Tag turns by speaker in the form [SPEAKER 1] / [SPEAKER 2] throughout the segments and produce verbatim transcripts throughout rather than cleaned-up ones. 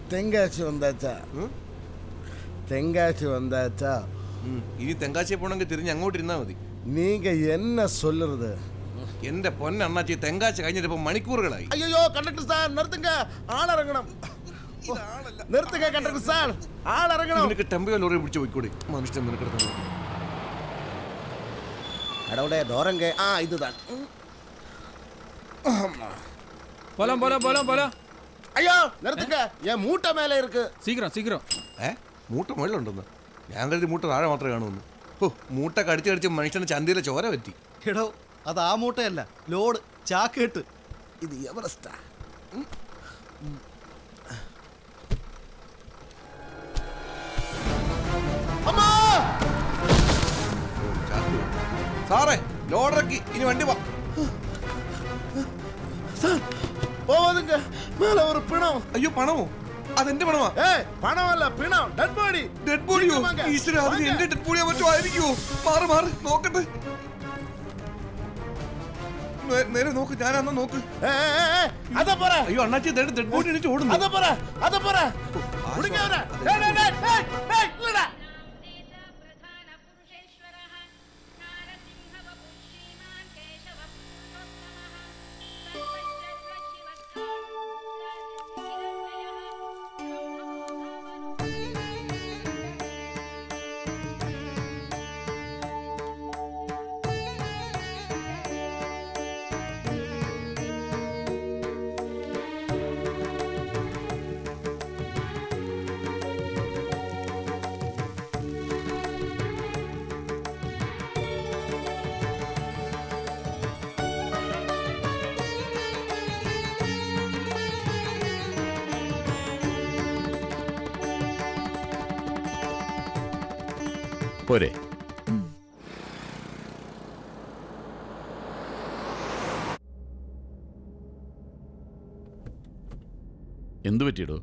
[SPEAKER 1] தெங்காசி வந்தாச்சா? தெங்காசி வந்தாச்சா?
[SPEAKER 2] ഇനി തെങ്കാശി പോണെങ്കിൽ തിരിഞ്ഞ് അങ്ങോട്ട് ഇരുന്നാ മതി.
[SPEAKER 1] நீங்க என்ன சொல்லுறது?
[SPEAKER 2] എന്റെ പൊന്നണ്ണാച്ചി തെങ്കാശി കഴിഞ്ഞിട്ട് ഇപ്പൊ മണിക്കൂറുകളായി.
[SPEAKER 1] അയ്യോ കണ്ടക്ടർ സാർ നിർത്തുക, ആളിറങ്ങണം. നിർത്തുക കണ്ടക്ടർ സാർ, ആളിറങ്ങണം.
[SPEAKER 2] നിനക്ക് ടെമ്പോ ലോറി പിടിച്ച് പോയിക്കൂടി മനുഷ്യൻ നിനക്കെടുത്തു.
[SPEAKER 1] கடவுளே டோரங்க. ஆ இதுதான்.
[SPEAKER 3] போலாம் போலாம் போலாம் போலாம்.
[SPEAKER 1] ஐயோ നിർത്തുക, ഞാൻ മൂട്ട മേലെ ഇருக்கு.
[SPEAKER 3] സീക്രം സീക്രം.
[SPEAKER 2] ഏ മൂട്ട മുകളിലുണ്ടെന്ന് ഞാൻ കരുതി മൂട്ട താഴെ മാത്രമേ കാണുമെന്ന്. ഓ മൂട്ട കടിച്ച് കടിച്ച് മനുഷ്യന്റെ ചന്തയിലെ ചോര പറ്റി.
[SPEAKER 4] എടോ അത് ആ മൂട്ടയല്ല, ലോഡ് ചാക്കേട്ട്.
[SPEAKER 1] ഇത് എവറസ്റ്റാ. അമ്മാ
[SPEAKER 2] സാറേ ലോഡറക്കി ഇനി വണ്ടി വാ.
[SPEAKER 1] പോവാതുങ്ക മേലെ ഒരു പിണം.
[SPEAKER 2] അയ്യോ പണമോ? അതെന്റെ പണമാ.
[SPEAKER 1] ഏയ് പണമല്ല, പിണം. Dead body.
[SPEAKER 2] ഡെഡ് ബോഡിയോ? ഈശ്വരാ, അത് എന്റെ ഡെഡ് ബോഡിയാ പറ്റുമോ? ആയിരിക്കുമോ? മാറി മാറി നോക്കട്ടെ. നേരെ നോക്ക്, ഞാനന്ന് നോക്ക്.
[SPEAKER 1] അതാ പറ.
[SPEAKER 2] അയ്യോ അണ്ണാച്ചി ഡെഡ് ബോഡി എനിക്ക് ഓടുന്നു.
[SPEAKER 1] അതാ പറ, അതാ പറ.
[SPEAKER 5] പോരെ? എന്തു പറ്റിയിടോ?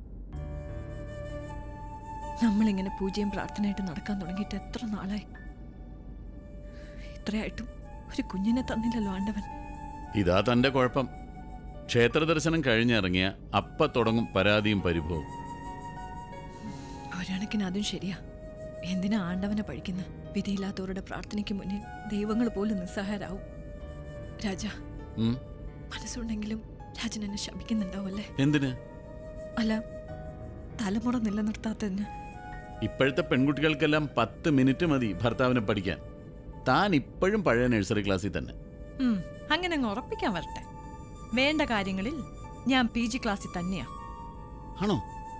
[SPEAKER 6] നമ്മളിങ്ങനെ പൂജയും പ്രാർത്ഥനയായിട്ട് നടക്കാൻ തുടങ്ങിയിട്ട് എത്ര നാളായി. ഇത്രയായിട്ടും ഒരു കുഞ്ഞിനെ തന്നില്ലല്ലോ ആണ്ടവൻ.
[SPEAKER 5] ഇതാ തന്റെ കുഴപ്പം. ക്ഷേത്ര ദർശനം കഴിഞ്ഞിറങ്ങിയ അപ്പ തുടങ്ങും പരാതിയും പരിഭവവും.
[SPEAKER 6] ഒരണക്കിന് അതും ശരിയാ. എന്തിനാ ആണ്ടവനെ പഴിക്കുന്നത്? വിധിയില്ലാത്തവരുടെ പ്രാർത്ഥനയ്ക്ക് മുന്നിൽ ദൈവങ്ങൾ പോലും നിസ്സഹായരാവും. രാജ മനസ്സുണ്ടെങ്കിലും രാജൻ എന്നെ ശപിക്കുന്നുണ്ടാവല്ലേ?
[SPEAKER 5] എന്തിന്?
[SPEAKER 6] അല്ല, തലമുറ നിലനിർത്താത്തതിന്.
[SPEAKER 5] ഇപ്പോഴത്തെ പെൺകുട്ടികൾക്കെല്ലാം പത്ത് മിനിറ്റ് മതി ഭർത്താവിനെ പഠിക്കാൻ. താൻ ഇപ്പോഴും പഴയ നഴ്സറി ക്ലാസ്സിൽ തന്നെ.
[SPEAKER 6] അങ്ങനെ അങ്ങ് ഉറപ്പിക്കാൻ വരട്ടെ. വേണ്ട കാര്യങ്ങളിൽ ഞാൻ പി ജി ക്ലാസ്സിൽ തന്നെയാ.
[SPEAKER 5] ആണോ?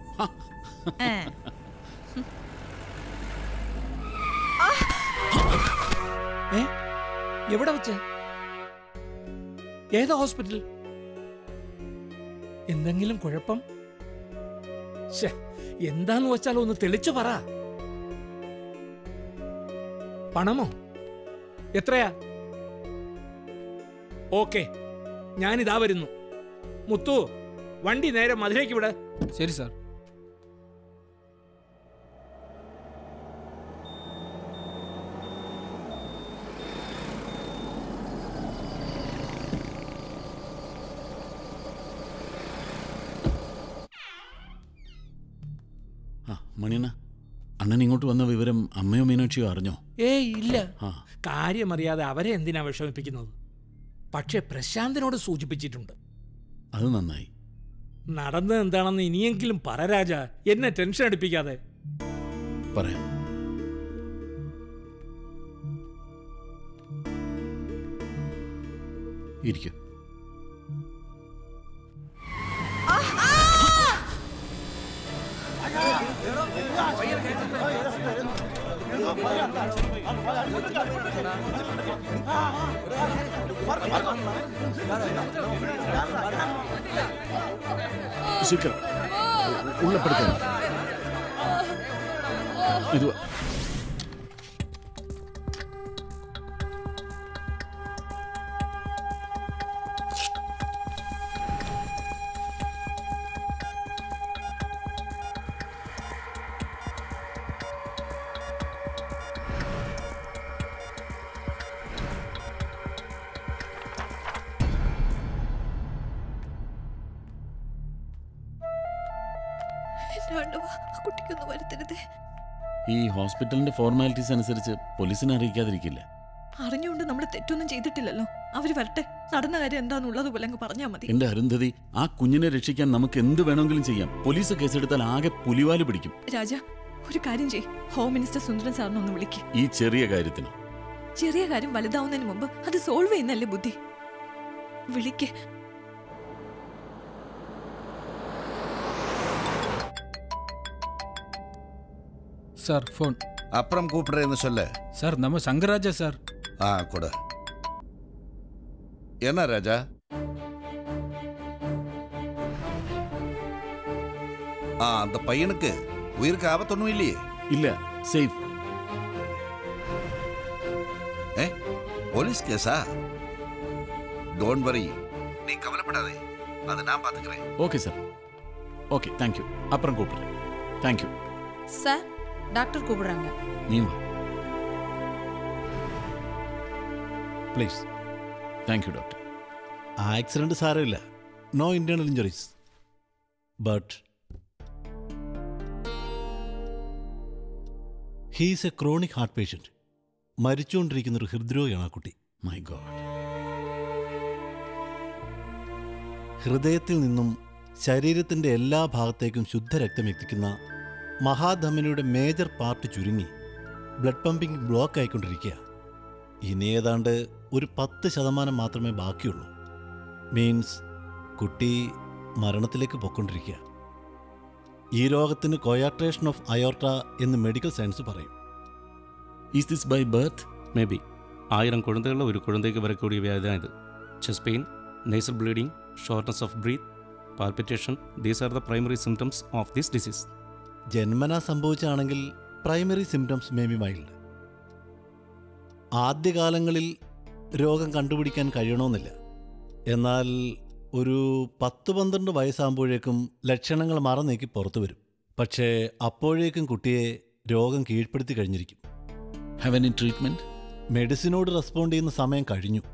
[SPEAKER 3] എവിടെ വെച്ച്? ഏതാ ഹോസ്പിറ്റൽ? എന്തെങ്കിലും കുഴപ്പം? എന്താന്ന് വെച്ചാൽ ഒന്ന് തെളിച്ചു പറ. പണമോ? എത്രയാ? ഓക്കെ, ഞാനിതാ വരുന്നു. മുത്തു, വണ്ടി നേരെ മധുരയ്ക്ക് വിട. ശരി സാർ.
[SPEAKER 5] മണിയണ്ണ, അണ്ണൻ ഇങ്ങോട്ട് വന്ന വിവരം അമ്മയോ മീനാക്ഷിയോ അറിഞ്ഞോ?
[SPEAKER 3] ഏയ് ഇല്ല. കാര്യമറിയാതെ അവരെ എന്തിനാ വിഷമിപ്പിക്കുന്നത്? പക്ഷെ പ്രശാന്തിനോട് സൂചിപ്പിച്ചിട്ടുണ്ട്.
[SPEAKER 5] അത് നന്നായി.
[SPEAKER 3] നടന്നത് എന്താണെന്ന് ഇനിയെങ്കിലും പറ രാജ, എന്നെ ടെൻഷൻ അടിപ്പിക്കാതെ.
[SPEAKER 5] പറയാം. ഇരിക്കും. சீக்கிரம் உள்ள படுக்க. இது
[SPEAKER 6] ആണ്ടവ ആ കുട്ടിക്കൊന്നും വരുത്തരുതേ.
[SPEAKER 5] ഈ ഹോസ്പിറ്റലിന്റെ ഫോർമാലിറ്റീസ് അനുസരിച്ച് പോലീസിനെ അറിയിക്കാതിരിക്കില്ല.
[SPEAKER 6] അറിഞ്ഞുകൊണ്ട് നമ്മൾ തെറ്റൊന്നും ചെയ്തിട്ടില്ലല്ലോ. അവര് വരട്ടെ, നടന്ന കാര്യം എന്താന്നുള്ളത് പോലെ അങ്ങ് പറഞ്ഞാൽ മതി.
[SPEAKER 5] എന്റെ അരുന്ധതി, ആ കുഞ്ഞിനെ രക്ഷിക്കാൻ നമുക്ക് എന്ത് വേണമെങ്കിലും ചെയ്യാം. പോലീസ് കേസെടുത്താൽ ആകെ പുലിവാല് പിടിക്കും.
[SPEAKER 6] രാജ, ഒരു കാര്യം ചെയ്, ഹോം മിനിസ്റ്റർ സുന്ദരൻ സാറിനെ ഒന്ന് വിളിക്ക്.
[SPEAKER 5] ഈ ചെറിയ കാര്യത്തിന്
[SPEAKER 6] ചെറിയ കാര്യം വലുതാവുന്നതിന് മുമ്പ് അത് സോൾവ് ചെയ്യുന്നല്ലേ ബുദ്ധി. വിളിക്ക്.
[SPEAKER 7] Sir phone.
[SPEAKER 1] அப்புறம் கூப்பிடுறேன்னு சொல்லு.
[SPEAKER 7] சார் நம்ம சங்கராஜா சார்.
[SPEAKER 1] ஆ கொடு. என்ன ராஜா? ஆ அந்த பையனுக்கு உயிருக்கு ஆபத்தொன்னும் இல்லையே?
[SPEAKER 5] இல்ல, சேஃப்.
[SPEAKER 1] ஏ போலீஸ் கேஸா? டோன்ட் வரி, நீ கவலைப்படாதே, அதை நான் பார்த்துக்கிறேன்.
[SPEAKER 5] Okay sir. Okay, thank you. அப்புறம் கூப்பிடுறேன். Thank you
[SPEAKER 8] sir. டாக்டர் கூப்பிடுறாங்க.
[SPEAKER 5] நீ வா.
[SPEAKER 4] പ്ലീസ്.
[SPEAKER 5] Thank you doctor.
[SPEAKER 4] ആ ആക്സിഡന്റ് സാരമില്ല, no internal injuries. But he's a chronic heart patient. മരിച്ചുകൊണ്ടിരിക്കുന്ന ഒരു ഹൃദ്രോഗിയാണ് ആ കുട്ടി.
[SPEAKER 5] My God.
[SPEAKER 4] ഹൃദയത്തിൽ നിന്നും ശരീരത്തിൻ്റെ എല്ലാ ഭാഗത്തേക്കും ശുദ്ധരക്തം എത്തിക്കുന്ന മഹാധമനിയുടെ മേജർ പാർട്ട് ചുരുങ്ങി ബ്ലഡ് പമ്പിംഗ് ബ്ലോക്ക് ആയിക്കൊണ്ടിരിക്കുക. ഇനി ഏതാണ്ട് ഒരു പത്ത് ശതമാനം മാത്രമേ ബാക്കിയുള്ളൂ. മീൻസ് കുട്ടി മരണത്തിലേക്ക് പൊയ്ക്കൊണ്ടിരിക്കുക. ഈ രോഗത്തിന് കൊയാട്രേഷൻ ഓഫ് അയോർട്ട എന്ന് മെഡിക്കൽ സയൻസ് പറയും.
[SPEAKER 5] Is this by birth?
[SPEAKER 9] May be. ആയിരം കുഴന്തകളിൽ ഒരു കുഴന്തയ്ക്ക് വരக்கூடிய വ്യാധിയാണ് ഇത്. Chest pain, nasal bleeding, shortness of breath, palpitation, these are the primary symptoms of this disease.
[SPEAKER 4] ജന്മനാ സംഭവിച്ചാണെങ്കിൽ primary symptoms may be mild. ആദ്യകാലങ്ങളിൽ രോഗം കണ്ടുപിടിക്കാൻ കഴിയണമെന്നില്ല. എന്നാൽ ഒരു പത്ത് പന്ത്രണ്ട് വയസ്സാകുമ്പോഴേക്കും ലക്ഷണങ്ങൾ മറന്നേക്ക് പുറത്തു വരും. പക്ഷേ അപ്പോഴേക്കും കുട്ടിയെ രോഗം കീഴ്പ്പെടുത്തി കഴിഞ്ഞിരിക്കും.
[SPEAKER 5] Have any treatment?
[SPEAKER 4] മെഡിസിനോട് റെസ്പോണ്ട് ചെയ്യുന്ന സമയം കഴിഞ്ഞു.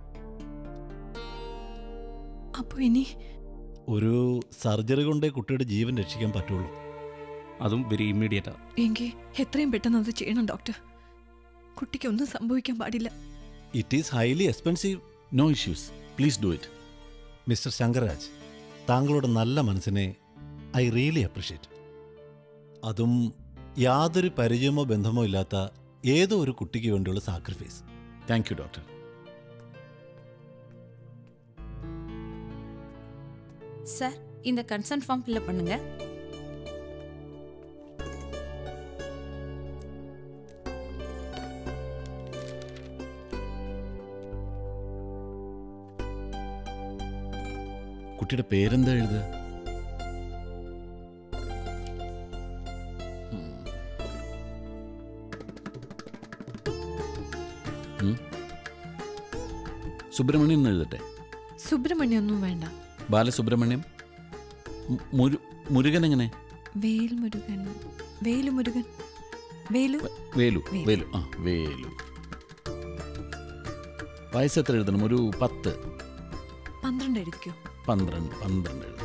[SPEAKER 6] അപ്പോൾ ഇനി
[SPEAKER 4] ഒരു സർജറി കൊണ്ടേ കുട്ടിയുടെ ജീവൻ രക്ഷിക്കാൻ പറ്റുള്ളൂ.
[SPEAKER 9] അതും വെരി ഇമ്മീഡിയറ്റാ.
[SPEAKER 6] എങ്കിൽ എത്രയും പെട്ടെന്ന് അത് ചെയ്യണം ഡോക്ടർ. കുട്ടിക്ക് ഒന്നും സംഭവിക്കാൻ പാടില്ല.
[SPEAKER 4] It is highly expensive.
[SPEAKER 5] No issues, please do it.
[SPEAKER 4] Mister Shankarraj, താങ്കളുടെ നല്ല മനസ്സിനെ ഐ റിയലി അപ്രിഷ്യേറ്റ്. അതും യാതൊരു പരിചയമോ ബന്ധമോ ഇല്ലാത്ത ഏതോ ഒരു കുട്ടിക്ക് വേണ്ടിയുള്ള sacrifice.
[SPEAKER 5] Thank you doctor.
[SPEAKER 8] Sir, இந்த கன்சர்ன் ஃபார்ம் ஃபில்அப் பண்ணுங்க.
[SPEAKER 5] കുട്ടിയുടെ പേരെന്താ എഴുതുക? സുബ്രഹ്മണ്യം എന്ന് എഴുതട്ടെ?
[SPEAKER 6] സുബ്രഹ്മണ്യൊന്നും വേണ്ട.
[SPEAKER 5] ബാലസുബ്രഹ്മണ്യം. മുരുകൻ എങ്ങനെ?
[SPEAKER 6] വേൽമുരുകൻ. വേലുമുരുകൻ. വേലു.
[SPEAKER 5] വേലു. വേലു. ആ വേലു. വയസ്സ് എത്ര എഴുതണം? ഒരു പത്ത്
[SPEAKER 6] പന്ത്രണ്ട് എഴുതിക്കോ.
[SPEAKER 5] പന്ത്രണ്ട് പന്ത്രണ്ട് എഴുതും.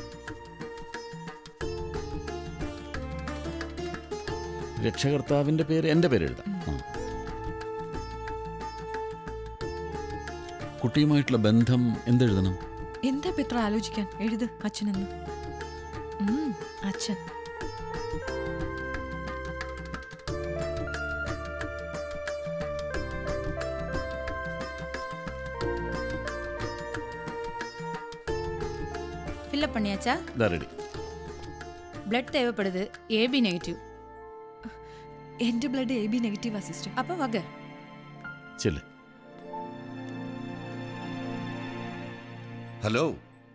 [SPEAKER 5] രക്ഷകർത്താവിന്റെ പേര് എൻ്റെ പേര് എഴുതാം. കുട്ടിയുമായിട്ടുള്ള ബന്ധം എന്തെഴുതണം?
[SPEAKER 6] എന്താ ഇത്ര ആലോചിക്കാൻ? എഴുത് അച്ഛനെന്ന്. അച്ഛൻ.
[SPEAKER 8] ஃபில்அப் பண்ணியாச்சா?
[SPEAKER 5] ரெடி.
[SPEAKER 8] பிளட் தேவைப்படுது. AB negative.
[SPEAKER 6] എന്റെ blood A B negative sister.
[SPEAKER 8] அப்ப வாங்க.
[SPEAKER 5] ചെല്ല്.
[SPEAKER 1] ഹലോ.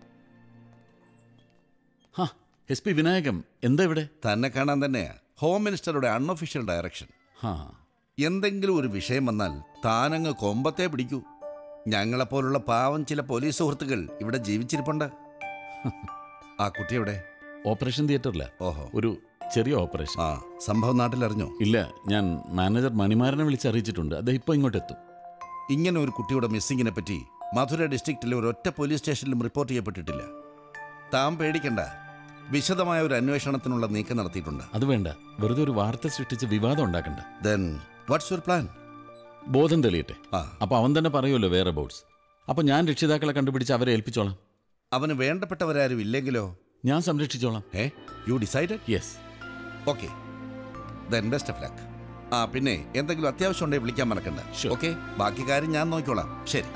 [SPEAKER 5] ഹാ, എസ് പി വിനായകം എന്താ ഇവിടെ?
[SPEAKER 1] തന്നെ കാണാൻ തന്നെയാ. ഹോം മിനിസ്റ്ററുടെ അൺഒഫീഷ്യൽ ഡയറക്ഷൻ.
[SPEAKER 5] ഹാ,
[SPEAKER 1] എന്തെങ്കിലും ഒരു വിഷയം വന്നാൽ താനങ്ങ് കൊമ്പത്തെ പിടിക്കൂ. ഞങ്ങളെപ്പോലുള്ള പാവം ചില പോലീസ് സുഹൃത്തുക്കൾ ഇവിടെ ജീവിച്ചിരിപ്പുണ്ട്. ആ കുട്ടി എവിടെ?
[SPEAKER 5] ഓപ്പറേഷൻ തിയേറ്ററില്ല.
[SPEAKER 1] ഓഹോ,
[SPEAKER 5] ഒരു ചെറിയ ഓപ്പറേഷൻ.
[SPEAKER 1] ആ സംഭവം നാട്ടിലറിഞ്ഞോ?
[SPEAKER 5] ഇല്ല, ഞാൻ മാനേജർ മണിമാരനെ വിളിച്ച് അറിയിച്ചിട്ടുണ്ട്. അദ്ദേഹം ഇപ്പോൾ ഇങ്ങോട്ട് എത്തും.
[SPEAKER 1] ഇങ്ങനെ ഒരു കുട്ടിയുടെ മിസ്സിങ്ങിനെ പറ്റി മധുര ഡിസ്ട്രിക്റ്റിലെ ഒരൊറ്റ പോലീസ് സ്റ്റേഷനിലും റിപ്പോർട്ട് ചെയ്യപ്പെട്ടിട്ടില്ല. താൻ പേടിക്കണ്ട, വിശദമായ ഒരു അന്വേഷണത്തിനുള്ള നീക്കം നടത്തിയിട്ടുണ്ട്.
[SPEAKER 5] അത് വേണ്ട, വെറുതെ ഒരു വാർത്ത സൃഷ്ടിച്ച് വിവാദം ഉണ്ടാക്കണ്ട.
[SPEAKER 1] Then what's your plan?
[SPEAKER 5] ബോധം തെളിയട്ടെ.
[SPEAKER 1] ആ.
[SPEAKER 5] അപ്പൊ അവൻ തന്നെ പറയുമല്ലോ വേറെ ബോർഡ്സ്. അപ്പൊ ഞാൻ രക്ഷിതാക്കളെ കണ്ടുപിടിച്ച് അവരെ ഏൽപ്പിച്ചോളാം.
[SPEAKER 1] അവന് വേണ്ടപ്പെട്ടവരാരും ഇല്ലെങ്കിലോ?
[SPEAKER 5] ഞാൻ സംരക്ഷിച്ചോളാം.
[SPEAKER 1] Are you decided?
[SPEAKER 5] Yes.
[SPEAKER 1] Okay, then best of luck. ആ പിന്നെ എന്തെങ്കിലും അത്യാവശ്യം ഉണ്ടെങ്കിൽ വിളിക്കാൻ മറക്കണ്ട.
[SPEAKER 5] Sure.
[SPEAKER 1] ഓക്കെ, ബാക്കി കാര്യം ഞാൻ നോക്കിക്കോളാം. ശരി.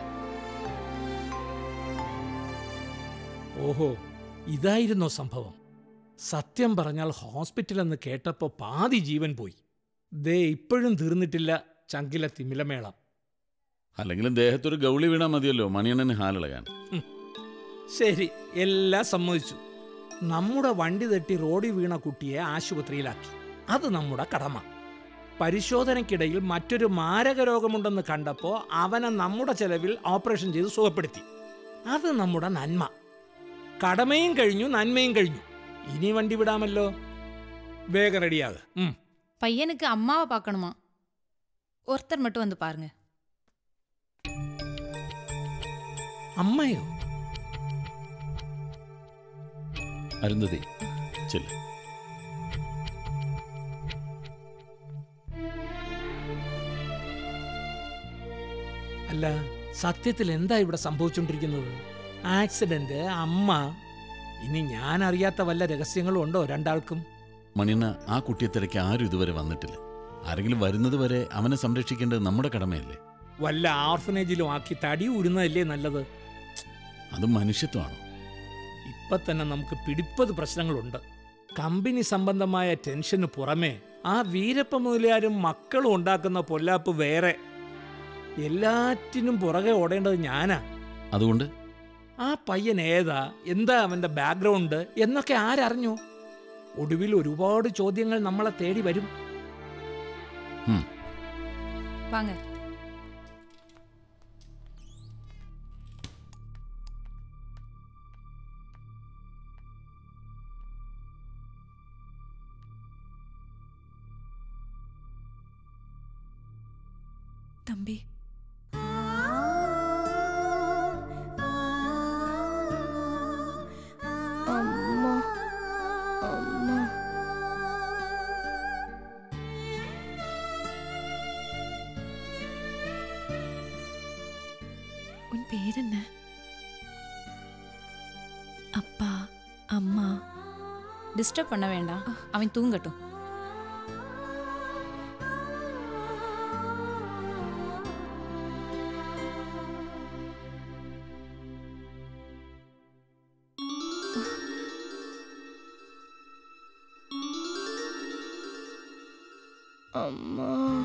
[SPEAKER 3] ഓഹോ, ഇതായിരുന്നോ സംഭവം? സത്യം പറഞ്ഞാൽ ഹോസ്പിറ്റൽ എന്ന് കേട്ടപ്പോൾ പാതി ജീവൻ പോയി. ദേ ഇപ്പോഴും തീർന്നിട്ടില്ല ചങ്കിലെ തിമിലമേളം.
[SPEAKER 5] അല്ലെങ്കിലും ദേഹത്തൊരു ഗൗളി വീണാൽ മതിയല്ലോ മണിയണ്ണന് ഹാലിളകാൻ.
[SPEAKER 3] ശരി, എല്ലാം സമ്മതിച്ചു. നമ്മുടെ വണ്ടി തട്ടി റോഡിൽ വീണ കുട്ടിയെ ആശുപത്രിയിലാക്കി. അത് നമ്മുടെ കടമ. പരിശോധനയ്ക്കിടയിൽ മറ്റൊരു മാരക രോഗമുണ്ടെന്ന് കണ്ടപ്പോൾ അവനെ നമ്മുടെ ചെലവിൽ ഓപ്പറേഷൻ ചെയ്ത് സുഖപ്പെടുത്തി. അത് നമ്മുടെ നന്മ. കടമയും കഴിഞ്ഞു, നന്മയും കഴിഞ്ഞു. ഇനി വണ്ടി വിടാമല്ലോ. വേഗം റെഡിയാക.
[SPEAKER 8] பையனுக்கு அம்மாவை பார்க்கணுமா? ஒருத்தர் மட்டும் வந்து பாருங்க.
[SPEAKER 3] അമ്മയോ?
[SPEAKER 5] അരുന്ധതി ചെല്ല.
[SPEAKER 3] അല്ല, സത്യത്തിൽ എന്താ ഇവിടെ സംഭവിച്ചുകൊണ്ടിരിക്കുന്നത്? ആക്സിഡന്റ്, അമ്മ, ഇനി ഞാൻ അറിയാത്ത വല്ല രഹസ്യങ്ങളും ഉണ്ടോ രണ്ടാൾക്കും?
[SPEAKER 5] മണിയണ്ണ, ആ കുട്ടിയെ തിരക്ക് ആരും ഇതുവരെ വന്നിട്ടില്ല. ആരെങ്കിലും വരുന്നത് വരെ അവനെ സംരക്ഷിക്കേണ്ടത് നമ്മുടെ കടമയല്ലേ?
[SPEAKER 3] വല്ല ഓർഫനേജിലും ആക്കി തടി ഊരുന്നതല്ലേ നല്ലത്?
[SPEAKER 5] അത് മനുഷ്യത്വമാണോ?
[SPEAKER 3] ഇപ്പൊ തന്നെ നമുക്ക് പിടിപ്പത് പ്രശ്നങ്ങളുണ്ട്. കമ്പനി സംബന്ധമായ ടെൻഷന് പുറമെ ആ വീരപ്പ മുതലാരും മക്കളും ഉണ്ടാക്കുന്ന പൊല്ലാപ്പ് വേറെ. എല്ലാറ്റിനും പുറകെ ഓടേണ്ടത് ഞാനാ.
[SPEAKER 5] അതുകൊണ്ട്
[SPEAKER 3] ആ പയ്യൻ ഏതാ, എന്താ അവന്റെ ബാക്ക്ഗ്രൗണ്ട് എന്നൊക്കെ ആരറിഞ്ഞു? ഒടുവിൽ ഒരുപാട് ചോദ്യങ്ങൾ നമ്മളെ തേടി വരും.
[SPEAKER 8] வாங்க.
[SPEAKER 6] തമ്പി,
[SPEAKER 10] അമ്മ അമ്മ
[SPEAKER 6] ഉൻ പേരെന്ന? அப்பா அம்மா.
[SPEAKER 8] டிஸ்டர்ப் பண்ண வேண்டாம், அவன் தூங்கட்டும்.
[SPEAKER 10] അമ്മ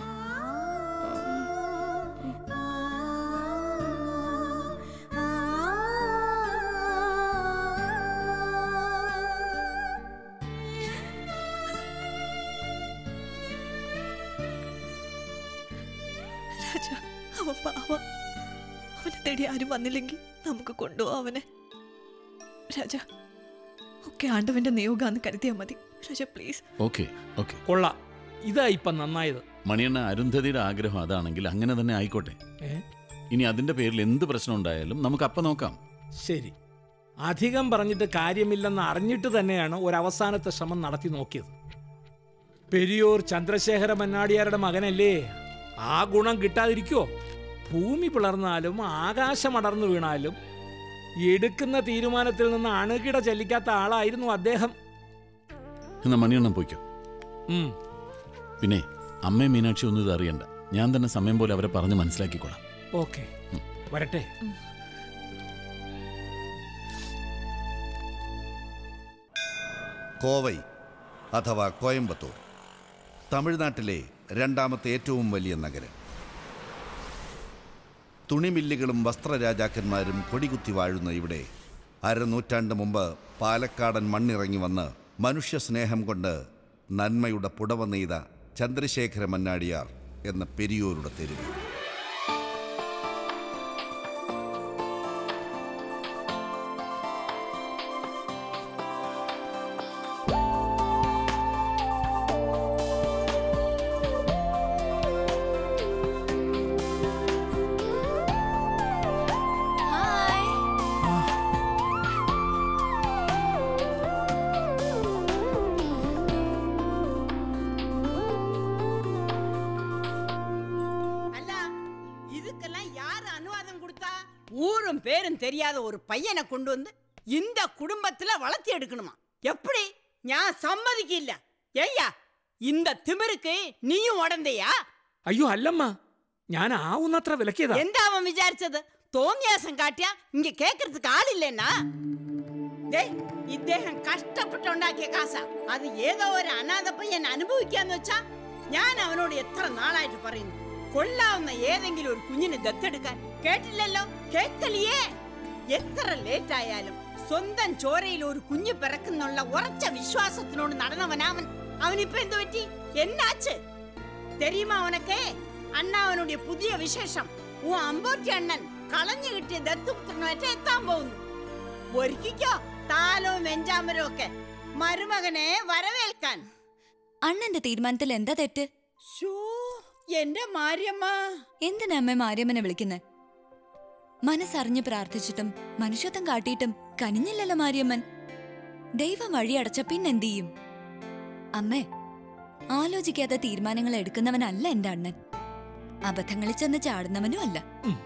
[SPEAKER 6] രാജ, അവൻ പാവ. അവനെ തേടി ആരും വന്നില്ലെങ്കിൽ നമുക്ക് കൊണ്ടുപോവാ അവനെ. രാജ, ഒക്കെ ആണ്ടവന്റെ നിയോഗാന്ന് കരുതിയാ മതി. രാജ പ്ലീസ്.
[SPEAKER 5] ഓക്കെ ഓക്കെ,
[SPEAKER 3] കൊള്ളാം. ഇതാ ഇപ്പം നന്നായത്.
[SPEAKER 5] മണിയണ്ണ, അരുന്ധതിയുടെ ആഗ്രഹം അതാണെങ്കിൽ അങ്ങനെ തന്നെ ആയിക്കോട്ടെ.
[SPEAKER 3] ഏ?
[SPEAKER 5] ഇനി അതിന്റെ പേരിൽ എന്ത് പ്രശ്നം ഉണ്ടായാലും നമുക്ക് അപ്പം നോക്കാം.
[SPEAKER 3] ശരി, അധികം പറഞ്ഞിട്ട് കാര്യമില്ലെന്ന് അറിഞ്ഞിട്ട് തന്നെയാണ് ഒരവസാനത്തെ ശ്രമം നടത്തി നോക്കിയത്. പെരിയൂർ ചന്ദ്രശേഖര മന്നാടിയാരുടെ മകനല്ലേ? ആ ഗുണം കിട്ടാതിരിക്കോ? ഭൂമി പിളർന്നാലും ആകാശം അടർന്നു വീണാലും എടുക്കുന്ന തീരുമാനത്തിൽ നിന്ന് അണുകിട ചെല്ലിക്കാത്ത ആളായിരുന്നു അദ്ദേഹം.
[SPEAKER 5] എന്നാ മണിയണ്ണം പോയിക്കോ.
[SPEAKER 3] ഉം.
[SPEAKER 5] പിന്നെ അമ്മയും മീനാക്ഷി ഒന്നും ഇത് അറിയണ്ട. ഞാൻ തന്നെ സമയം പോലെ അവരെ പറഞ്ഞ് മനസ്സിലാക്കിക്കോളാം.
[SPEAKER 3] ഓക്കെ, വരട്ടെ.
[SPEAKER 1] കോവൈ അഥവാ കോയമ്പത്തൂർ, തമിഴ്നാട്ടിലെ രണ്ടാമത്തെ ഏറ്റവും വലിയ നഗരം. തുണിമില്ലുകളും വസ്ത്രരാജാക്കന്മാരും കൊടികുത്തി വാഴുന്ന ഇവിടെ അരനൂറ്റാണ്ട് മുമ്പ് പാലക്കാടൻ മണ്ണിറങ്ങി വന്ന് മനുഷ്യസ്നേഹം കൊണ്ട് നന്മയുടെ പുടവ നെയ്ത ചന്ദ്രശേഖര മന്നാടിയാർ എന്ന പെരിയൂരുടെ തെരുവ്.
[SPEAKER 11] அனுவாதம் கொடுத்தா? ஊரும் பேரும் தெரியாத ஒரு பையனை கொண்டு வந்து இந்த குடும்பத்துல வளர்த்தி எடுக்கணுமா? எப்படி? நான் சம்மதிக்க இல்ல. ஏய்யா, இந்த திமிருக்கு நீயும் உடந்தையா?
[SPEAKER 3] അയ്യോ അല്ലമ്മ, ഞാൻ ആവുന്നത്ര വിലക്കിയതാ.
[SPEAKER 11] എന്താ അവൻ വിചാരിച്ചത്? തോന്നിയാസം കാട്ടിയാ ഇങ്ങ കേൾக்கிறதுக்கு ആളില്ലെന്നാ? டேய், ഇദ്ദേഹം കഷ്ടപ്പെട്ടുണ്ടാക്കിയ കാശാ. അത് ഏതോ ഒരു അനാഥ പയ്യൻ അനുഭവിക്കാന്ന് വെച്ചാ ഞാൻ അവനോട് എത്ര നാളായിട്ട് പറയുന്നു, കൊള്ളാവുന്ന ഏതെങ്കിലും ഒരു കുഞ്ഞിനെ ദത്തെടുക്കാൻ. കേട്ടില്ലല്ലോ, കേൾക്കലിയേ. എത്ര ലേറ്റ് ആയാലും സ്വന്തം ചോരയിൽ ഒരു കുഞ്ഞു പിറക്കുന്നുള്ള ഉറച്ച വിശ്വാസത്തിനോട് നടന്നവനാവൻ. അവനിപ്പോ എന്തു പറ്റി? എന്നാച്ച് தெரியுமா உனக்கு? അണ്ണാവനുடைய പുതിയ വിശേഷം, ഉൻ അമ്പോറ്റി അണ്ണൻ കളഞ്ഞു കിട്ടിയ ദത്തുപുത്രനായിട്ട് എത്താൻ പോകുന്നു. ഒരുക്കിക്കോ താലവും വെഞ്ചാമരും ഒക്കെ മരുമകനെ വരവേൽക്കാൻ.
[SPEAKER 12] അണ്ണന്റെ തീരുമാനത്തിൽ എന്താ തെറ്റ്?
[SPEAKER 11] എന്റെ മാര്യമ്മ,
[SPEAKER 12] എന്തിനാ അമ്മ മാര്യമ്മനെ വിളിക്കുന്നത്? മനസ്സറിഞ്ഞ് പ്രാർത്ഥിച്ചിട്ടും മനുഷ്യത്വം കാട്ടിയിട്ടും കനിഞ്ഞില്ലല്ലോ മാര്യമ്മൻ. ദൈവം വഴിയടച്ച പിന്നെന്ത് ചെയ്യും? അമ്മേ, ആലോചിക്കാത്ത തീരുമാനങ്ങൾ എടുക്കുന്നവനല്ല എന്റെ അണ്ണൻ. അബദ്ധങ്ങളിൽ ചെന്ന് ചാടുന്നവനും അല്ല.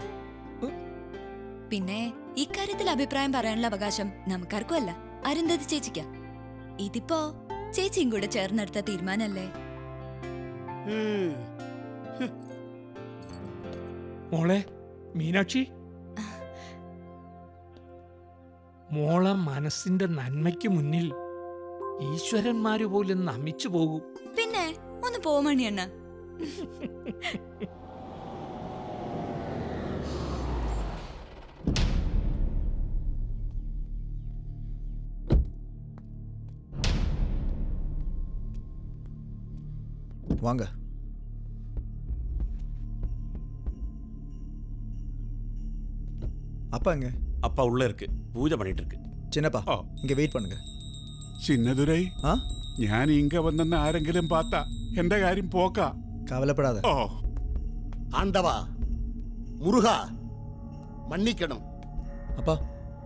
[SPEAKER 12] പിന്നെ ഇക്കാര്യത്തിൽ അഭിപ്രായം പറയാനുള്ള അവകാശം നമുക്കാർക്കും അല്ല, അരുന്ധതി ചേച്ചിക്കാ. ഇതിപ്പോ ചേച്ചിയും കൂടെ ചേർന്നെടുത്ത തീരുമാനല്ലേ?
[SPEAKER 3] മോളെ മീനാക്ഷി, മോളെ മനസ്സിന്റെ നന്മയ്ക്ക് മുന്നിൽ ഈശ്വരന്മാര് പോലും നമിച്ചു പോകും.
[SPEAKER 12] പിന്നെ ഒന്ന് പോമണി അണ്ണ.
[SPEAKER 13] வாங்க. அப்பா எங்க?
[SPEAKER 14] அப்பா உள்ள இருக்கு, பூஜை பண்ணிட்டு இருக்கு.
[SPEAKER 13] சின்னப்பா, இங்க வெயிட் பண்ணுங்க.
[SPEAKER 15] ചിന്നതുരൈ, ഞാൻ ഇങ്ക വന്നെന്ന് ആരെങ്കിലും പാത്ത എന്റെ കാര്യം പോക്ക.
[SPEAKER 13] കവലപ്പെടാതെ.
[SPEAKER 14] ஓ ஆண்டவா, முருகா, மன்னிக்கணும்.
[SPEAKER 13] அப்பா,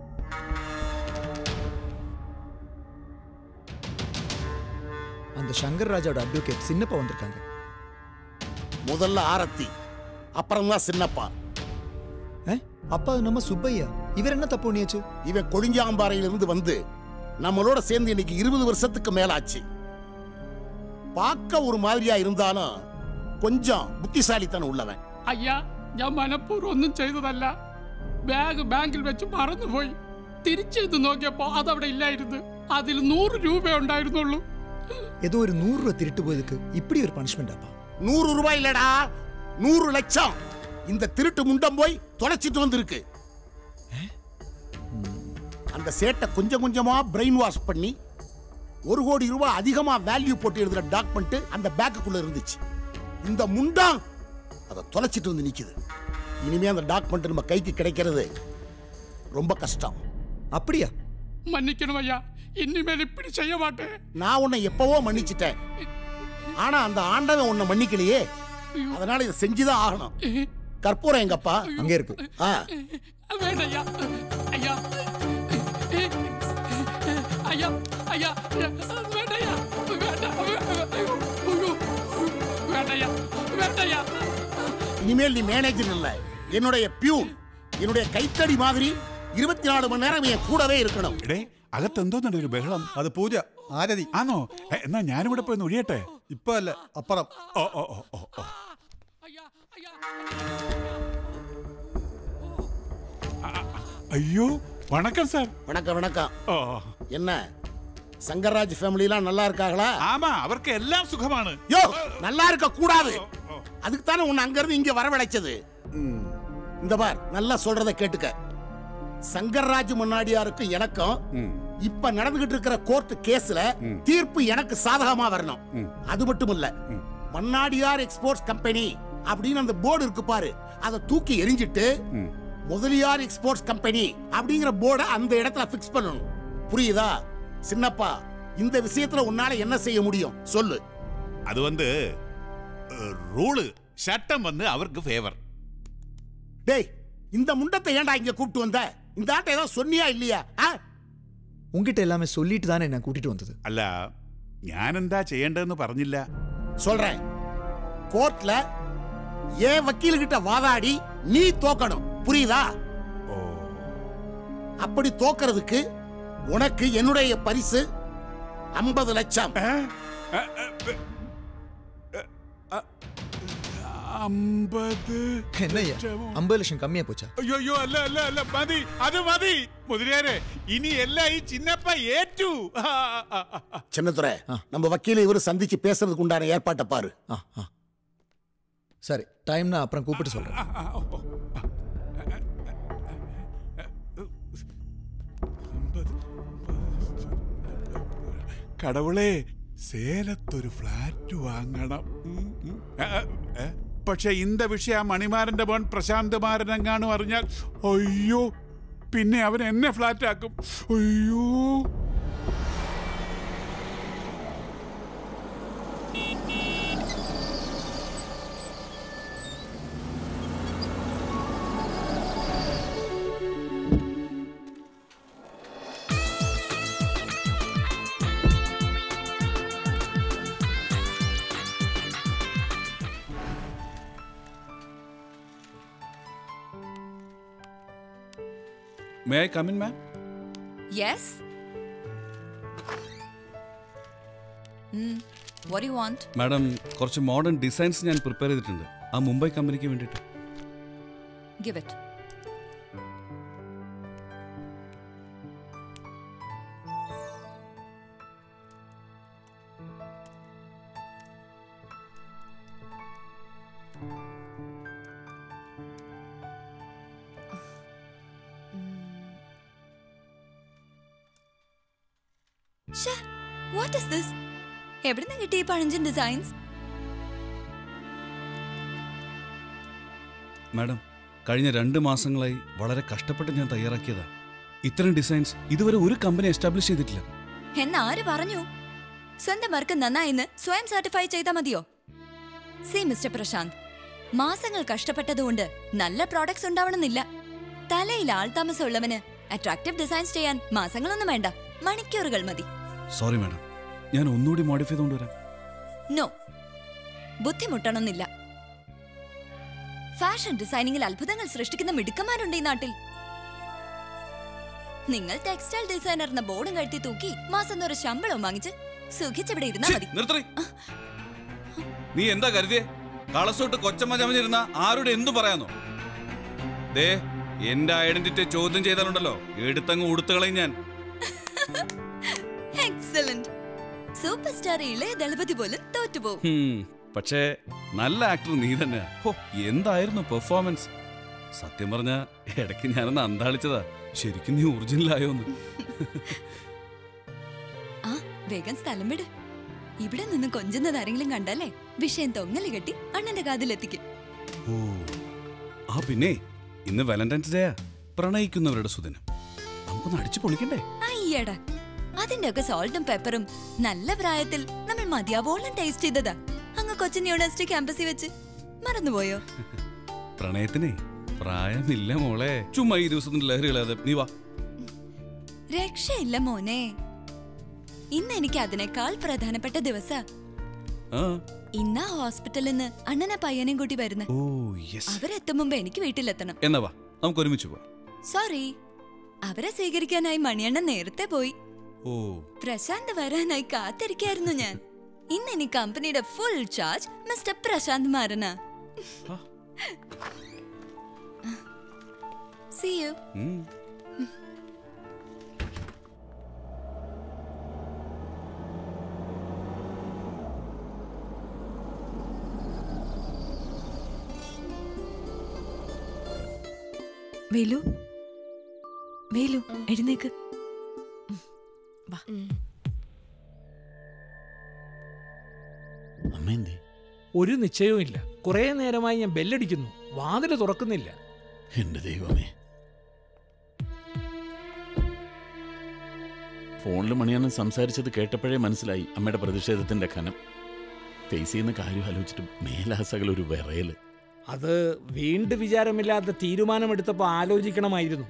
[SPEAKER 13] அந்த சங்கர் ராஜாவோட அட்வொகேட் சின்னப்பா வந்திருக்காங்க.
[SPEAKER 14] முதல்ல ஆரத்தி, அப்புறம் தான் சின்னப்பா.
[SPEAKER 13] அப்பா நம்ம சுப்பையா, இவர் என்ன தப்பு பண்ணியாச்சு?
[SPEAKER 14] இவன் கொடிஞ்சாம்பாறையிலிருந்து வந்து நம்மளோட சேர்ந்து இன்னைக்கு இருபது வருஷத்துக்கு மேலாச்சு. பார்க்க ஒரு மாதிரியா இருந்தாலும் கொஞ்சம் புத்திசாலித்தனம் உள்ளவன்.
[SPEAKER 7] അയ്യാ, ഞാൻ മനഃപൂർവ്വം ഒന്നും ചെയ്തതല്ല. ബാഗ് ബാങ്കിൽ വെച്ച് മറന്നുപോയി. തിരിച്ചെടുത്ത് നോക്കിയപ്പോ അതവിടെ ഇല്ലായിരുന്നു. അതിൽ നൂറ് രൂപ ഉണ്ടായിരുന്നുള്ളൂ.
[SPEAKER 13] ஏதோ ஒரு நூறு ரூபாய் திருட்டு போயதுக்கு இப்படி ஒரு பனிஷ்மெண்ட் அப்பா?
[SPEAKER 14] நூறு ரூபாய் இல்லடா, நூறு லட்சம். இந்த திருட்டு முண்டம் போய் தொலைச்சிட்டு வந்திருக்கு. அந்த சேட்டை கொஞ்சம் கொஞ்சமா பிரெயின் வாஷ் பண்ணி ஒரு கோடி ரூபாய் அதிகமா வேல்யூ போட்டு எழுதுற டாக்குமெண்ட் அந்த பேக்குக்குள்ள இருந்துச்சு. இந்த முண்டம் அதை தொலைச்சிட்டு வந்து நிக்குது. இனிமே அந்த டாக்குமெண்ட் நம்ம கைக்கு கிடைக்கிறது ரொம்ப கஷ்டம்.
[SPEAKER 13] அப்படியா?
[SPEAKER 7] மன்னிக்கணும் ஐயா, இனிமேல் இப்படி செய்ய மாட்டேன்.
[SPEAKER 14] நான் உன்னை எப்பவோ மன்னிச்சிட்டேன். ஆனா அந்த ஆண்டவன் உன்னை மன்னிக்கலையே, அதனால இதை செஞ்சுதான் ஆகணும். கற்பூரம் எங்கப்பா?
[SPEAKER 13] அங்க இருக்கு.
[SPEAKER 14] ஆ,
[SPEAKER 7] வேண்டாம் ஐயா, ஐயா, ஐயா, ஐயா, வேண்டாயா, வேண்டாம், வேண்டாயா, வேண்டாயா.
[SPEAKER 14] இனிமேல் நீ மேனேஜர் இல்ல, என்னுடைய பியூன். என்னுடைய கைத்தடி மாதிரி இருபத்தி நாலு மணி நேரம் என் கூடவே இருக்கணும்.
[SPEAKER 15] അകത്തെന്തോന്നുണ്ട് ഒരു ബഹളം?
[SPEAKER 13] അത് പൂജ. ആരതി
[SPEAKER 15] ആണോ? എന്നാ ഞാനിവിടെ പോയി ഒഴിയട്ടെ.
[SPEAKER 13] ഇപ്പൊ അല്ല, അപ്പുറം.
[SPEAKER 15] ഓ ഓ ഓ ഓ ഓ ஐயோ, வணக்கம் சார்.
[SPEAKER 14] வணக்கம் வணக்கம். என்ன சங்கர்ராஜ் ஃபேமிலிலாம் நல்லா இருக்காங்களா?
[SPEAKER 15] ஆமா, அவருக்கு எல்லாம் சுகமான.
[SPEAKER 14] யோ, நல்லா இருக்க கூடாது. அதுக்கு தானே உன்னை அங்க இருந்து இங்க வரவழைச்சது. இந்த பார், நல்லா சொல்றத கேட்டுக்க. சங்கர்ராஜ் முன்னாடியாருக்கு எனக்கும் இப்ப நடந்துகிட்டு இருக்கிற கோர்ட் கேஸ்ல தீர்ப்பு எனக்கு சாதகமா வரணும். அது மட்டும் இல்ல, மன்னாடியார் எக்ஸ்போர்ட்ஸ் கம்பெனி அப்படின்னு அந்த போர்டு இருக்கு பாரு, அதை தூக்கி எரிஞ்சிட்டு முதலியார் எக்ஸ்போர்ட்ஸ் கம்பெனி அப்படிங்கிற போர்டை அந்த இடத்துல பிக்ஸ் பண்ணணும். புரியுதா சின்னப்பா? இந்த விஷயத்துல உன்னால என்ன செய்ய முடியும் சொல்லு.
[SPEAKER 15] அது வந்து ரூல், சட்டம் வந்து அவருக்கு ஃபேவர்.
[SPEAKER 14] டேய், இந்த முண்டத்தை ஏன்டா இங்க கூப்பிட்டு வந்த? இந்த ஆட்டை ஏதாவது சொன்னியா இல்லையா?
[SPEAKER 13] உங்ககிட்ட எல்லாமே சொல்லிட்டு தானே என்ன கூட்டிட்டு வந்தது.
[SPEAKER 15] അല്ല, ഞാൻ എന്താ ചെയ്യേണ്ടതെന്ന് പറഞ്ഞില്ല.
[SPEAKER 14] சொல்றேன். கோர்ட்ல ஏன் வக்கீல் கிட்ட வாதாடி நீ தோக்கணும். புரியுதா? அப்படி தோக்கிறதுக்கு உனக்கு என்னுடைய பரிசு ஐம்பது லட்சம்.
[SPEAKER 15] അമ്പത്
[SPEAKER 13] എന്നയ്യ അമ്പത് ലക്ഷം കമ്മിയാ പോച്ചാ?
[SPEAKER 15] അയ്യോ അല്ല അല്ല അല്ല മതി, അത് മതി മുതിരേരെ. ഇനി എല്ലാം ഈ ചിന്നപ്പ ഏറ്റു.
[SPEAKER 14] சின்னதுரை, நம்ம வக்கீல இவரு சந்திச்சு பேசுறதுக்கு உண்டான ஏற்பாட்டை பாரு.
[SPEAKER 13] சரி, டைம் நான் அப்புறம் கூப்பிட்டு சொல்றேன்.
[SPEAKER 15] കടവുളെ, സേലത്തൊരു ഫ്ലാറ്റ് വാങ്ങണം. പക്ഷെ ഇന്ത വിഷയ മണിമാരന്റെ മോൻ പ്രശാന്ത് മാരനെങ്ങാനും അറിഞ്ഞാൽ അയ്യോ, പിന്നെ അവൻ എന്നെ ഫ്ലാറ്റ് ആക്കും. അയ്യോ,
[SPEAKER 16] May I come in, ma'am?
[SPEAKER 12] Yes. Hmm. What do you want?
[SPEAKER 16] Madam, കുറച്ച് മോഡേൺ ഡിസൈൻസ് ഞാൻ പ്രിപ്പയർ ചെയ്തിട്ടുണ്ട് ആ മുംബൈ കമ്പനിക്ക് വേണ്ടിയിട്ട്.
[SPEAKER 12] Give it. What is this? എവിടുന്ന് കിട്ടി ഈ പഴഞ്ചൻ ഡിസൈൻസ്?
[SPEAKER 16] മാഡം, കഴിഞ്ഞ രണ്ട് മാസങ്ങളായി വളരെ കഷ്ടപ്പെട്ട് ഞാൻ തയ്യാറാക്കിയതാ. ഇത്തരം ഡിസൈൻസ് ഇതുവരെ ഒരു കമ്പനി എസ്റ്റാബ്ലിഷ് ചെയ്തിട്ടില്ല.
[SPEAKER 12] എന്നാര് പറഞ്ഞു? സ്വന്തം വർക്ക് നന്നായിന്ന് സ്വയം സർട്ടിഫൈ ചെയ്താൽ മതിയോ? സി മിസ്റ്റർ പ്രശാന്ത്, മാസങ്ങൾ കഷ്ടപ്പെട്ടതുകൊണ്ട് നല്ല പ്രോഡക്ട്സ് ഉണ്ടാവണമെന്നില്ല. തലയിൽ ആൾതാമസമുള്ളവന് അട്രാക്റ്റീവ് ഡിസൈൻസ് ചെയ്യാൻ മാസങ്ങളൊന്നും വേണ്ട, മണിക്കൂറുകൾ മതി.
[SPEAKER 16] സോറി മാഡം, ഞാൻ ഒന്നുകൂടി മോഡിഫൈ ചെയ്തുകൊണ്ട് വരാം.
[SPEAKER 12] നോ, ബുദ്ധിമുട്ടണമെന്നില്ല. ഫാഷൻ ഡിസൈനിങ്ങിൽ അത്ഭുതങ്ങൾ സൃഷ്ടിക്കുന്ന മിടുക്കന്മാരുണ്ട് ഈ നാട്ടിൽ. നിങ്ങൾ ടെക്സ്റ്റൈൽ ഡിസൈനർ എന്ന ബോർഡും കഴുത്തി തൂക്കി മാസം തോറും ശമ്പളവും വാങ്ങിച്ച് സുഖിച്ചവിടെ ഇരുന്നാ മതി.
[SPEAKER 16] നിർത്തറി. നീ എന്താ കരുതിയേ? കളസോട്ട് കൊച്ചമ്മ ചമഞ്ഞിരുന്ന ആരുടെ എന്തു പറയാന്നോ? ദേ, എന്റെ ഐഡന്റിറ്റി ചോദ്യം ചെയ്താലുണ്ടല്ലോ, എടുത്തങ്ങ് ഉടുത്തുകളയും ഞാൻ.
[SPEAKER 12] എക്സലന്റ്. സൂപ്പർ സ്റ്റാർ ഇളയ ദളപതി പോലും തോറ്റുപോകും.
[SPEAKER 16] പക്ഷേ നല്ല ആക്ടർ നീ തന്നെ. എന്തായിരുന്നു പെർഫോമൻസ്? സത്യം പറഞ്ഞ ഇടയ്ക്ക് ഞാനൊന്ന് അന്താളിച്ചതാ, ശരിക്കും നീ ഒറിജിനൽ ആയോന്ന്.
[SPEAKER 12] ആ, വേഗം സ്ഥലം വിട്. ഇവിടെ നിന്ന് കൊഞ്ചുന്നത് ആരെങ്കിലും കണ്ടല്ലേ വിഷയം തൊങ്ങല് കെട്ടി അണ്ണന്റെ കാതിലെത്തിക്കും.
[SPEAKER 16] ഓ, ആ പിന്നെ ഇന്ന് വാലന്റൈൻസ് ഡേയാ, പ്രണയിക്കുന്നവരുടെ സുദിനം. നമുക്കൊന്ന് അടിച്ചു പൊളിക്കണ്ടേ?
[SPEAKER 12] അയ്യടാ, അതിന്റെ ഒക്കെ സോൾട്ടും പെപ്പറും നല്ല പ്രായത്തിൽ നമ്മൾ മതിയാവോളം ടേസ്റ്റ് ചെയ്തതാ അങ്ങ് കൊച്ചിൻ യൂണിവേഴ്സിറ്റി ക്യാമ്പസിൽ വെച്ച്. മറന്നുപോയോ?
[SPEAKER 16] പ്രണയത്തിനെ പ്രായമില്ല മോളെ. ചുമ്മാ ഈ ദിവസത്തിന്റെ ലഹരി കളയാതെ നീ വാ.
[SPEAKER 12] രക്ഷയില്ല മോനെ, ഇന്ന് എനിക്ക് അതിനേക്കാൾ പ്രധാനപ്പെട്ട ദിവസ. ഇന്നാ ഹോസ്പിറ്റലിൽ നിന്ന് അണ്ണനെ പയ്യനെയും കൂട്ടി വരുന്ന. അവരെത്തും മുമ്പ് എനിക്ക് വീട്ടിലെത്തണം.
[SPEAKER 16] എന്നാ വാ, നമുക്ക് ഒരുമിച്ച് പോവാം.
[SPEAKER 12] സോറി, അവരെ സ്വീകരിക്കാനായി മണിയണ്ണൻ നേരത്തെ പോയി. പ്രശാന്ത് വരാനായി കാത്തിരിക്കായിരുന്നു ഞാൻ. ഇന്ന് ഇനി കമ്പനിയുടെ ഫുൾ ചാർജ് മിസ്റ്റർ പ്രശാന്ത് മാരനാ. See you. വേലു, വേലു, എഴുന്നേക്ക്. വാ.
[SPEAKER 3] ഒരു നിശ്ചയവും ഇല്ല. കുറെ നേരമായി ഞാൻ ബെല്ലടിക്കുന്നു, വാതില് തുറക്കുന്നില്ല.
[SPEAKER 4] എന്റെ ദൈവമേ.
[SPEAKER 5] ഫോണിൽ മണിയാണ് സംസാരിച്ചത് കേട്ടപ്പോഴേ മനസ്സിലായി അമ്മയുടെ പ്രതിഷേധത്തിന്റെ ഖനം. ഫേസ് ചെയ്യുന്ന കാര്യം ആലോചിച്ചിട്ട് മേലാസകൾ ഒരു വിറയല്.
[SPEAKER 3] അത് വീണ്ടും വിചാരമില്ലാത്ത തീരുമാനമെടുത്തപ്പോൾ ആലോചിക്കണമായിരുന്നു.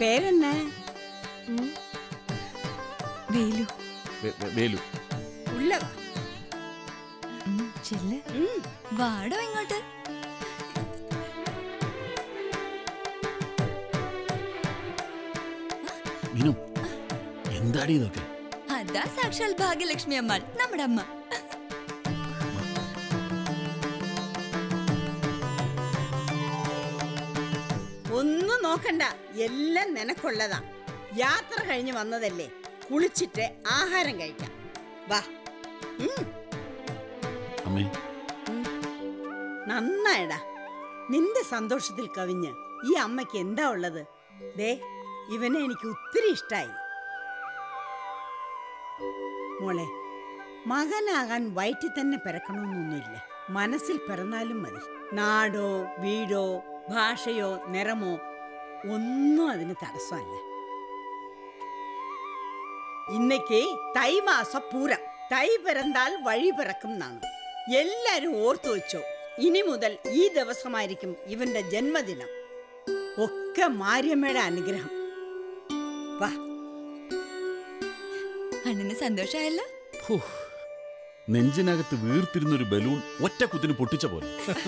[SPEAKER 11] പേരെന്ന?
[SPEAKER 6] വേലു.
[SPEAKER 5] വേലു.
[SPEAKER 11] ഉള്ളവാ.
[SPEAKER 12] ചെല്ല്. വാടോ ഇങ്ങോട്ട്.
[SPEAKER 5] മീനു, എന്താടി ഇതൊക്കെ?
[SPEAKER 12] അതാ സാക്ഷാൽ ഭാഗ്യലക്ഷ്മി അമ്മ, നമ്മുടെ അമ്മ.
[SPEAKER 11] ഒന്നും നോക്കണ്ട, എല്ലാം നിനക്കുള്ളതാ. യാത്ര കഴിഞ്ഞ് വന്നതല്ലേ, കുളിച്ചിട്ട് ആഹാരം കഴിക്കാം. വാ. നന്നായടാ. നിന്റെ സന്തോഷത്തിൽ കവിഞ്ഞ് ഈ അമ്മയ്ക്ക് എന്താ ഉള്ളത്? ദേ, ഇവനെ എനിക്ക് ഒത്തിരി ഇഷ്ടായി. മോളെ, മകനാകാൻ വയറ്റിൽ തന്നെ പിറക്കണമെന്നൊന്നുമില്ല. മനസ്സിൽ പിറന്നാലും മതി. നാടോ വീടോ ഭാഷയോ നിറമോ ഒന്നും അതിന് തടസ്സമല്ല. ഇന്നേക്ക് തൈമാസ പൂരം. തൈ പിറന്താൽ വഴി പിറക്കും എന്നാണ്. എല്ലാരും ഓർത്തു വെച്ചോ, ഇനി മുതൽ ഈ ദിവസമായിരിക്കും ഇവന്റെ ജന്മദിനം. ഒക്കെ മാരിയമ്മയുടെ അനുഗ്രഹം. വാ.
[SPEAKER 12] അണ്ണന് സന്തോഷമായല്ലോ.
[SPEAKER 5] നെഞ്ചിനകത്ത് വീർത്തിരുന്നൊരു ബലൂൺ ഒറ്റ കുത്തിന് പൊട്ടിച്ച പോലെ.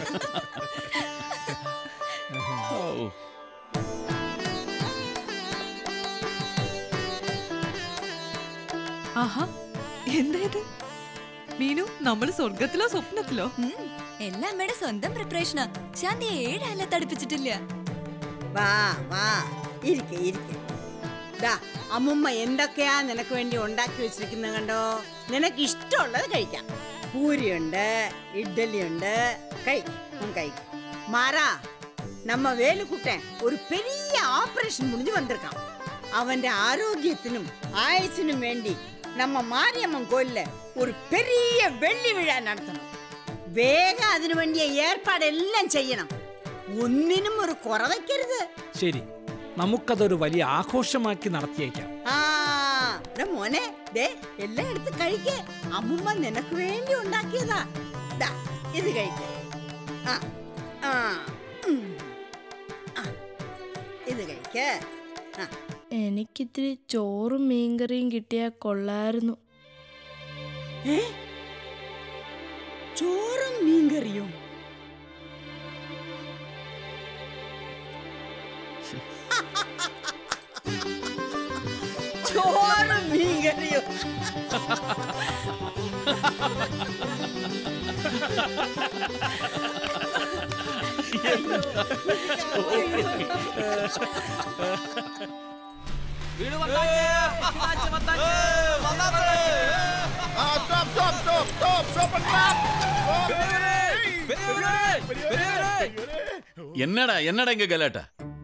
[SPEAKER 6] ആഹാ, എന്തായത്? മീനു, നമ്മള് സ്വർഗത്തിലോ സ്വപ്നത്തിലോ?
[SPEAKER 12] എല്ലാം അമ്മയുടെ സ്വന്തം പ്രിപ്പറേഷനാ. ശാന്തി ഏഴല്ല തടിപ്പിച്ചിട്ടില്ല.
[SPEAKER 11] വാ വാ, ഇരിക്കെ ഇരിക്കെ. ദാ, അമ്മുമ്മ എന്തൊക്കെയാ നിനക്ക് വേണ്ടി ഉണ്ടാക്കി വെച്ചിരിക്കുന്നത് കണ്ടോ. നിനക്ക് ഇഷ്ടമുള്ളത് കഴിക്കാം. പൂരിയുണ്ട്, ഇഡ്ഡലിയുണ്ട്. കഴിക്കും കഴിക്കും. മാറാ, നമ്മ വേലുക്കുട്ടൻ ഒരു പെരിയ ആപറേഷൻ മുടിഞ്ഞു വന്നിരിക്കാം. അവന്റെ ആരോഗ്യത്തിനും ആയുസിനും വേണ്ടി നമ്മ മാരിയമ്മൻ കോയില് ഒരു പെരിയ വെള്ളി വീഴാൻ നടത്തണം. വേഗം അതിനു വേണ്ടിയ ഏർപ്പാടെല്ലാം ചെയ്യണം. ഒന്നിനും ഒരു കുറവയ്ക്കരുത്.
[SPEAKER 3] ശരി, നമുക്കതൊരു വലിയ ആഘോഷമാക്കി നടത്തിയേക്കാം.
[SPEAKER 11] ആ മോനെ, ദേ എല്ലാം എടുത്ത് കഴിക്കേ. അമ്മുമ്മ നിനക്ക് വേണ്ടി ഉണ്ടാക്കിയതാ. ദാ, ഇത് കഴിക്കേ. ആ ആ ഇത് കഴിക്കേ.
[SPEAKER 10] എനിക്കിത്തിരി ചോറും മീൻകറിയും കിട്ടിയാ കൊള്ളായിരുന്നു.
[SPEAKER 11] ഏ, ചോറും മീൻകറിയും? ചോറും മീൻകറിയും?
[SPEAKER 5] എന്നടാ എന്നടാ ഇങ്ങ ഗലാട്ട?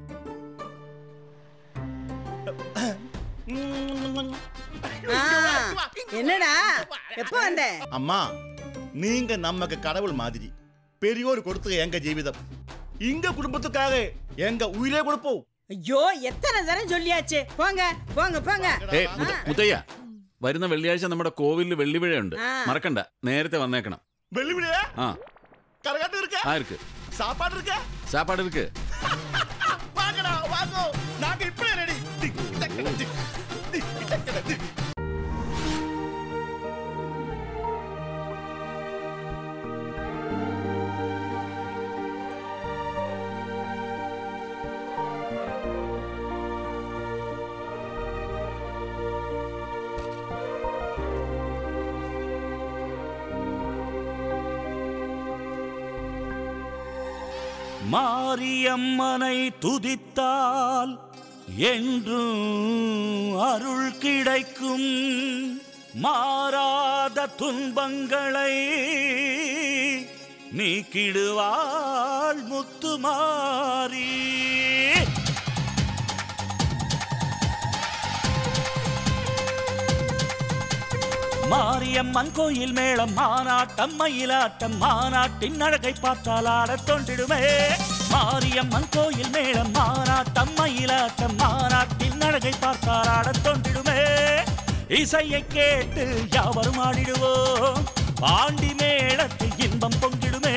[SPEAKER 11] என்னடா எப்ப வந்த?
[SPEAKER 17] அம்மா, நீங்க நமக்கு கடவுள் மாதிரி. பெரியோர் கொடுத்த எங்க ஜீவிதம், இங்க குடும்பத்துக்காக எங்க உயிரே கொடுப்போம்.
[SPEAKER 11] ஐயோ, எத்தனை தரம் சொல்லியாச்சு. போங்க போங்க போங்க.
[SPEAKER 5] മുത്തയ്യ, വരുന്ന വെള്ളിയാഴ്ച നമ്മുടെ കോവിലിൽ വെള്ളിവിഴയുണ്ട്. മറക്കണ്ട, നേരത്തെ വന്നേക്കണം.
[SPEAKER 17] வெள்ளிவிழா?
[SPEAKER 5] ആ,
[SPEAKER 17] கரகாட்டம் இருக்கா?
[SPEAKER 5] ആ இருக்கு.
[SPEAKER 17] சாப்பாடு இருக்கா?
[SPEAKER 5] சாப்பாடு இருக்கு.
[SPEAKER 17] வாங்கடா வாங்கோ, நாங்க இப்பவே ரெடி.
[SPEAKER 18] மாரியம்மனை துதித்தால் என்றும் அருள் கிடைக்கும். மாறாத துன்பங்களை நீக்கிடுவாள் முத்துமாரி. மாரியம்மன் கோயில் மேளம், மானாட்டம் மயிலாட்டம், மாநாட்டின் அழகை பார்த்தால் ஆடத் தோன்றிடுமே. மாரியம்மன் கோயில் மேளம், மானாட்டம் மயிலாட்டம், மாநாட்டின் அழகை பார்த்தால் ஆடத் தோன்றிடுமே. இசையை கேட்டு யாவரும் ஆடிடுவோம், பாண்டி மேளத்தில் இன்பம் பொங்கிடுமே.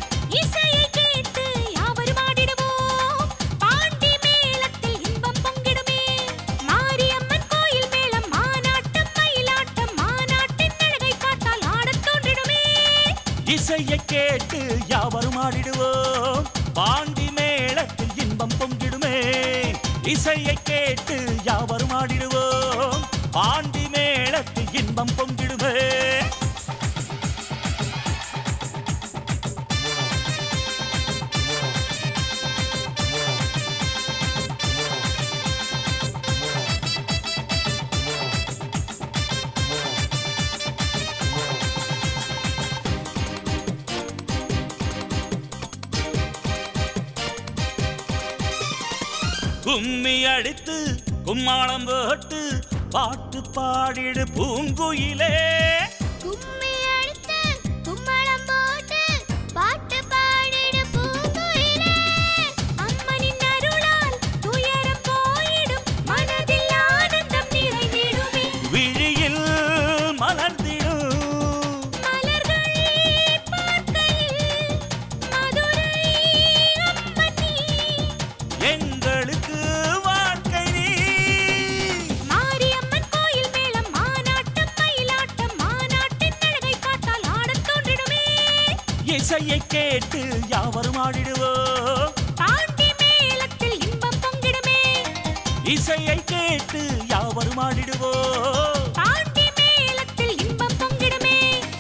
[SPEAKER 18] இசையை கேட்டு யாவரும் ஆடிடுவோம், பாண்டி மேளத்தில் இன்பம் பொங்கிடுமே. இசையை கேட்டு யாவரும் ஆடிடுவோம் பாண்டி மேளத்தில் இன்பம் பொங்கிடுமே இசையை கேட்டு யாவரும் ஆடிடுவோம் பாண்டி மேளத்தில் இன்பம் பொங்கிடுமே கும்மி அடித்து கும்மாளம் போட்டு பாட்டு பாடிடு பூங்குயிலே
[SPEAKER 19] கும்மி அடித்து கும்மாளம் போட்டு பாட்டு பாடிடு பூங்குயிலே அம்மனின் அருளால் துயரம் போயிடும் மனதில் ஆனந்தம் நிறைந்திடுமே
[SPEAKER 18] விழியில் மலர்ந்திடும்
[SPEAKER 19] மலர்கள் பார்க்கையில் மதுரை அம்மனி
[SPEAKER 18] எங்களுக்கு வாழ்க்கை நீ
[SPEAKER 19] மாரியம்மன் கோயில் மேளம் மானாட்டம் மயிலாட்டம் மாநாட்டின் அழகை பார்த்தால் ஆடத் தோன்றிடுமே
[SPEAKER 18] இசையை கேட்டு யாவரும் ஆடிடுவோம்
[SPEAKER 19] பாண்டி மேளத்தில் இன்பம் பொங்கிடுமே
[SPEAKER 18] இசையை கேட்டு யாவரும் ஆடிடுவோம்
[SPEAKER 19] பாண்டி மேளத்தில் இன்பம் பொங்கிடுமே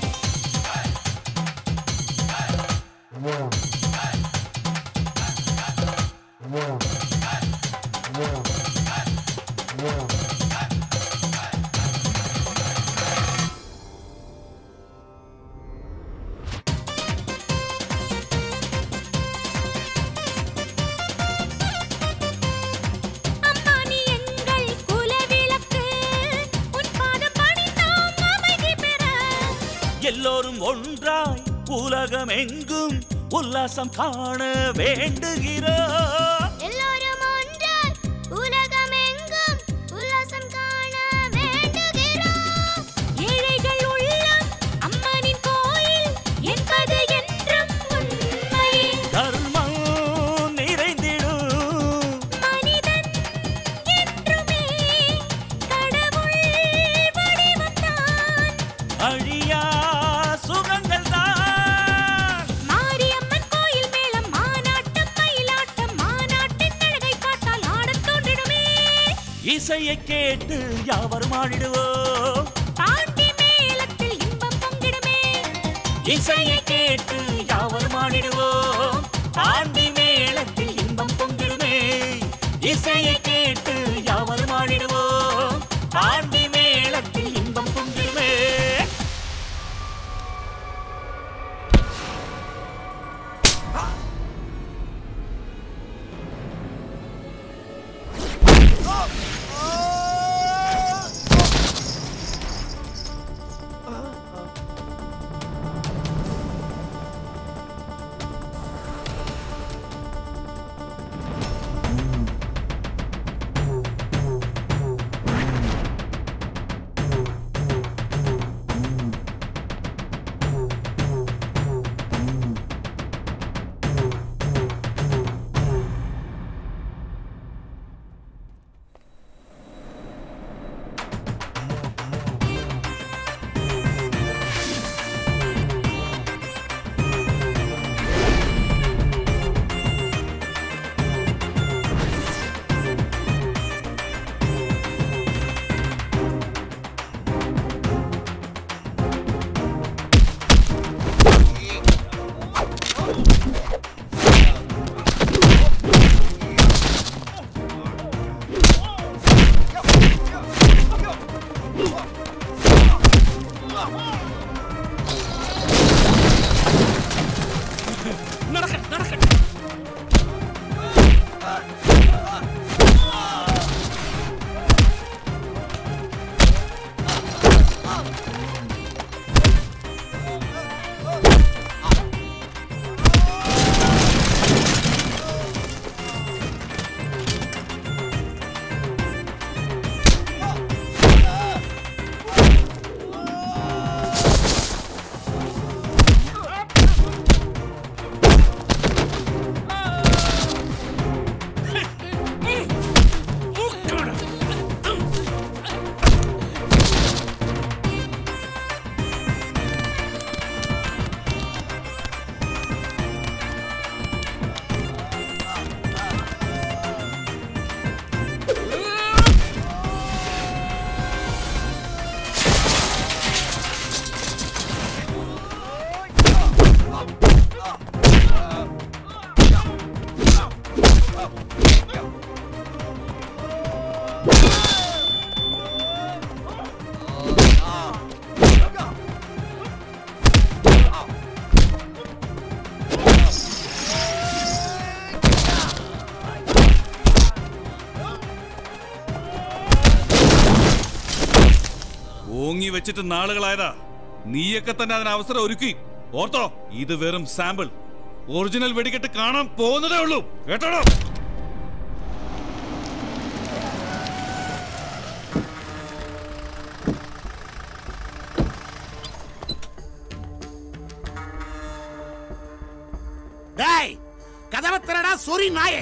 [SPEAKER 19] அம்மா நீ எங்கள் குலவிளக்கு உன் பாதம் பணிந்தோம் அமைதி பெற
[SPEAKER 18] எல்லோரும் ஒன்றாய் உலகம் எங்கும் உல்லாசம் காண வேண்டுகிறோம்
[SPEAKER 19] எல்லோரும் ஒன்றாய் உலகம் எங்கும் உல்லாசம் காண வேண்டுகிறோம் ஏழைகள் உள்ளம் அம்மனின் கோயில் என்பது என்றும் உண்மை
[SPEAKER 18] தர்மம் நிறைந்திடும்
[SPEAKER 19] மனிதன் என்றுமே கடவுள் வடிவம்தான்
[SPEAKER 18] அழியா சுகங்கள் தான்
[SPEAKER 19] மாரியம்மன் கோயில் மேளம் மானாட்டம் மயிலாட்டம் மாநாட்டின் அழகை பார்த்தால் ஆடத் தோன்றிடுமே
[SPEAKER 18] இசையை கேட்டு யாவரும் ஆடிடுவோம்
[SPEAKER 19] பாண்டி மேளத்தில் இன்பம் பொங்கிடுமே
[SPEAKER 18] இசையை கேட்டு யாவரும் ஆடிடுவோம் பாண்டி மேளத்தில் இன்பம் பொங்கிடுமே இசையை கேட்டு யாவரும் ஆடிடுவோம் பாண்டி மேளத்தில் இன்பம் பொங்கிடுமே
[SPEAKER 16] ഓങ്ങി വെച്ചിട്ട് നാളുകളായതാ. നീയൊക്കെ തന്നെ അതിന് അവസരം ഒരുക്കി. ഓർത്തോ, ഇത് വെറും സാമ്പിൾ. ഒറിജിനൽ വെടിക്കെട്ട് കാണാൻ പോകുന്നതേ ഉള്ളൂ. കേട്ടോ?
[SPEAKER 14] டேய், கதவை திறடா சொரி நாயே.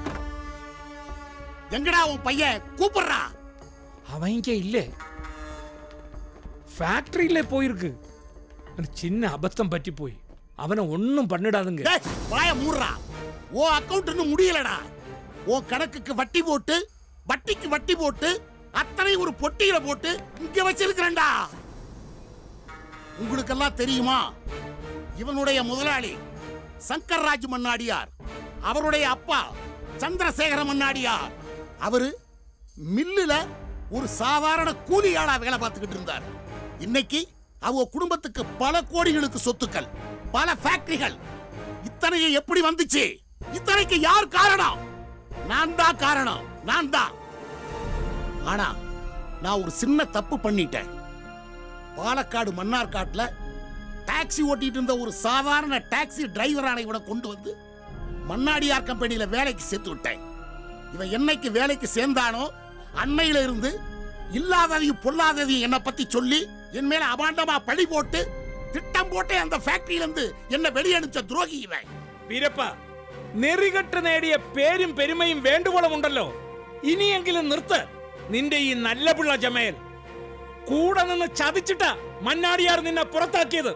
[SPEAKER 14] எங்கடா உன் பையன்? கூப்பிடுறா.
[SPEAKER 3] அவன் இங்க இல்ல, ஃபேக்டரியில போயிருக்கு. சின்ன அபத்தம் பற்றி போய் அவனை ஒன்னும் பண்ணிடாதுங்க.
[SPEAKER 14] டேய், வாய மூடுறா. ஓ அக்கவுண்ட் இன்னும் முடியலடா. ஓ கணக்குக்கு வட்டி போட்டு வட்டிக்கு வட்டி போட்டு அத்தனை ஒரு பொட்டியில போட்டு இங்க வச்சிருக்கிறேன்டா. உங்களுக்கெல்லாம் தெரியுமா, இவனுடைய முதலாளி சங்கர்ராஜ் மன்னாடியார், அவருடைய அப்பா சந்திரசேகர மன்னாடியார். அவரு மில்லுல ஒரு சாதாரண கூலி ஆளா வேலை பார்த்துக்கிட்டு இருந்தார். இன்னைக்கு அவங்க குடும்பத்துக்கு பல கோடிகளுக்கு சொத்துக்கள், பல ஃபேக்டரிகள். இத்தனையும் எப்படி வந்துச்சு? இத்தனைக்கு யார் காரணம்? நான் தான் காரணம், நான் தான். ஆனா நான் ஒரு சின்ன தப்பு பண்ணிட்டேன். பாலக்காடு மன்னார்காட்டுல டாக்ஸி ஓட்டிட்டு இருந்த ஒரு சாதாரண டாக்ஸி டிரைவரான இவனை கொண்டு வந்து மன்னாடியார் கம்பெனியில வேலைக்கு சேர்த்து விட்டேன். இவன் என்னைக்கு வேலைக்கு சேர்ந்தானோ அன்னையில இருந்து இல்லாததையும் பொல்லாததையும் என்னை பத்தி சொல்லி என் மேல அபாண்டமா பழி போட்டு திட்டம் போட்டு அந்த ஃபேக்டரியில இருந்து என்ன வெளியனுப்பிச்ச துரோகி இவன்.
[SPEAKER 3] വീരപ്പ, നെറികെട്ട് നേടിയ പേരും പെരുമയും വേണ്ടുവോളം ഉണ്ടല്ലോ. ഇനിയെങ്കിലും നിർത്ത് നിന്റെ ഈ നല്ല പിള്ള ജമേൽ. കൂടെ നിന്ന് ചതിച്ചിട്ടാ മന്നാടിയാർ നിന്നെ പുറത്താക്കിയത്.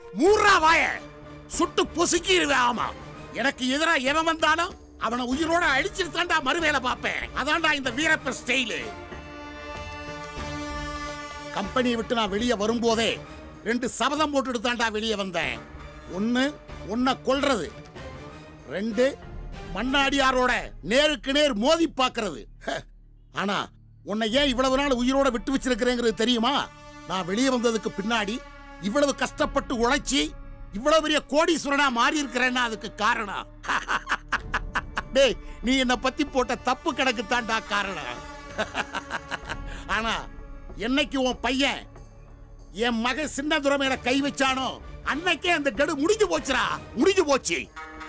[SPEAKER 14] சுட்டு பொசுக்கிடுவேன். ஆமா, எனக்கு எதிரா எவன் வந்தாலும் அவனை உயிரோட அழிச்சிட்டு தாண்டா மறுவேலை பார்ப்பேன். அதான்டா இந்த வீரப்ப ஸ்டைலு. கம்பெனியை விட்டு நான் வெளியே வரும்போதே ரெண்டு சபதம் போட்டுட்டு தாண்டா வெளியே வந்தேன். ஒன்னு உன்னை கொல்றது, ரெண்டு மன்னாடியாரோட நேருக்கு நேர் மோதி பார்க்கிறது. ஆனா உன்னை ஏன் இவ்வளவு நாள் உயிரோட விட்டு வச்சிருக்கிறேங்கிறது தெரியுமா? நான் வெளியே வந்ததுக்கு பின்னாடி இவ்வளவு கஷ்டப்பட்டு உழைச்சி இவ்வளவு பெரிய கோடீஸ்வரனா மாறி இருக்கிறேன்னா அதுக்கு காரணம் டேய், நீ என்ன பத்தி போட்ட தப்பு கணக்கு தான்டா காரணம். ஆனா என்னைக்கு உன் பையன் என் மகன் சின்னதுரை மேல கை வச்சானோ அன்னைக்கே அந்த கடு முடிஞ்சு போச்சுடா, முடிஞ்சு போச்சு.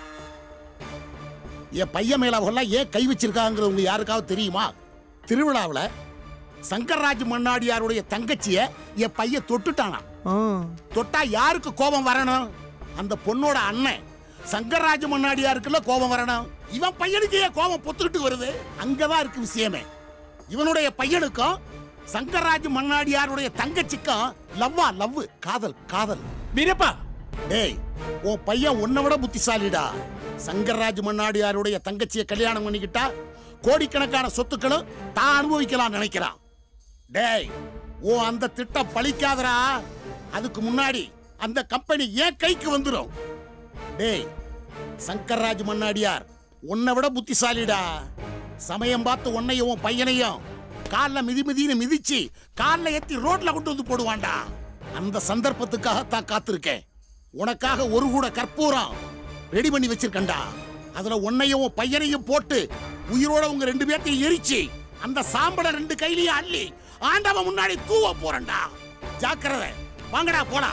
[SPEAKER 14] என் பையன் மேல அவெல்லாம் ஏன் கை வச்சிருக்காங்கிறது உங்க யாருக்காவது தெரியுமா? திருவிழாவில் சங்கர்ராஜ் மன்னாடியாருடைய தங்கச்சிய என் பையன் தொட்டுட்டானா. தொட்டா யாருக்கு கோபம் வரணும்? அந்த பொண்ணோட அண்ணன் சங்கர்ராஜ் மன்னாடியாருக்குள்ள கோபம் வரணும். இவன் பையனுக்கு ஏன் கோபம் பொத்துக்கிட்டு வருது? அங்கதான் இருக்கு விஷயமே. இவனுடைய பையனுக்கும் சங்கர்ராஜ் மன்னாடியாருடைய தங்கச்சிக்கும் லவ்வா லவ், காதல் காதல்.
[SPEAKER 3] வீரப்பா,
[SPEAKER 14] டேய், உன் பையன் உன்னை விட புத்திசாலிடா. சங்கர்ராஜ் மன்னாடியாருடைய தங்கச்சியை கல்யாணம் பண்ணிக்கிட்டா கோடிக்கணக்கான சொத்துக்களும் தான் அனுபவிக்கலாம் நினைக்கிறான். டேய், ஓ அந்த திட்டம் பழிக்காதரா. அதுக்கு முன்னாடி அந்த கம்பெனி ஏன் கைக்கு வந்துடும். டேய், சங்கர்ராஜ் மன்னாடியார் உன்னை விட புத்திசாலிடா. சமயம் பார்த்து உன்னையும் உன் பையனையும் காலில் மிதி மிதின்னு மிதிச்சு காலில் ஏற்றி ரோட்ல கொண்டு வந்து போடுவான்டா. அந்த சந்தர்ப்பத்துக்காக தான் காத்திருக்கேன். உனக்காக ஒரு கூட கற்பூரம் ரெடி பண்ணி வச்சிருக்கேன்டா. அதுல உன்னையும் உன் பையனையும் போட்டு உயிரோட உங்க ரெண்டு பேர்த்தையும் எரிச்சு அந்த சாம்பலை ரெண்டு கையிலையும் அள்ளி ஆண்டவன் முன்னாடி தூவ போறேன்டா. ஜாக்கிரதை, வாங்கடா போலாம்.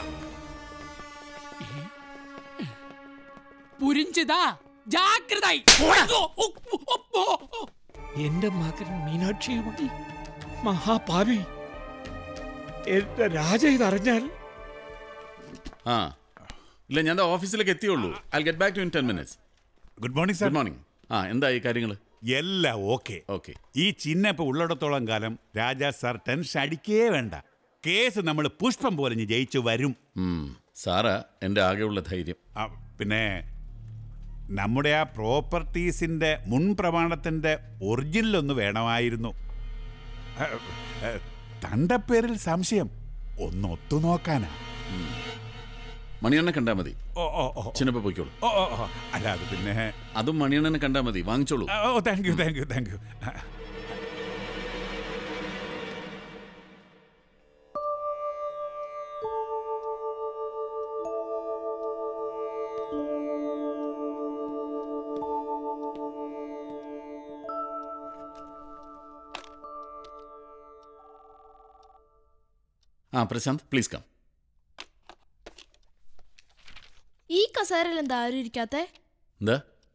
[SPEAKER 7] புரிஞ்சுதா? ஜாக்கிரதை.
[SPEAKER 3] എന്റെ മകൻ മീനാക്ഷിയുമായി മഹാപാപി എന്റെ രാജ ഇതറിഞ്ഞാൽ.
[SPEAKER 5] ആ ഇല്ല, ഞാൻ ഓഫീസിലേക്ക് എത്തിയുള്ളൂ. I get back to in ten minutes.
[SPEAKER 15] Good morning sir.
[SPEAKER 5] Good morning. ആ എന്തായി കാര്യങ്ങൾ?
[SPEAKER 15] എല്ലാം ഓക്കെ.
[SPEAKER 5] ഓക്കെ.
[SPEAKER 15] ഈ ചിഹ്ന ഇപ്പൊ ഉള്ളിടത്തോളം കാലം രാജാ സാർ ടെൻഷൻ അടിക്കേ വേണ്ട. കേസ് നമ്മൾ പുഷ്പം പോലെ ഇനി ജയിച്ചു വരും.
[SPEAKER 5] സാറാ എൻ്റെ ആകെയുള്ള ധൈര്യം.
[SPEAKER 15] പിന്നെ നമ്മുടെ ആ പ്രോപ്പർട്ടീസിന്റെ മുൻ പ്രമാണത്തിന്റെ ഒറിജിനൽ ഒന്ന് വേണമായിരുന്നു. തന്റെ പേരിൽ സംശയം ഒന്ന് ഒത്തു നോക്കാനാ.
[SPEAKER 5] മണിയണ്ണനെ കണ്ടാ മതി.
[SPEAKER 15] ഓ ഓ ഓ
[SPEAKER 5] ചിന്നപ്പ പോയിക്കോളൂ.
[SPEAKER 15] ഓ ഓ ഓ അല്ല അത് പിന്നെ
[SPEAKER 5] അതും മണിയണ്ണനെ കണ്ടാ മതി, വാങ്ങിച്ചോളൂ.
[SPEAKER 15] ഓ thank you thank you thank you.
[SPEAKER 5] ആ പ്രശാന്ത് പ്ലീസ് കം.
[SPEAKER 10] ഈ കസേരയിൽ എന്താ ആരും ഇരിക്കാത്തെ?
[SPEAKER 5] എന്താ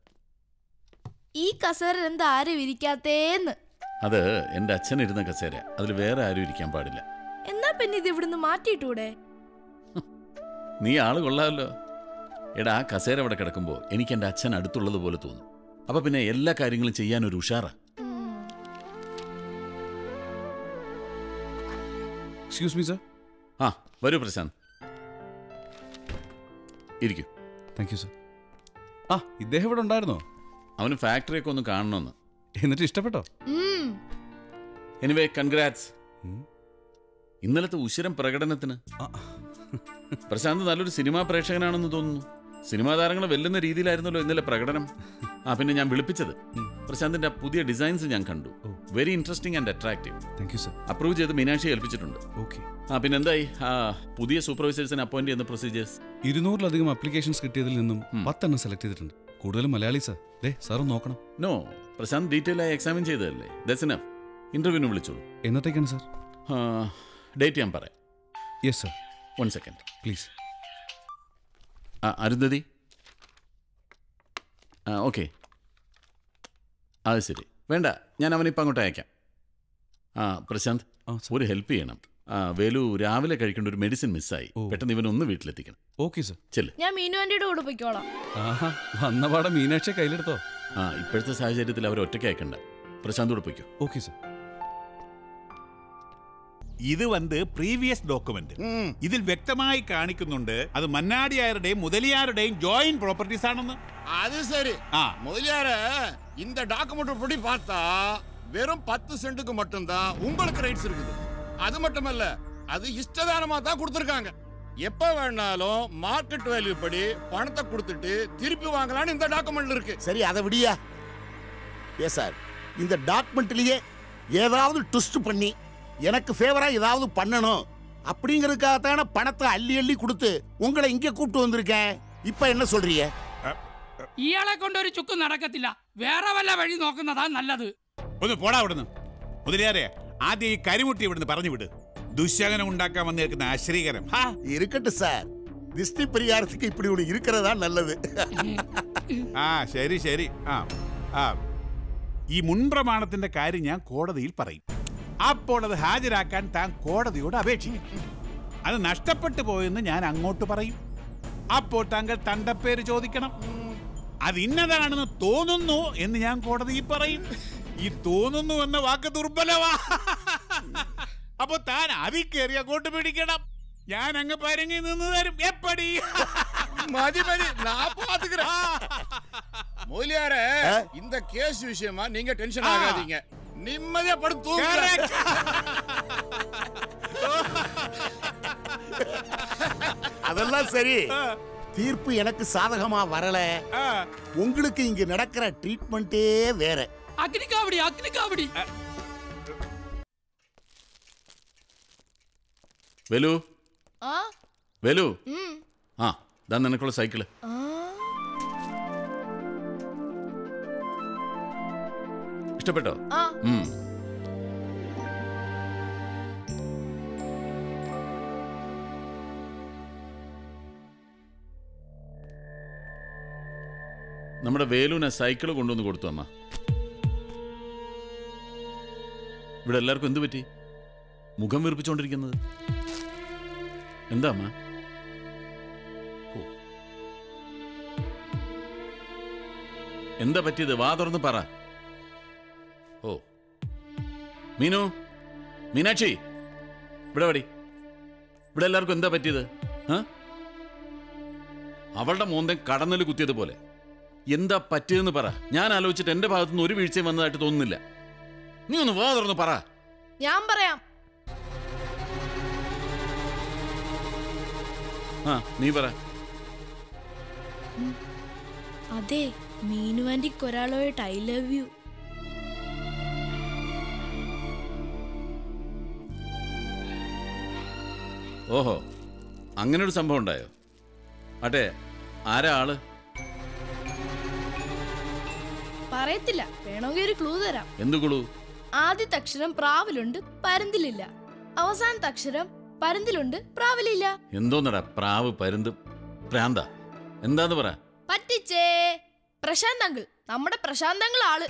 [SPEAKER 10] ഈ കസേരയിൽ എന്താ ആരും ഇരിക്കാത്തേന്ന്?
[SPEAKER 5] അത് എൻ്റെ അച്ഛൻ ഇരുന്ന കസേര, അതിൽ വേറെ ആരും ഇരിക്കാൻ പാടില്ല.
[SPEAKER 10] എന്നാ പിന്നെ ഇത് ഇവിടുന്ന് മാറ്റിയിട്ടൂടെ?
[SPEAKER 5] നീ ആള് കൊള്ളാമല്ലോ. എടാ ആ കസേര അവിടെ കിടക്കുമ്പോൾ എനിക്ക് എൻ്റെ അച്ഛൻ അടുത്തുള്ളത് പോലെ തോന്നും. അപ്പൊ പിന്നെ എല്ലാ കാര്യങ്ങളും ചെയ്യാനൊരു ഉഷാറാ.
[SPEAKER 16] Excuse me sir.
[SPEAKER 5] ആ വരൂ പ്രശാന്ത്, ഇരിക്കൂ.
[SPEAKER 16] Thank you sir. ആ ഇദ്ദേഹം ഇവിടെ ഉണ്ടായിരുന്നോ?
[SPEAKER 5] അവന് ഫാക്ടറിയൊക്കെ ഒന്ന് കാണണമെന്ന്.
[SPEAKER 16] എന്നിട്ട് ഇഷ്ടപ്പെട്ടോ?
[SPEAKER 5] Anyway congrats. ഇന്നലത്തെ ഉശിരം പ്രകടനത്തിന് പ്രശാന്ത് നല്ലൊരു സിനിമാ പ്രേക്ഷകനാണെന്ന് തോന്നുന്നു. സിനിമാ താരങ്ങളെ വെല്ലുന്ന രീതിയിലായിരുന്നല്ലോ ഇന്നലെ പ്രകടനം. ആ പിന്നെ ഞാൻ വിളിപ്പിച്ചത് പ്രശാന്തിന്റെ പുതിയ ഡിസൈൻസ് ഞാൻ കണ്ടു. Very interesting and attractive.
[SPEAKER 16] Thank you sir.
[SPEAKER 5] Approve ചെയ്ത് മീനാക്ഷി ഏൽപ്പിച്ചിട്ടുണ്ട്.
[SPEAKER 16] ഓക്കെ.
[SPEAKER 5] ആ പിന്നെ എന്തായി ആ പുതിയ സൂപ്പർവൈസേഴ്സിനെ അപ്പോയിന്റ് ചെയ്യുന്ന പ്രൊസീജിയേഴ്സ്?
[SPEAKER 16] ഇരുന്നൂറിലധികം അപ്ലിക്കേഷൻസ് കിട്ടിയതിൽ നിന്നും പത്തെണ്ണം സെലക്ട് ചെയ്തിട്ടുണ്ട്. കൂടുതലും മലയാളി സർ. ദേ സാറും നോക്കണം.
[SPEAKER 5] നോ, പ്രശാന്ത് ഡീറ്റെയിൽ ആയി എക്സാമിൻ ചെയ്തതല്ലേ. That's enough. ഇന്റർവ്യൂവിന് വിളിച്ചോളൂ.
[SPEAKER 16] എന്നത്തേക്കാണ് സർ?
[SPEAKER 5] ഡേറ്റ് ഞാൻ പറയാം.
[SPEAKER 16] Yes sir.
[SPEAKER 5] One second
[SPEAKER 16] please.
[SPEAKER 5] ആ അരുന്ധതി. ആ ഓക്കെ, അത് ശരി. വേണ്ട, ഞാൻ അവനിപ്പോൾ അങ്ങോട്ട് അയക്കാം. ആ പ്രശാന്ത് ഒരു ഹെൽപ്പ് ചെയ്യണം. ആ വേലു രാവിലെ കഴിക്കേണ്ട ഒരു മെഡിസിൻ മിസ്സായി. പെട്ടെന്ന് ഇവനൊന്ന് വീട്ടിലെത്തിക്കണം.
[SPEAKER 16] Okay sir.
[SPEAKER 5] ചെല്ല്.
[SPEAKER 10] ഞാൻ മീനു ആന്റിയുടെ കൂടെ പോയിക്കോളാം.
[SPEAKER 16] ആഹാ, വന്നപാടെ മീനാക്ഷി കയ്യിലെടുത്തോ?
[SPEAKER 5] ആ ഇപ്പോഴത്തെ സാഹചര്യത്തിൽ അവർ ഒറ്റയ്ക്ക് അയക്കണ്ട. പ്രശാന്ത് കൂടെ പോയിക്കോ.
[SPEAKER 16] Okay sir.
[SPEAKER 15] ഇത് വന്ന് പ്രീവിയസ് ഡോക്യുമെന്റ്. ഇതിൽ വ്യക്തമായി കാണിക്കുന്നുണ്ട് അത് മന്നാടിയാരുടെയും മുതലിയാരുടെയും ജോയിന്റ് പ്രോപ്പർട്ടീസ് ആണെന്ന്.
[SPEAKER 14] அது சரி. முதலியார இந்த டாக்குமெண்ட் படி பார்த்தா வெறும் பத்து சென்ட்டுக்கு மட்டும்தான் உங்களுக்கு ரைட்ஸ் இருக்குது. அது மட்டுமல்ல, அது இஷ்டதானமா தான் கொடுத்துருக்காங்க. எப்ப வேணாலும் மார்க்கெட் வேல்யூ படி பணத்தை கொடுத்துட்டு திருப்பி வாங்கலாம்னு இந்த டாக்குமெண்ட்ல இருக்கு. சரி, அதை விடியா. ஏ சார், இந்த டாக்குமெண்ட்லயே ஏதாவது ட்விஸ்ட் பண்ணி எனக்கு ஃபேவரா ஏதாவது பண்ணணும் அப்படிங்கிறதுக்காக தான பணத்தை அள்ளி அள்ளி கொடுத்து உங்களை இங்க கூப்பிட்டு வந்திருக்கேன். இப்ப என்ன சொல்றீங்க?
[SPEAKER 7] ഇയാളെ കൊണ്ട് ഒരു ചുക്കും നടക്കത്തില്ല. വേറെ വല്ല വഴി നോക്കുന്നതാ നല്ലത്.
[SPEAKER 15] ഒന്ന് പോടാ അവിടുന്ന്. മുതലിയാരെ, ആദ്യം ഈ കരിമുട്ടി ഇവിടുന്ന് പറഞ്ഞു വിട്. ദുശകനം ഉണ്ടാക്കാൻ വന്നിരിക്കുന്ന അശ്രീകരം.
[SPEAKER 14] இருக்கட்டும் சார், திஷ்டி பரிகாரத்துக்கு இப்படி ஒன்று இருக்கிறதா நல்லது.
[SPEAKER 15] ആ ശരി ശരി. ആ ആ ഈ മുൻപ്രമാണത്തിന്റെ കാര്യം ഞാൻ കോടതിയിൽ പറയും. അപ്പോൾ അത് ഹാജരാക്കാൻ താൻ കോടതിയോട് അപേക്ഷിക്കും. അത് നഷ്ടപ്പെട്ടു പോയെന്ന് ഞാൻ അങ്ങോട്ട് പറയും. അപ്പോൾ താങ്കൾ തണ്ടപ്പേര് ചോദിക്കണം. അത് ഇന്നതാണെന്ന് തോന്നുന്നു എന്ന് ഞാൻ കോടതിയിൽ പറയും. ഈ തോന്നുന്നു എന്ന വാക്ക് ദുർബലമാ. അപ്പൊ താൻ അതിൽ കയറി അങ്ങോട്ട് പിടിക്കണം. ഞാൻ അങ്ങ് പരങ്ങി നിന്ന് തരും. എപ്പടി
[SPEAKER 14] மதி மதி நான் பாத்துக்கிறேன். மூலியாரே, இந்த கேஸ் விஷயமா நீங்க டென்ஷன் ஆகாதீங்க. நிம்மதியா படுத்து தூங்குங்க. அதெல்லாம் சரி. தீர்ப்பு எனக்கு சாதகமா வரல. உங்களுக்கு இங்க நடக்கிற ட்ரீட்மெண்டே வேற.
[SPEAKER 7] അഗ്നികാവടി അഗ്നികാവടി.
[SPEAKER 5] വേലു
[SPEAKER 10] ആ
[SPEAKER 5] വേലു.
[SPEAKER 10] ഉം
[SPEAKER 5] ആ ദാ നിനക്കുള്ള സൈക്കിള്.
[SPEAKER 10] ആ
[SPEAKER 5] ഇഷ്ടപ്പെട്ടോ?
[SPEAKER 10] ആ
[SPEAKER 5] ഉം. നമ്മുടെ വേലുവിനെ സൈക്കിള് കൊണ്ടുവന്ന് കൊടുത്തു അമ്മ. ഇവിടെ എല്ലാവർക്കും എന്തു പറ്റി? മുഖം വീർപ്പിച്ചോണ്ടിരിക്കുന്നത് എന്താ അമ്മ? എന്താ പറ്റിയത്? വാ തുറന്ന് പറ. ഓ മീനു, മീനാക്ഷി, ഇവിടെ വടി. ഇവിടെ എല്ലാവർക്കും എന്താ പറ്റിയത്? അവളുടെ മോന്തൻ കടന്നല് കുത്തിയതുപോലെ. എന്താ പറ്റിയതെന്ന് പറ. ഞാൻ ആലോചിച്ചിട്ട് എന്റെ ഭാഗത്തുനിന്ന് ഒരു വീഴ്ചയും വന്നതായിട്ട് തോന്നുന്നില്ല. നീ ഒന്ന് വാ തുറന്ന് പറ.
[SPEAKER 10] ഞാൻ പറയാം.
[SPEAKER 5] ആ നീ പറ.
[SPEAKER 10] അതെ, മീനു ആന്റിക്ക് ഒരാളായിട്ട് ഐ ലവ് യു.
[SPEAKER 5] ഓഹോ, അങ്ങനെ ഒരു സംഭവം ഉണ്ടായോ? അട്ടെ, ആരാ ആള്?
[SPEAKER 10] പറയത്തില്ല, വേണമെങ്കിൽ ഒരു ക്ലൂ തരാം.
[SPEAKER 5] എന്തു ക്ലൂ?
[SPEAKER 10] ആദ്യത്തെ അക്ഷരം പ്രാവിലുണ്ട്, പരന്തിലില്ല. അവസാനത്തെ അക്ഷരം പരുന്തിലുണ്ട് പ്രാവിലില്ല.
[SPEAKER 5] എന്തോന്നടാ പ്രാവ് പരുന്ത് പ്രാന്ത എന്താന്ന് പറ.
[SPEAKER 10] പറ്റിച്ചേ. പ്രശാന്ത് അങ്കിൾ, നമ്മുടെ പ്രശാന്ത് അങ്കിൾ ആള്.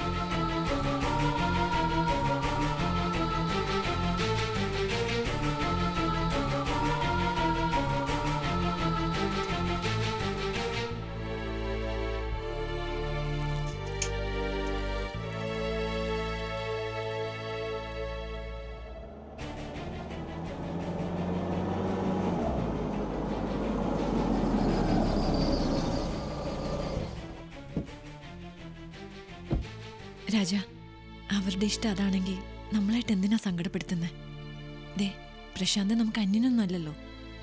[SPEAKER 6] രാജ, അവരുടെ ഇഷ്ടം അതാണെങ്കിൽ നമ്മളായിട്ട് എന്തിനാ സങ്കടപ്പെടുത്തുന്നത്? ദേ, പ്രശാന്ത് നമുക്ക് അന്യനൊന്നും അല്ലല്ലോ.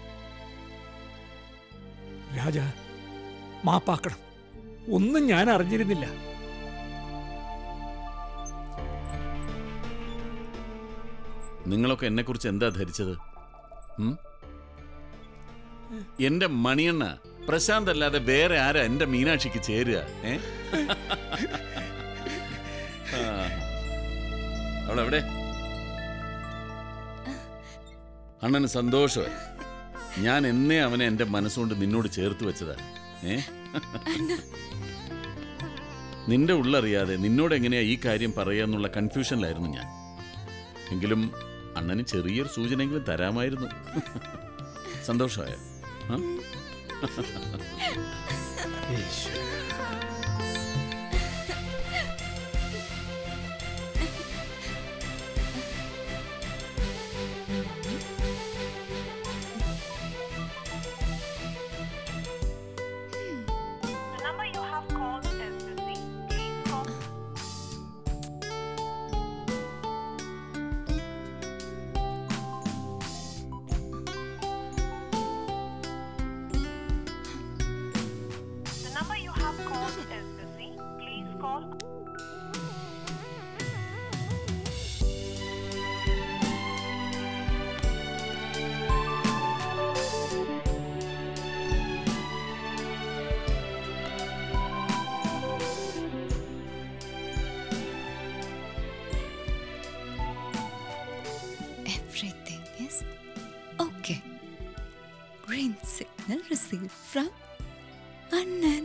[SPEAKER 3] രാജ, മാപ്പാക്കണം. ഒന്നും ഞാൻ അറിഞ്ഞിരുന്നില്ല.
[SPEAKER 5] നിങ്ങളൊക്കെ എന്നെ കുറിച്ച് എന്താ ധരിച്ചത്? എന്റെ മണിയണ്ണ പ്രശാന്ത് അല്ലാതെ വേറെ ആരാ എന്റെ മീനാക്ഷിക്ക് ചേരുക? ഏ അവളെവിടെ? അണ്ണന് സന്തോഷമായി. ഞാൻ എന്നെ അവനെ എന്റെ മനസ്സുകൊണ്ട് നിന്നോട് ചേർത്ത് വെച്ചതാ. ഏ നിന്റെ ഉള്ളറിയാതെ നിന്നോട് എങ്ങനെയാ ഈ കാര്യം പറയാന്നുള്ള കൺഫ്യൂഷനിലായിരുന്നു ഞാൻ. എങ്കിലും അണ്ണന് ചെറിയൊരു സൂചനയെങ്കിലും തരാമായിരുന്നു. സന്തോഷമായ?
[SPEAKER 12] Everything is okay. Green signal received from Annan.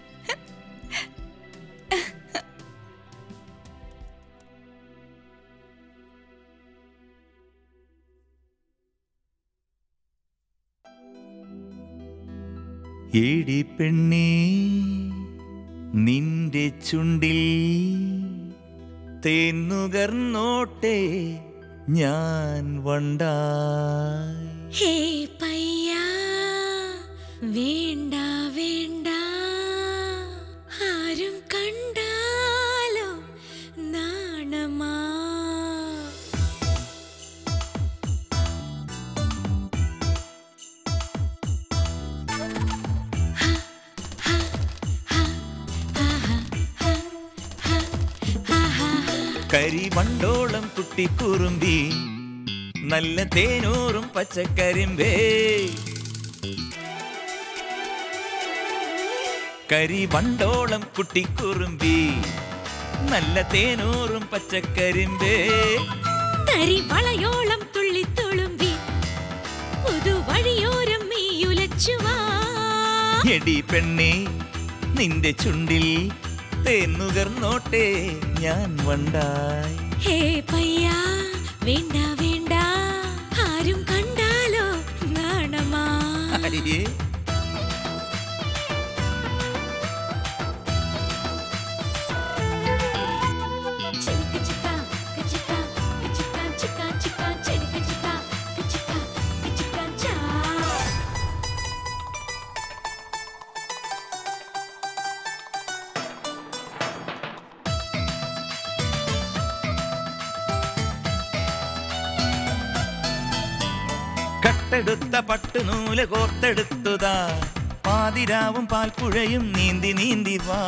[SPEAKER 18] ഏടി പെണ്ണേ നിന്റെ ചുണ്ടിൽ തേന്നുകർന്നോട്ടെ ഞാൻ വണ്ടായി.
[SPEAKER 19] ഹേ പയ്യാ വേണ്ട വേണ്ട, ആരും കണ്ടാലോ നാണമാ.
[SPEAKER 18] കരിവണ്ടോളം കുട്ടിക്കുറുമ്പി നല്ല തേനൂറും പച്ചക്കരിമ്പേ. കരിവണ്ടോളം കുട്ടിക്കുറുമ്പി നല്ല തേനൂറും പച്ചക്കരിമ്പേ.
[SPEAKER 19] കരിവളയോളം തുള്ളിത്തുളുമ്പി പുതുവഴിയോരം നീയുലച്ചുവാ.
[SPEAKER 18] എടി പെണ്ണേ നിന്റെ ചുണ്ടിൽ തേന്നുകർന്നോട്ടെ ഞാൻ വണ്ടായി.
[SPEAKER 19] ഹേ പയ്യാ വേണ്ട വേണ്ട, ആരും കണ്ടാലോ നാണമാ.
[SPEAKER 18] അയ്യേ കട്ടെടുത്ത പട്ടുനൂല് കോർത്തെടുത്തുതാ, പാതിരാവും പാൽപ്പുഴയും നീന്തി നീന്തി വാ.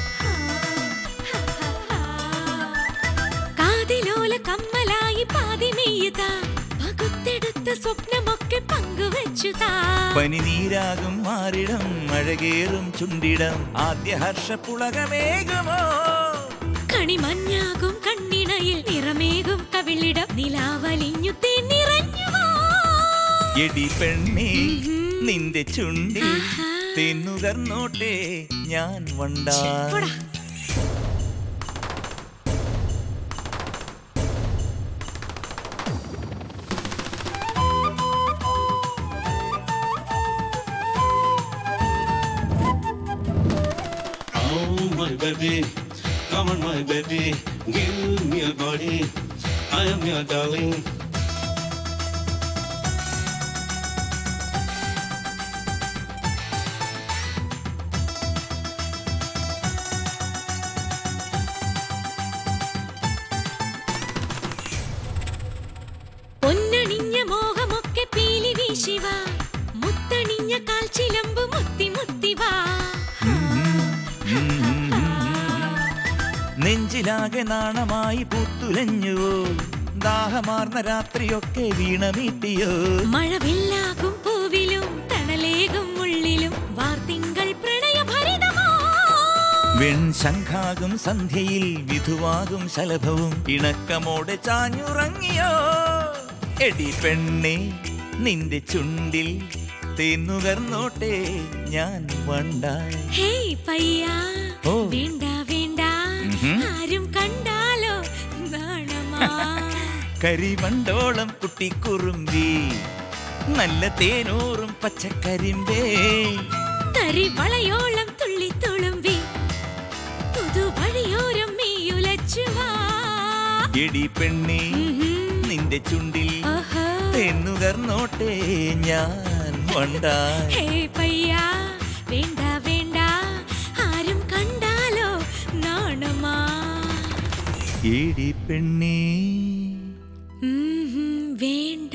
[SPEAKER 19] കാതിലോല കമ്മലായി പാതി മെയ്യുതാ, പകുത്തെടുത്ത സ്വപ്നമൊക്കെ പങ്കുവച്ചുതാ.
[SPEAKER 18] പനിനീരാകും മാറിടം അഴകേറും ചുണ്ടിടം ആദ്യ ഹർഷ പുളകമേകുമോ.
[SPEAKER 19] കണിമഞ്ഞാകും കണ്ണിണയിൽ നിറമേകും കവിളിടം നിലാവലിഞ്ഞു തേനിറഞ്ഞുവോ.
[SPEAKER 18] എടി പെണ്ണേ നിന്റെ ചുണ്ടിൽ തെന്നുകർന്നോട്ടെ ഞാൻ വണ്ടാ
[SPEAKER 9] My baby, come on my baby, give me your body, I am your darling.
[SPEAKER 19] പൊന്നണിഞ്ഞ മോഹമൊക്കെ പീലി വീശിവാ മുത്തണിഞ്ഞ കാൽച്ചിലമ്പ് മുത്തി മുത്തിവാ
[SPEAKER 18] നെഞ്ചിലാകെ നാണമായി പൂത്തുലഞ്ഞുവോ ദാഹമാർന്ന രാത്രിയൊക്കെ വീണമീട്ടിയോ
[SPEAKER 19] മഴവില്ലാകും പൂവിലും തണലേകും ഉള്ളിലും വാർത്തിങ്കൾ പ്രണയഭരിതമോ
[SPEAKER 18] വെൺശംഖാകും സന്ധ്യയിൽ വിധുവാകും ശലഭവും ഇണക്കമോടെ ചാഞ്ഞുറങ്ങിയോ എടി പെണ്ണേ നിന്റെ ചുണ്ടിൽ തേന്നുകർന്നോട്ടെ ഞാൻ വണ്ടായി
[SPEAKER 19] ഹേയ് പയ്യാ
[SPEAKER 18] ഓ.
[SPEAKER 19] വേണ്ട വേണ്ട ആരും കണ്ടാലോ നാണമാ
[SPEAKER 18] കരിമണ്ടോളം കുട്ടിക്കുറുമ്പി നല്ല തേനൂറും പച്ചക്കരിമ്പേ
[SPEAKER 19] തരിവളയോളം തുള്ളി തുളുമ്പി പുതുവഴിയോരം മെയ്യുലച്ചുവാ
[SPEAKER 18] എടി പെണ്ണേ നിന്റെ ചുണ്ടിൽ തെന്നുകർന്നോട്ടെ ഞാൻ വണ്ടായി
[SPEAKER 19] ഹേയ് പയ്യാ വേണ്ട വേണ്ട ആരും കണ്ടാലോ നാണമാ
[SPEAKER 18] എടി പെണ്ണേ
[SPEAKER 19] ഉം, വേണ്ട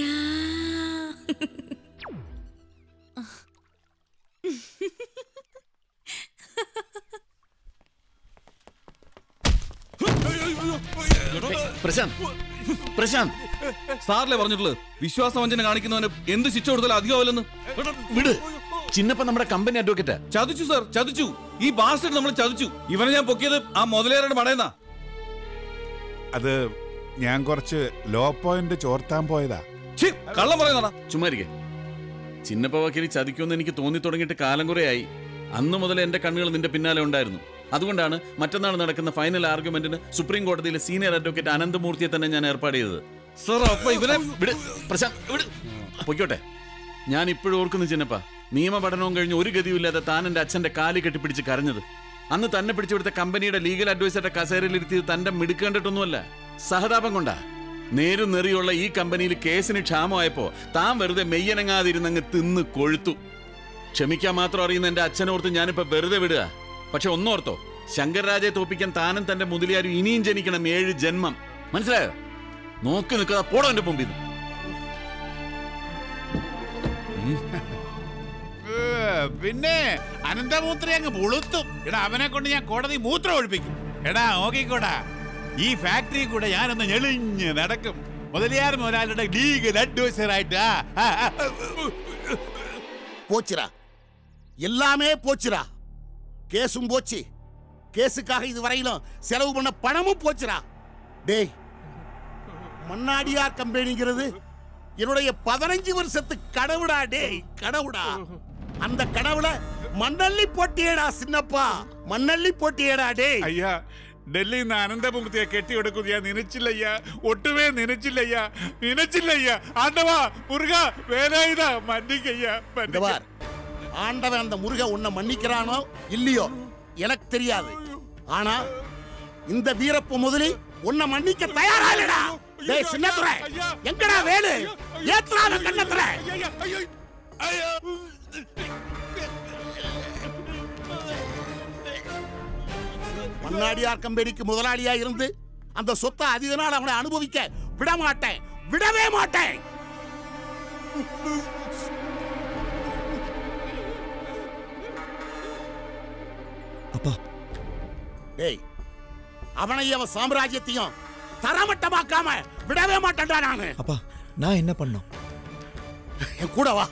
[SPEAKER 16] പ്രശാന്ത് പ്രശാന്ത് സാറിലെ പറഞ്ഞിട്ടുള്ളത് വിശ്വാസവഞ്ചന കാണിക്കുന്നവന് എന്ത് ശിക്ഷ കൊടുത്താലും അധികമല്ലെന്ന്
[SPEAKER 5] വിട്. ചിന്നപ്പ നമ്മുടെ കമ്പനി അഡ്വക്കേറ്റാ.
[SPEAKER 16] ചതിച്ചു സാർ, ചതിച്ചു. ഈ ബാസ്റ്റഡ് നമ്മൾ ചതിച്ചു. ഇവനെ ഞാൻ പൊക്കിയത് ആ മുതലേറുടെ മടയുന്ന.
[SPEAKER 15] അത് ഞാൻ കുറച്ച് ലോ പോയിന്റ് ചോർത്താൻ പോയതാ.
[SPEAKER 16] കള്ളം പറയുന്നതാ.
[SPEAKER 5] ചുമ്മാരിക്കെ. ചിന്നപ്പ വക്കീൽ ചതിക്കുമെന്ന് എനിക്ക് തോന്നി തുടങ്ങിയിട്ട് കാലം കുറേയായി. അന്ന് മുതൽ എന്റെ കണ്ണുകൾ നിന്റെ പിന്നാലെ ഉണ്ടായിരുന്നു. അതുകൊണ്ടാണ് മറ്റന്നാൾ നടക്കുന്ന ഫൈനൽ ആർഗ്യുമെന്റിന് സുപ്രീം കോടതിയിലെ സീനിയർ അഡ്വക്കേറ്റ് അനന്തമൂർത്തിയെ തന്നെ ഞാൻ ഏർപ്പാട് ചെയ്തത്.
[SPEAKER 16] സാർ അപ്പൊ ഇവനെ
[SPEAKER 5] വിട് പ്രശാന്ത്, വിട്. പൊയ്ക്കോട്ടെ. ഞാൻ ഇപ്പോഴും ഓർക്കുന്നു ചിന്നപ്പ, നിയമ പഠനവും കഴിഞ്ഞ് ഒരു ഗതിയുമില്ലാതെ താൻ എന്റെ അച്ഛന്റെ കാലി കെട്ടിപ്പിടിച്ച് കരഞ്ഞത്. അന്ന് തന്നെ പിടിച്ചെടുത്ത കമ്പനിയുടെ ലീഗൽ അഡ്വൈസറുടെ കസേരയിലിരുത്തിയത് തന്റെ മിടുക്കേണ്ടിട്ടൊന്നുമല്ല, സഹതാപം കൊണ്ടാ. നേരും നെറിയുള്ള ഈ കമ്പനിയിൽ കേസിന് ക്ഷാമമായപ്പോ താൻ വെറുതെ മെയ്യനങ്ങാതിരുന്നങ്ങ് തിന്ന് കൊഴുത്തു. ക്ഷമിക്കാൻ മാത്രം അറിയുന്ന എന്റെ അച്ഛനോർത്ത് ഞാനിപ്പോ വെറുതെ വിടുക. പക്ഷെ ഒന്നോർത്തോ, ശങ്കർരാജയെ തോപ്പിക്കാൻ താനും തന്റെ മുതലിയാരും ഇനിയും ജനിക്കണം ഏഴ് ജന്മം. മനസ്സിലായോ? നോക്കി നിൽക്കാതെ പോടോ എന്റെ മുമ്പിൽ നിന്ന്.
[SPEAKER 15] പിന്നെ അനന്തമൂത്രം അങ്ങ് പുളുത്തും. എടാ അവനെ കൊണ്ട് ഞാൻ കോടതി മൂത്രം ഒഴിപ്പിക്കും. എടാ നോക്കിക്കോടാ, ഈ ഫാക്ടറി കൂടെ ഞാനൊന്ന് ഞെളിഞ്ഞ് നടക്കും. മുതലിയാർ മുതലാളിയുടെ ലീഗൽ അഡ്വൈസർ ആയിട്ട്.
[SPEAKER 14] போச்சுரா எல்லாமே போச்சுரா. கேஸும் போச்சு. கேஸுக்காக இதுவரையிலும் செலவு பண்ண பணமும் போச்சுரா. டேய், மண்ணாடியார் கம்பெனிங்கிறது என்னுடைய பதினஞ்சு வருஷத்து கனவுடா. டேய் கனவுடா. அந்த கனவுல மண்ணள்ளி போட்டியேடா சின்னப்பா, மண்ணள்ளி போட்டியேடா. டேய்
[SPEAKER 15] ஐயா, ഡൽഹിയിൽ നിന്ന് അനന്തമൂർത്തിയെ കെട്ടിയെടുക്കുന്നത് ഞാൻ നനച്ചില്ലയ്യ, ഒട്ടുമേ നനച്ചില്ലയ്യ, നനച്ചില്ലയ്യ. ആണ്ടവാ മുരുക വേലായുധ മன்னிக்கയ്யா.
[SPEAKER 14] ஆண்டவன் அந்த முருக உன்னை மன்னிக்கிறானோ இல்லையோ எனக்கு தெரியாது. ஆனா இந்த வீரப்ப முதலி உன்னை மன்னிக்க தயாரா இல்லடா. டேய் சின்னத்துறை, எங்கடா வேலு? ஏத்துறாத கண்ணத்துல. மண்ணாடியார் கம்பெனிக்கு முதலாளியா இருந்து அந்த சொத்தை அதிக நாள் அவனை அனுபவிக்க விட மாட்டேன், விடவே மாட்டேன்.
[SPEAKER 13] அப்பா,
[SPEAKER 14] டேய், அவனை அவன் சாம்ராஜ்யத்தையும் தரமட்டமாக்காம விடவே மாட்டேன்டா நானு.
[SPEAKER 13] அப்பா, நான் என்ன பண்ணோம்?
[SPEAKER 14] என் கூட வா.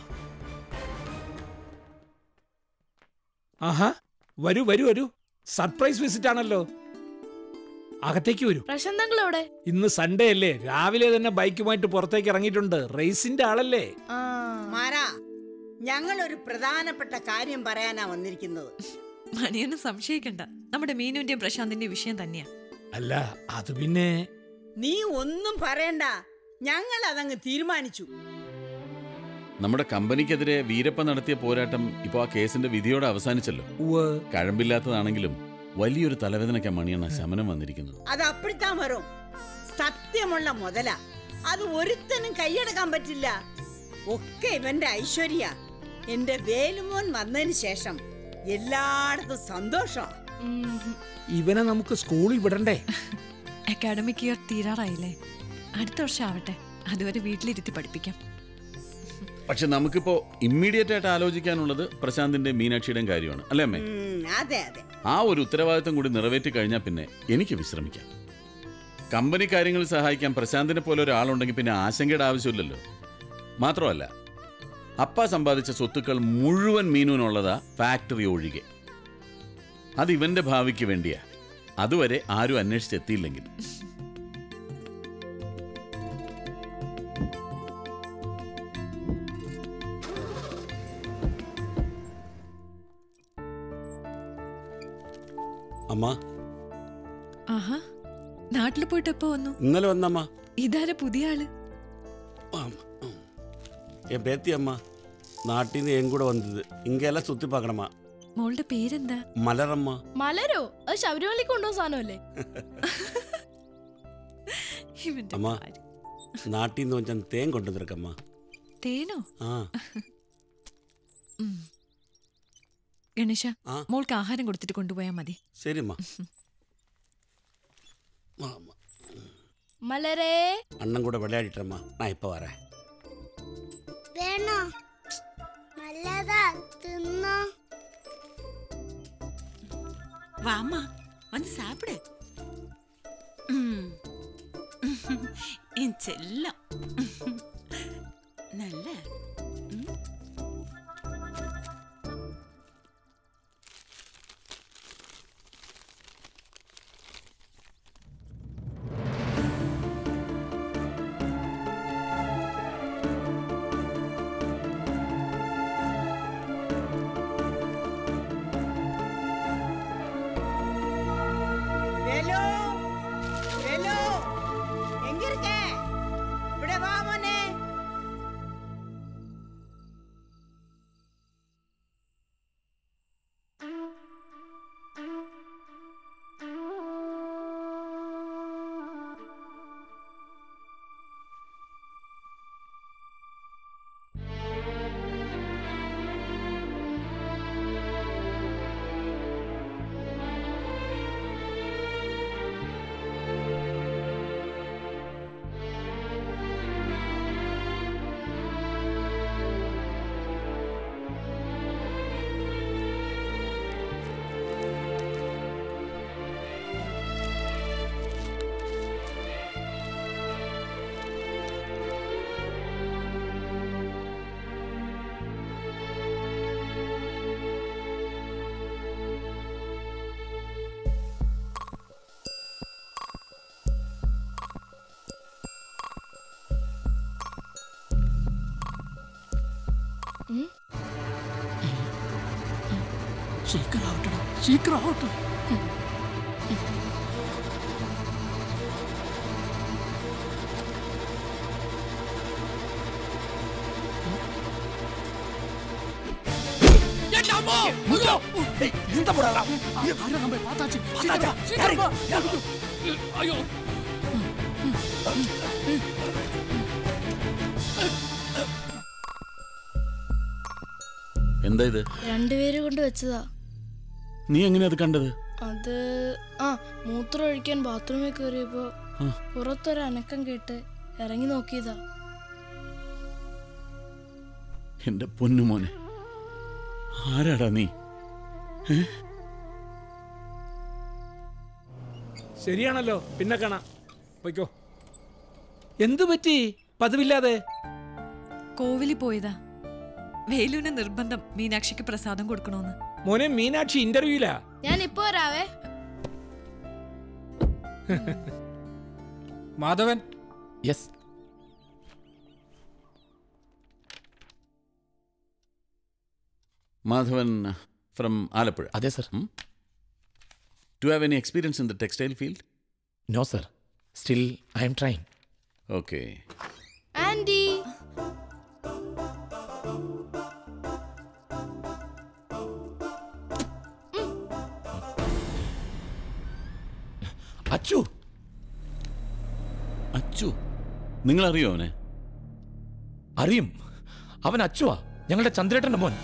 [SPEAKER 3] ആഹാ, വരൂ വരൂ വരൂ. സർപ്രൈസ് വിസിറ്റ് ആണല്ലോ. അകത്തേക്ക് വരൂ. ഇന്ന് സൺഡേ അല്ലേ, രാവിലെ തന്നെ ബൈക്കുമായിട്ട് പുറത്തേക്ക് ഇറങ്ങിയിട്ടുണ്ട്. റേസിന്റെ ആളല്ലേ?
[SPEAKER 11] കുമാരാ, ഞങ്ങളൊരു പ്രധാനപ്പെട്ട കാര്യം പറയാനാ വന്നിരിക്കുന്നത്.
[SPEAKER 6] മണിയൊന്നും സംശയിക്കണ്ട, നമ്മുടെ മീനുവിന്റെയും പ്രശാന്തിന്റെയും വിഷയം തന്നെയാ.
[SPEAKER 3] അല്ല അത് പിന്നെ
[SPEAKER 11] നീ ഒന്നും പറയണ്ട, ഞങ്ങൾ അതങ്ങ് തീരുമാനിച്ചു.
[SPEAKER 5] നമ്മുടെ കമ്പനിക്കെതിരെ വീരപ്പ നടത്തിയ പോരാട്ടം ഇപ്പോൾ ആ കേസിന്റെ വിധിയോടെ അവസാനിച്ചല്ലോ. കഴമ്പില്ലാത്തതാണെങ്കിലും വലിയൊരു തലവേദനയ്ക്കാ മണിയണ്ണ ശമനം വന്നിരിക്കുന്നത്.
[SPEAKER 11] അത് അപ്പിടിത്താൻ വരും. സത്യമുള്ള മുതല അത് ഒരുത്തനും കൈയടക്കാൻ പറ്റില്ല. ഒക്കെ ഇവന്റെ ഐശ്വര്യ. എന്റെ വേലുമോൻ വന്നതിന് ശേഷം എല്ലായിടത്തും സന്തോഷം.
[SPEAKER 3] ഇവനെ നമുക്ക് സ്കൂളിൽ വിടണ്ടേ?
[SPEAKER 6] അക്കാഡമിക് ഇയർ തീരാറായില്ലേ, അടുത്ത വർഷം ആവട്ടെ, അതുവരെ വീട്ടിലിരുത്തി പഠിപ്പിക്കാം.
[SPEAKER 5] പക്ഷെ നമുക്കിപ്പോ ഇമ്മീഡിയറ്റ് ആയിട്ട് ആലോചിക്കാനുള്ളത് പ്രശാന്തിന്റെ മീനാക്ഷിയുടെയും കാര്യമാണ്, അല്ലേ അമ്മേ?
[SPEAKER 11] അതെ അതെ.
[SPEAKER 5] ആ ഒരു ഉത്തരവാദിത്വം കൂടി നിറവേറ്റി കഴിഞ്ഞാൽ പിന്നെ എനിക്ക് വിശ്രമിക്കാം. കമ്പനി കാര്യങ്ങളിൽ സഹായിക്കാൻ പ്രശാന്തിനെ പോലെ ഒരാളുണ്ടെങ്കിൽ പിന്നെ ആശങ്കയുടെ ആവശ്യമില്ലല്ലോ. മാത്രമല്ല, അപ്പ സമ്പാദിച്ച സ്വത്തുക്കൾ മുഴുവൻ മീനുവിനുള്ളതാ, ഫാക്ടറി ഒഴികെ. അത് ഇവന്റെ ഭാവിക്ക് വേണ്ടിയാ, അതുവരെ ആരും അന്വേഷിച്ചെത്തിയില്ലെങ്കിൽ.
[SPEAKER 20] അമ്മ,
[SPEAKER 6] ആഹാ, നാട്ടിൽ പോയിട്ട് എപ്പോ വന്നു?
[SPEAKER 20] ഇന്നലെ വന്നമ്മ.
[SPEAKER 6] ഇതാര പുതിയ ആള്?
[SPEAKER 20] என் பேத்தி அம்மா நாட்டின்னு என் கூட வந்தது. இங்கெல்லாம் சுத்தி பார்க்கணுமா.
[SPEAKER 6] മോളുടെ പേരെന്താ?
[SPEAKER 20] മലരമ്മ.
[SPEAKER 10] മലരോ? അത് ശബരിമലയ്ക്ക് കൊണ്ടുപോകുന്ന സാധനമല്ലേ?
[SPEAKER 20] അമ്മ, നാട്ടിൽ നിന്ന് കൊഞ്ചം തേൻ കൊണ്ടുവന്നിരിക്കമ്മ.
[SPEAKER 6] തേനോ?
[SPEAKER 20] ആ.
[SPEAKER 6] ഗണേശ, മോൾക്ക് ആഹാരം കൊടുത്തിട്ട് കൊണ്ടുപോയാ മതി.
[SPEAKER 20] ശരി അമ്മ.
[SPEAKER 10] മലരേ,
[SPEAKER 20] അണ്ണൻ കൂടെ വിളയാടിട്ടമ്മ, ഞാൻ ഇപ്പൊ വരാം.
[SPEAKER 19] വേണോ? നല്ലതാ, തിന്നോ.
[SPEAKER 11] வாமா வந்து சாப்பிடு. என் செல்லம் நல்ல
[SPEAKER 7] சீக்கிரம் ஆகட்டடா, சீக்கிரம் ஆகட்டும். ஐயோ,
[SPEAKER 5] എന്താ ഇത്?
[SPEAKER 10] രണ്ടുപേര് കൊണ്ട് വെച്ചതാ.
[SPEAKER 5] നീ എങ്ങനെയാ അത് കണ്ടത്?
[SPEAKER 10] അത് ആ മൂത്രം ഒഴിക്കാൻ ബാത്റൂമിൽ കയറിയപ്പോ പുറത്തൊരു അനക്കം കേട്ട് ഇറങ്ങി നോക്കിയതാ.
[SPEAKER 5] എന്റെ പൊന്നുമോനെ, ആരാടാ നീ?
[SPEAKER 3] ശരിയാണല്ലോ, പിന്നെ കാണാം. പോയിക്കോ. എന്തു പറ്റി പതിവില്ലാതെ?
[SPEAKER 6] കോവിലിൽ പോയതാ. വേലുവിന് നിർബന്ധം മീനാക്ഷിക്ക് പ്രസാദം കൊടുക്കണോന്ന്.
[SPEAKER 3] മോനെ, മീനാക്ഷി ഇന്റർവ്യൂലാ.
[SPEAKER 10] ഞാൻ ഇപ്പൊ വരാവേ.
[SPEAKER 21] മാധവൻ. യെസ്.
[SPEAKER 5] മാധവൻ ഫ്രം ആലപ്പുഴ.
[SPEAKER 21] അതെ sir.
[SPEAKER 5] Do have any experience in the textile field?
[SPEAKER 21] No sir, still I am trying.
[SPEAKER 5] Okay.
[SPEAKER 10] ആൻഡി
[SPEAKER 21] അച്ചു.
[SPEAKER 5] അച്ചു? നിങ്ങൾ അറിയോ അവനെ?
[SPEAKER 21] അറിയും, അവൻ അച്ചുവാ, ഞങ്ങളുടെ ചന്ദ്രേട്ടന്റെ മോൻ.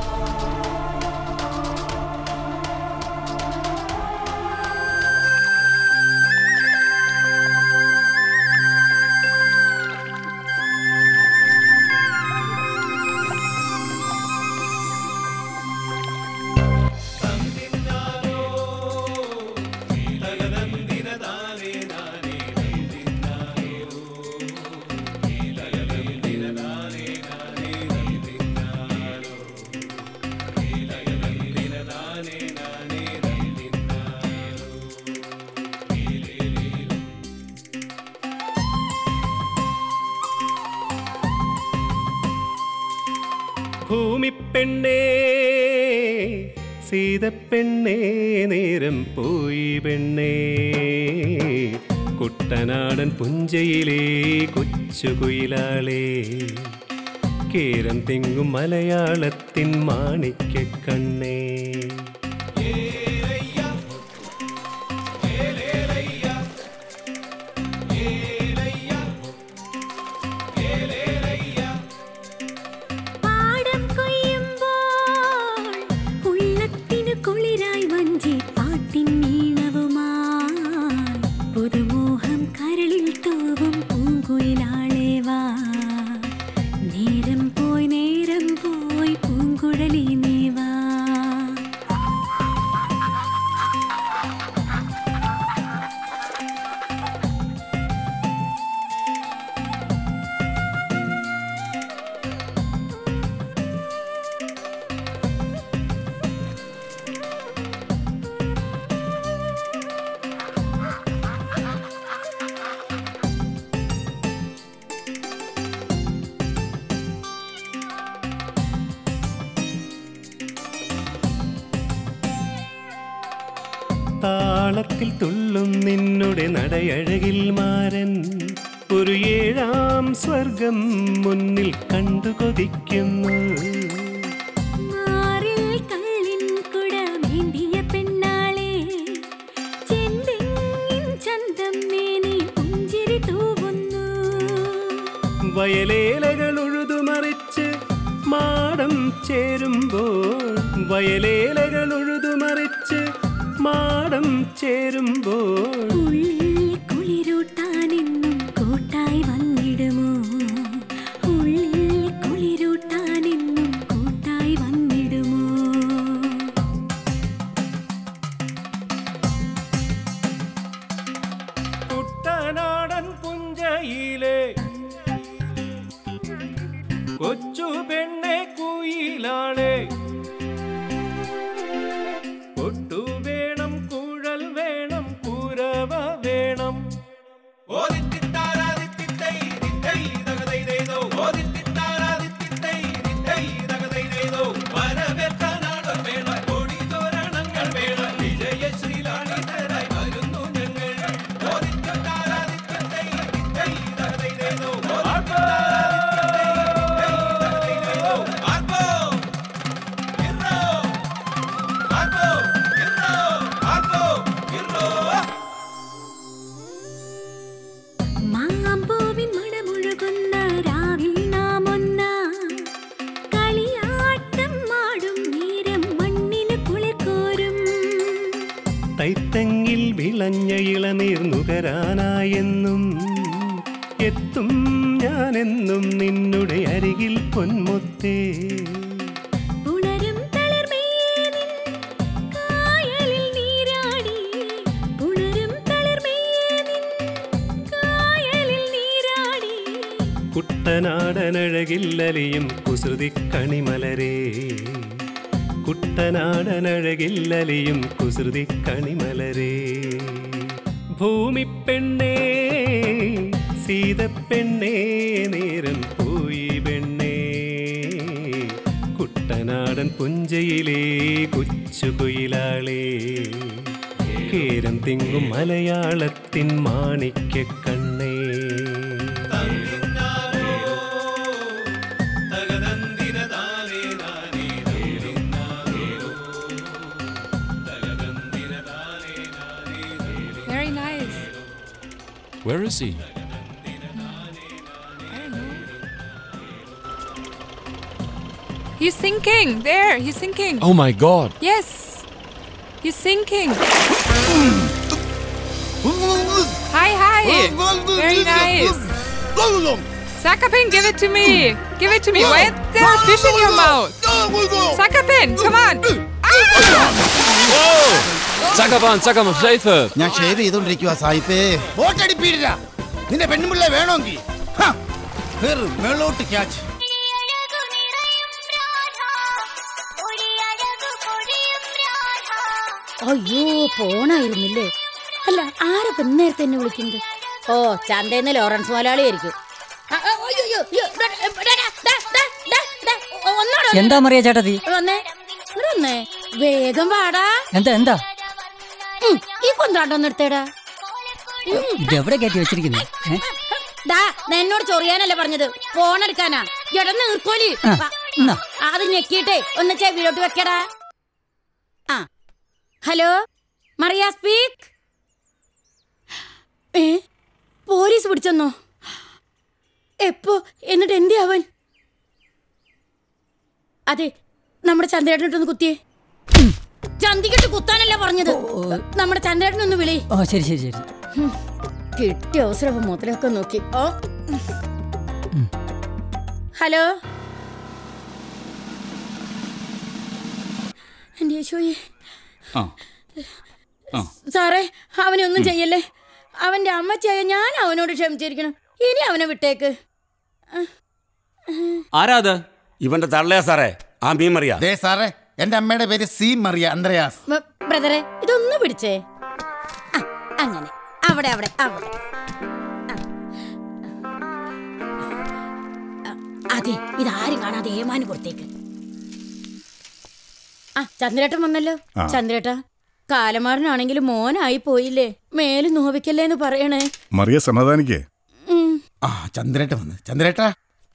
[SPEAKER 22] ഭൂമിപ്പെണ്ണേ സീതപ്പെണ്ണേ നേരം പോയി പെണ്ണേ കുട്ടനാടൻ പുഞ്ചയിലേ കൊച്ചുകുയിലാളേ കേരം തിങ്ങും മലയാളത്തിൻ മാണിക്യക്കണ്ണേ. താളത്തിൽ തുള്ളും നിന്നുടെ നടയഴകിൽ മാരൻ ഒരു ഏഴാം സ്വർഗം മുന്നിൽ കണ്ടു കൊതിക്കുന്നു. വയലേലകൾ ഉഴുതുമറിച്ച് മാടം ചേരുമ്പോൾ വയലേലകൾ ഉഴുതുമറിച്ച് മാടം ചേരുമ്പോൾ
[SPEAKER 19] കുളിരൂട്ടാനെന്നും കൂട്ടായി വന്നിടുമോ ഉള്ളിൽ കുളിരൂട്ടാനെന്നും കൂട്ടായി വന്നിടുമോ.
[SPEAKER 22] കുട്ടനാടൻ പുഞ്ചയിലെ കൊച്ചു പെണ്ണെ കുയിലാളെ കൊട്ടു വേണം കുഴൽ വേണം കുരവ വേണം. തൈത്തങ്ങിൽ വിളഞ്ഞ ഇളനീർ നുകരാനായെന്നും എത്തും ഞാനെന്നും നിന്നുടെ അരികിൽ പൊന്മുത്തേ. കുട്ടനാടനഴകില്ലലിയും കുസൃതി കണിമലരേ കുട്ടനാടനഴകില്ലലിയും കുസൃതി കണിമലരേ. ഭൂമിപ്പെണ്ണേ സീതപ്പെണ്ണേ നേരം പോയി പെണ്ണേ കുട്ടനാടൻ പുഞ്ച പുഞ്ചയിലേ കൊച്ചുകുയിലാളേ കേരം തിങ്ങും മലയാളത്തിൻ മാണിക്യ കണ്ണേ
[SPEAKER 2] Very nice.
[SPEAKER 8] Where is he?
[SPEAKER 2] He's sinking. There, he's sinking.
[SPEAKER 8] Oh my god.
[SPEAKER 2] Yes. He's sinking. Hi, hi. Very nice. Sakapin, give it to me. Give it to me. Why is there a fish in your mouth? Sakapin, come on.
[SPEAKER 8] Sakapan, Sakapan, Schleife.
[SPEAKER 14] ഞാൻ shave ചെയ്തോണ്ടിരിക്കുക സായിപ്പേ. ബോട്ടടിപ്പിടില്ല. നിന്റെ പെണ്ണുപിള്ള വേണമെങ്കിൽ മേളോട്ട് catch.
[SPEAKER 23] അയ്യോ പോണായിരുന്നില്ലേ? അല്ല ആരൊക്കെ നേരത്തെ എന്നെ വിളിക്കുന്നത്? ഓ ചന്തേന്ന് ലോറൻസ് മുതലാളി ആയിരിക്കും.
[SPEAKER 24] എന്താ മറിയ ചേട്ടത്തി?
[SPEAKER 23] വന്നേ വന്നേ വേഗം വാടാ.
[SPEAKER 24] എന്താ എന്താ
[SPEAKER 23] ഈ കൊണ്ടാട്ടം നിർത്തേടാ.
[SPEAKER 24] ഇതെവിടെ കയറ്റി വെച്ചിരിക്കുന്നു?
[SPEAKER 23] എന്നോട് ചൊറിയാനല്ലേ പറഞ്ഞത്, ഫോണെടുക്കാനാ. എടന്ന് നിർക്കോലി അത് ഞെക്കിയിട്ടേ ഒന്ന് ചെവിയിലോട്ട് വെക്കടാ. ആ ഹലോ മറിയ സ്പീക്ക്. ഏ പോലീസ് പിടിച്ചെന്നോ? എപ്പോ? എന്നിട്ട് എന്തി അവൻ? അതെ നമ്മുടെ ചന്ദ്രേട്ടനൊന്ന് കുത്തിയേ. ചന്തിക്കിട്ട് കുത്താനല്ല പറഞ്ഞത്, നമ്മുടെ ചന്ദ്രേട്ടനൊന്ന് വിളി.
[SPEAKER 24] ഓ ശരി ശരി ശരി.
[SPEAKER 23] കിട്ടിയ അവസരം മുതലൊക്കെ നോക്കി. ഓ ഹലോ എൻ്റെ യേശുവേ. സാറേ അവനെ ഒന്നും ചെയ്യല്ലേ. അവന്റെ അമ്മച്ചായ ഞാൻ അവനോട് ക്ഷമിച്ചിരിക്കണം. ഇനി അവനെ വിട്ടേക്ക്.
[SPEAKER 16] ആരാത്? ഇവന്റെ തള്ളയാ സാറേ, ആ മീൻ മറിയ.
[SPEAKER 14] ദേ സാറേ, എന്റെ അമ്മയുടെ പേര് സി മറിയ അന്ത്രയാസ്.
[SPEAKER 23] ബ്രദറെ ഇതൊന്ന് പിടിച്ചേ. അങ്ങനെ അവിടെ അവിടെ അവിടെ. അതെ ഇതാരും കാണാതെ ഏമാന് കൊടുത്തേക്ക്. ആ ചന്ദ്രേട്ടൻ വന്നല്ലോ. ചന്ദ്രേട്ടാ കാലമാറിനാണെങ്കിലും മോനായി പോയില്ലേ, മേല് നോവിക്കല്ലേന്ന് പറയണേ.
[SPEAKER 25] മറിയ സമാധാനിക്കേ.
[SPEAKER 14] ആ ചന്ദ്രേട്ട വന്ന്. ചന്ദ്രേട്ടാ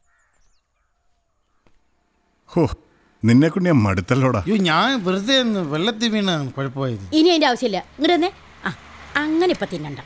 [SPEAKER 25] ഹോ നിന്നെ കൊണ്ട് ഞാൻ മടുത്തല്ലോടാ.
[SPEAKER 14] ഞാൻ വെറുതെ വെള്ളത്തിൽ വീണ കുഴപ്പമായത്.
[SPEAKER 23] ഇനി അതിന്റെ ആവശ്യമില്ല. ഇങ്ങോട്ട് തന്നെ. ആ അങ്ങനെ ഇപ്പൊ തിന്നണ്ട.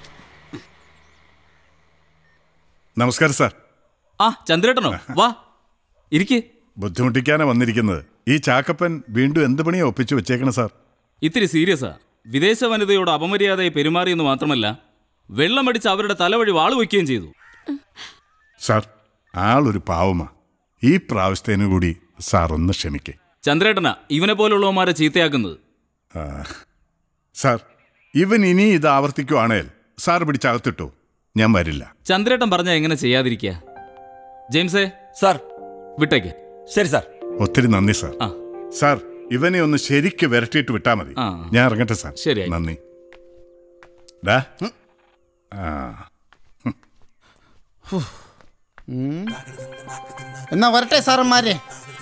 [SPEAKER 25] നമസ്കാരം സാർ.
[SPEAKER 16] ആ ചന്ദ്രേട്ടനോ? വാ ഇരിക്കേ.
[SPEAKER 25] ബുദ്ധിമുട്ടിക്കാനാ വന്നിരിക്കുന്നത്. ഈ ചാക്കപ്പൻ വീണ്ടും എന്ത് പണിയാ ഒപ്പിച്ചു വെച്ചേക്കണം സാർ?
[SPEAKER 16] ഇത്തിരി സീരിയസാ. വിദേശ വനിതയോട് അപമര്യാദയെ പെരുമാറിയെന്ന് മാത്രമല്ല, വെള്ളമടിച്ച് അവരുടെ തലവഴി വാള് വയ്ക്കുകയും ചെയ്തു.
[SPEAKER 25] സാർ ആളൊരു പാവമാ. ഈ പ്രാവശ്യത്തേനു കൂടി സാർ ഒന്ന് ക്ഷമിക്കേ.
[SPEAKER 16] ചന്ദ്രേട്ടനാ ഇവനെ പോലുള്ളവന്മാരെ ചീത്തയാക്കുന്നത്.
[SPEAKER 25] സാർ ഇവൻ ഇനി ഇത് ആവർത്തിക്കുവാണേൽ സാർ പിടിച്ചകത്തിട്ടു, ഞാൻ വരില്ല.
[SPEAKER 16] ചന്ദ്രേട്ടൻ പറഞ്ഞാൽ എങ്ങനെ ചെയ്യാതിരിക്കുക? ജെയിംസേ സാർ വിട്ടേക്ക്. ശരി സാർ.
[SPEAKER 25] ഒത്തിരി നന്ദി സാർ. സാർ ഇവനെ ഒന്ന് ശരിക്ക് വിരട്ടിയിട്ട് വിട്ടാ മതി. ഞാൻ ഇറങ്ങട്ടെ സാർ.
[SPEAKER 16] ശരി,
[SPEAKER 25] നന്ദി. ഡാ ആ
[SPEAKER 14] എന്നാ വരട്ടെ സാറന്മാരെ.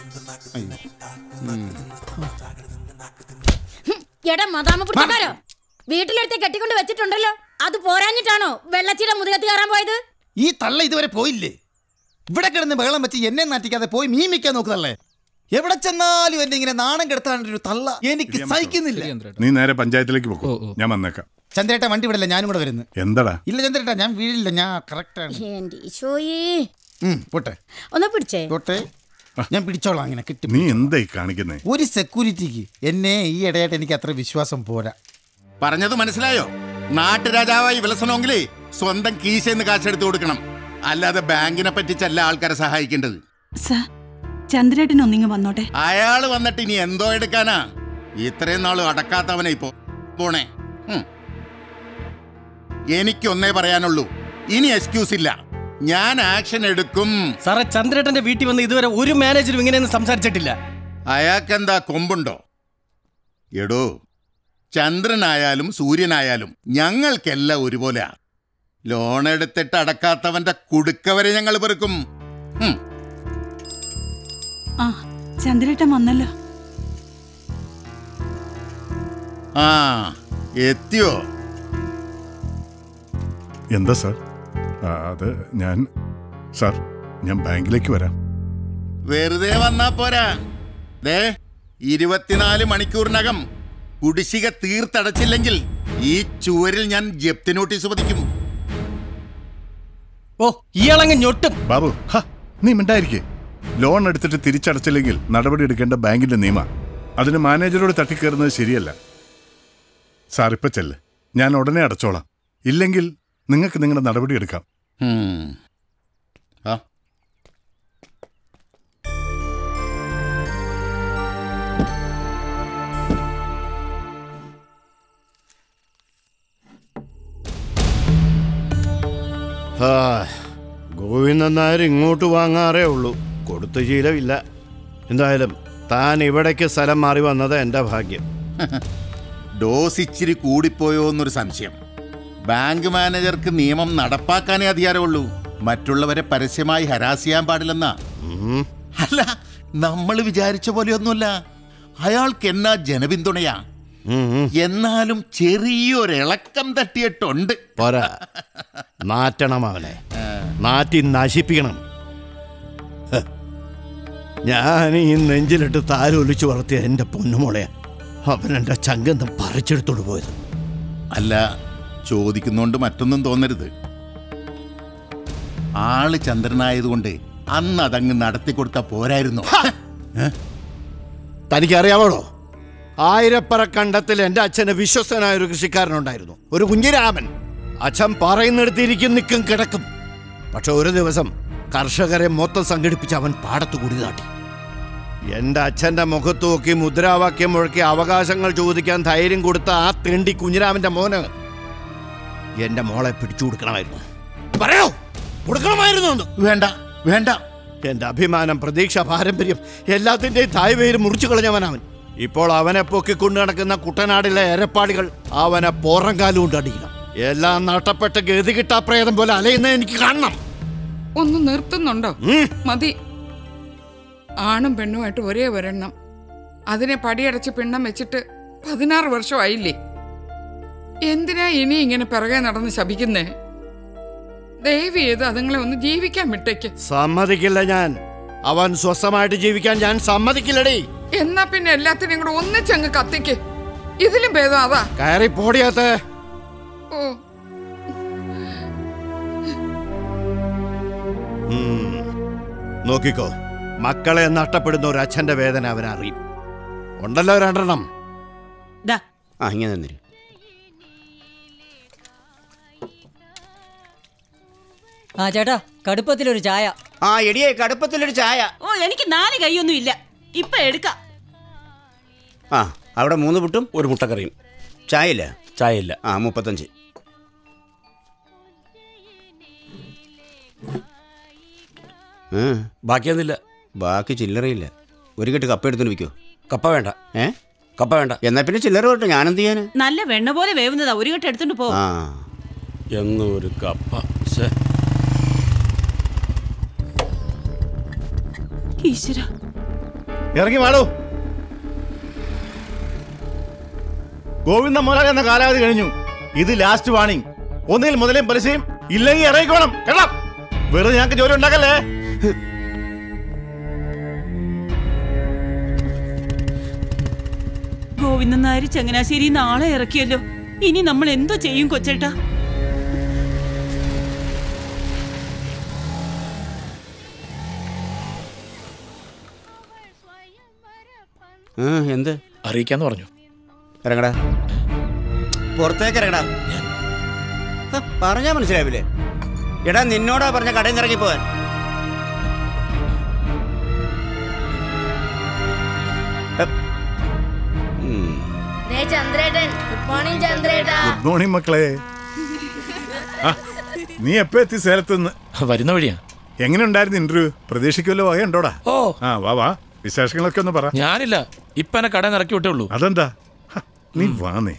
[SPEAKER 23] എടാ മദാമ കുട്ടിക്കാരോ, വീട്ടിലെടുത്ത് കെട്ടിക്കൊണ്ട് വെച്ചിട്ടുണ്ടല്ലോ, അത് പോരാഞ്ഞിട്ടാണോ വെള്ളച്ചിയുടെ മുതുകത്ത് കയറാൻ പോയത്?
[SPEAKER 14] ഈ തള്ള ഇതുവരെ പോയില്ലേ? ഇവിടെ കിടന്ന് ബഹളം വെച്ച് എന്നെ നാട്ടിക്കാതെ പോയി മീൻ വെക്കാൻ നോക്കുന്നല്ലേ. എവിടെ ചെന്നാലും എന്നെ ഇങ്ങനെ നാണം കെടുത്താനൊരു തള്ള എനിക്ക് സഹിക്കുന്നില്ല.
[SPEAKER 25] നീ നേരെ പഞ്ചായത്തിലേക്ക് പോകും, ഞാൻ വന്നേക്കാം.
[SPEAKER 14] ചന്ദ്രേട്ട വണ്ടി വിടല്ല, ഞാനും കൂടെ വരുന്നു.
[SPEAKER 25] എന്താടാ?
[SPEAKER 14] ഇല്ല ചന്ദ്രേട്ട ഞാൻ വീഴില്ല, ഞാൻ കറക്റ്റാണ്. പോട്ടെ
[SPEAKER 23] ഒന്ന് പിടിച്ചേ.
[SPEAKER 14] പോട്ടെ ഞാൻ പിടിച്ചോളാം. അങ്ങനെ കിട്ടി.
[SPEAKER 25] നീ എന്തായി കാണിക്കുന്നേ?
[SPEAKER 14] ഒരു സെക്യൂരിറ്റിക്ക് എന്നെ ഈ ഇടയായിട്ട് എനിക്ക് അത്ര വിശ്വാസം പോരാ.
[SPEAKER 26] പറഞ്ഞത് മനസ്സിലായോ? നാട്ടുരാജാവായി വിലസണമെങ്കിലേ സ്വന്തം കീശന്ന് കാശെടുത്ത് കൊടുക്കണം, അല്ലാതെ ബാങ്കിനെ പറ്റിച്ചല്ല ആൾക്കാരെ സഹായിക്കേണ്ടത്.
[SPEAKER 27] ചന്ദ്രേട്ടൻ ഒന്നിങ്ങ് വന്നോട്ടെ.
[SPEAKER 26] അയാള് വന്നിട്ട് ഇനി എന്തോ എടുക്കാനാ? ഇത്രയും നാളും അടക്കാത്തവനെ ഇപ്പോ പോണേ. എനിക്കൊന്നേ പറയാനുള്ളൂ, ഇനി എക്സ്ക്യൂസ് ഇല്ല, ഞാൻ ആക്ഷൻ എടുക്കും.
[SPEAKER 28] സാറേ ചന്ദ്രേട്ടന്റെ വീട്ടിൽ വന്ന് ഇതുവരെ ഒരു മാനേജറും ഇങ്ങനെയൊന്നും സംസാരിച്ചിട്ടില്ല.
[SPEAKER 26] അയാൾക്കെന്താ കൊമ്പുണ്ടോ? എടോ, ചന്ദ്രനായാലും സൂര്യനായാലും ഞങ്ങൾക്കെല്ലാം ഒരുപോലെ. ലോൺ എടുത്തിട്ട് അടക്കാത്തവന്റെ കുടുക്കവരെ ഞങ്ങൾ പെറുക്കും.
[SPEAKER 27] ആ ചന്ദ്രേട്ടൻ വന്നല്ലോ.
[SPEAKER 26] ആ എത്തിയോ?
[SPEAKER 25] എന്താ സാർ? അത് ഞാൻ സാർ ഞാൻ ബാങ്കിലേക്ക് വരാം.
[SPEAKER 26] വെറുതെ വന്നാ പോരാ. ദേ ഇരുപത്തിനാല് മണിക്കൂറിനകം കുടിശ്ശിക തീർത്തടച്ചില്ലെങ്കിൽ ഈ ചുവരിൽ ഞാൻ ജപ്തി നോട്ടീസ് പതിക്കും.
[SPEAKER 28] ഓ ഇയാളങ്ങ് ഞൊട്ടും.
[SPEAKER 25] ബാബു നീ മിണ്ടായിരിക്കേ. ലോൺ എടുത്തിട്ട് തിരിച്ചടച്ചില്ലെങ്കിൽ നടപടി എടുക്കേണ്ട ബാങ്കിന്റെ നിയമ. അതിന് മാനേജരോട് തട്ടിക്കയറുന്നത് ശരിയല്ല. സാർ ഇപ്പൊ ചെല്ല്, ഞാൻ ഉടനെ അടച്ചോളാം. ഇല്ലെങ്കിൽ നിങ്ങൾക്ക് നിങ്ങളുടെ നടപടി എടുക്കാം.
[SPEAKER 26] ആ
[SPEAKER 1] ഗോവിന്ദൻ നായർ ഇങ്ങോട്ട് വാങ്ങാറേ ഉള്ളൂ, കൊടുത്തു ശീലമില്ല. എന്തായാലും താൻ ഇവിടേക്ക് സ്ഥലം മാറി വന്നത് എൻ്റെ ഭാഗ്യം.
[SPEAKER 26] ഡോസ് ഇച്ചിരി കൂടിപ്പോയോ എന്നൊരു സംശയം. ബാങ്ക് മാനേജർക്ക് നിയമം നടപ്പാക്കാനേ അധികാരമുള്ളൂ, മറ്റുള്ളവരെ പരസ്യമായി ഹരാസ് ചെയ്യാൻ പാടില്ലെന്നാ. അല്ല, നമ്മൾ വിചാരിച്ച പോലെയൊന്നുമല്ല. അയാൾക്ക് എന്നാ ജനപിന്തുണയാ. എന്നാലും ചെറിയൊരിളക്കം തട്ടിയിട്ടുണ്ട്.
[SPEAKER 1] പോരാ, നാറ്റണം അവനെ, നാറ്റി നശിപ്പിക്കണം. ഞാൻ ഈ നെഞ്ചിലിട്ട് താരൊലിച്ചു വളർത്തിയ എൻ്റെ പൊന്നുമോളെ അവൻ എൻ്റെ ചങ്കന്തം പറിച്ചെടുത്തോണ്ട് പോയത്.
[SPEAKER 26] അല്ല, ചോദിക്കുന്നോണ്ട് മറ്റൊന്നും തോന്നരുത്. ആള് ചന്ദ്രനായതുകൊണ്ട് അന്ന് അതങ്ങ് നടത്തിക്കൊടുത്ത പോരായിരുന്നു.
[SPEAKER 1] തനിക്കറിയാമോളോ, ആയിരപ്പറ കണ്ടത്തിൽ എൻ്റെ അച്ഛന് വിശ്വസ്തനായ ഒരു കൃഷിക്കാരനുണ്ടായിരുന്നു, ഒരു കുഞ്ഞിരാമൻ. അച്ഛൻ പറയുന്നിടത്തിരിക്കും നിൽക്കും കിടക്കും. പക്ഷെ ഒരു ദിവസം കർഷകരെ മൊത്തം സംഘടിപ്പിച്ച് അവൻ പാടത്തു കൂടി നാട്ടി. എൻ്റെ അച്ഛൻ്റെ മുഖത്ത് നോക്കി മുദ്രാവാക്യം മുഴക്കി അവകാശങ്ങൾ ചോദിക്കാൻ ധൈര്യം കൊടുത്ത ആ തെണ്ടി കുഞ്ഞിരാമന്റെ മോന് എൻ്റെ മോളെ പിടിച്ചു കൊടുക്കണമായിരുന്നു. പറയോ, കൊടുക്കണമായിരുന്നു.
[SPEAKER 26] വേണ്ട വേണ്ട.
[SPEAKER 1] എൻ്റെ അഭിമാനം, പ്രതീക്ഷ, പാരമ്പര്യം എല്ലാത്തിൻ്റെയും തായ് വേര് മുറിച്ചു കളഞ്ഞവനവൻ. ഇപ്പോൾ അവനെ പൊക്കിക്കൊണ്ടു നടക്കുന്ന കുട്ടനാടിലെ എരപ്പാടികൾ അവനെ പോറങ്കാലും കൊണ്ട് അടിക്കണം. എല്ലാം നഷ്ടപ്പെട്ട് ഗതി കിട്ടാ പ്രേതം പോലെ അലയുന്ന എനിക്ക് കാണണം.
[SPEAKER 2] ഒന്ന് നിർത്തുന്നുണ്ടോ? മതി. ആണും പെണ്ണുമായിട്ട് ഒരേ ഒരെണ്ണം, അതിനെ പടിയടച്ച് പിണ്ണം വെച്ചിട്ട് പതിനാറ് വർഷമായില്ലേ? എന്തിനാ ഇനി ഇങ്ങനെ പിറകെ നടന്ന് ശപിക്കുന്നേ? ദയവ് ചെയ്ത് അതുങ്ങളെ ഒന്ന് ജീവിക്കാൻ വിട്ടേക്ക്.
[SPEAKER 1] സമ്മതിക്കില്ല ഞാൻ. അവൻ സ്വസ്ഥമായിട്ട് ജീവിക്കാൻ ഞാൻ സമ്മതിക്കില്ലടേ.
[SPEAKER 2] എന്നാ പിന്നെ എല്ലാത്തിനെയും കൂടെ ഒന്നിച്ചങ്ങ് കത്തിക്ക്. ഇതിലും ഭേദം അതാ.
[SPEAKER 1] കയറി പോടിയാത്ത.
[SPEAKER 2] ഓ
[SPEAKER 1] നോക്കിക്കോ, മക്കളെ നഷ്ടപ്പെടുന്ന ഒരു അച്ഛന്റെ വേദന അവനറിയും. ഉണ്ടല്ലോ രണ്ടെണ്ണം.
[SPEAKER 4] ആ ഇങ്ങനെ തന്നെ.
[SPEAKER 24] ആ ചേട്ടാ, കടുപ്പത്തിലൊരു ചായ.
[SPEAKER 4] ആ എടിയേ, കടുപ്പത്തിലൊരു ചായ.
[SPEAKER 11] ഓ എനിക്ക് നാല് കൈയൊന്നും ഇല്ല, ഇപ്പൊ എടുക്കാം.
[SPEAKER 4] ആ അവിടെ മൂന്ന് പുട്ടും ഒരു മുട്ടക്കറിയും. ചായ ഇല്ല? ചായ ഇല്ല. ആ മുപ്പത്തഞ്ച്. ബാക്കിയൊന്നുമില്ല. ബാക്കി ചില്ലറയില്ല. ഒരു കെട്ട് കപ്പ എടുത്തു വയ്ക്കോ. കപ്പ വേണ്ട. ഏ കപ്പ വേണ്ട. എന്നാ പിന്നെ ചില്ലറ കേട്ടോ, ഞാനെന്ത് ചെയ്യാന്?
[SPEAKER 11] നല്ല വെണ്ണ പോലെ വേവുന്നതാ, ഒരു കെട്ട് എടുത്തോണ്ട് പോ.
[SPEAKER 4] ആ എന്നൊരു കപ്പ.
[SPEAKER 11] ഈശ്വര,
[SPEAKER 1] ഇറങ്ങി വാടോ. ഗോവിന്ദ മോലാൽ എന്ന കാലാവധി കഴിഞ്ഞു. ഇത് ലാസ്റ്റ് വാണിംഗ്. ഒന്നിൽ മുതലേം പലിശയും ഇല്ലെങ്കിൽ ഇറങ്ങിക്കോണം കേട്ടോ. വെറുതെ ഞങ്ങൾക്ക് ജോലി ഉണ്ടാക്കല്ലേ.
[SPEAKER 11] ഗോവിന്ദൻ നായർ ചങ്ങനാശ്ശേരി നാളെ ഇറക്കിയല്ലോ. ഇനി നമ്മൾ എന്തോ ചെയ്യും കൊച്ചേട്ടാ?
[SPEAKER 4] എന്ത്
[SPEAKER 21] അറിയിക്കാന്ന് പറഞ്ഞു.
[SPEAKER 4] ഇറങ്ങടാ, പുറത്തേക്ക് ഇറങ്ങടാ. പറഞ്ഞാ മനസ്സിലാവില്ലേ? എടാ, നിന്നോടാ പറഞ്ഞ കടയിൽ നിന്ന് ഇറങ്ങിപ്പോവാൻ.
[SPEAKER 25] ഗുഡ് മോർണിംഗ് മക്കളെ. നീ എപ്പോ എത്തി സേലത്തുനിന്ന്?
[SPEAKER 21] വരുന്ന വഴിയാ.
[SPEAKER 25] എങ്ങനെ ഉണ്ടായിരുന്നു ഇന്റർവ്യൂ? പ്രതീക്ഷിക്കുമല്ലോ വകയുണ്ടോടാ?
[SPEAKER 21] ഓ
[SPEAKER 25] ആ വാ വാ, വിശേഷങ്ങളൊക്കെ ഒന്ന് പറ.
[SPEAKER 21] ഞാനില്ല, ഇപ്പൊ എന്നെ കടയിൽ ഇറക്കി വിട്ടേ ഉള്ളൂ.
[SPEAKER 25] അതെന്താ? നീ വാന്നേ.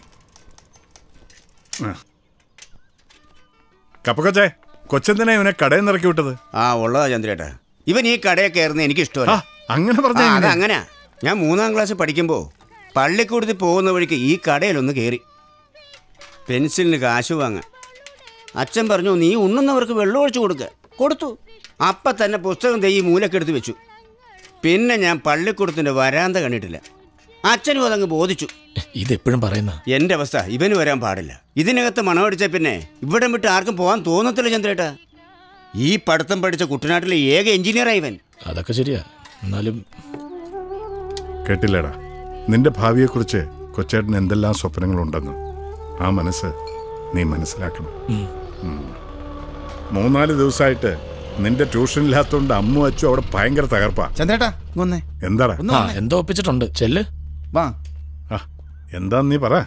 [SPEAKER 25] കപ്പക്കൊച്ചേ, കൊച്ചെന്തിനാ ഇവനെ കടയിൽ നിന്ന് ഇറക്കി വിട്ടത്?
[SPEAKER 4] ആ ഉള്ളതാ ചന്ദ്രേട്ടാ, ഇവൻ ഈ കടയിൽ കയറുന്ന എനിക്ക് ഇഷ്ടമല്ല.
[SPEAKER 25] അങ്ങനെ പറഞ്ഞ
[SPEAKER 4] അതങ്ങനെയാ. ഞാൻ മൂന്നാം ക്ലാസ് പഠിക്കുമ്പോ പള്ളിക്കൂടത്തിൽ പോകുന്ന വഴിക്ക് ഈ കടയിലൊന്ന് കയറി പെൻസിലിന് കാശ് വാങ്ങാൻ. അച്ഛൻ പറഞ്ഞു നീ ഉണ്ണുന്നവർക്ക് വെള്ളം ഒഴിച്ചു കൊടുക്കുക. കൊടുത്തു. അപ്പം തന്നെ പുസ്തകം തെയ്യി മൂലക്കെടുത്ത് വെച്ചു. പിന്നെ ഞാൻ പള്ളിക്കൂടത്തിൻ്റെ വരാന്ത കണ്ടിട്ടില്ല. അച്ഛനും അതങ്ങ് ബോധിച്ചു.
[SPEAKER 21] ഇതെപ്പോഴും പറയുന്ന
[SPEAKER 4] എൻ്റെ അവസ്ഥ ഇവന് വരാൻ പാടില്ല. ഇതിനകത്ത് മണമടിച്ച പിന്നെ ഇവിടെ വിട്ട് ആർക്കും പോകാൻ തോന്നത്തില്ല ചന്ദ്രേട്ടാ. ഈ പഠിത്തം പഠിച്ച കുട്ടനാട്ടിലെ ഏക എഞ്ചിനീയറായി ഇവൻ.
[SPEAKER 21] അതൊക്കെ ശരിയാ. എന്നാലും
[SPEAKER 25] കേട്ടില്ലേടാ, നിന്റെ ഭാവിയെക്കുറിച്ച് കൊച്ചേട്ടന് എന്തെല്ലാം സ്വപ്നങ്ങളുണ്ടെന്ന്. ആ മനസ്സ് നീ മനസ്സിലാക്കണം. ഉം. മൂന്നാല് ദിവസമായിട്ട് നിന്റെ ട്യൂഷൻ ഇല്ലാത്തോണ്ട് അമ്മു അച്ചു അവിടെ ഭയങ്കര തകർപ്പാ.
[SPEAKER 7] ചന്ദ്രേട്ടാ വന്നേ.
[SPEAKER 25] എന്താടാ?
[SPEAKER 21] എന്തോ ഒപ്പിച്ചിട്ടുണ്ട്. ചെല്ല്.
[SPEAKER 7] വാ.
[SPEAKER 25] ആ എന്താന്ന് നീ പറ.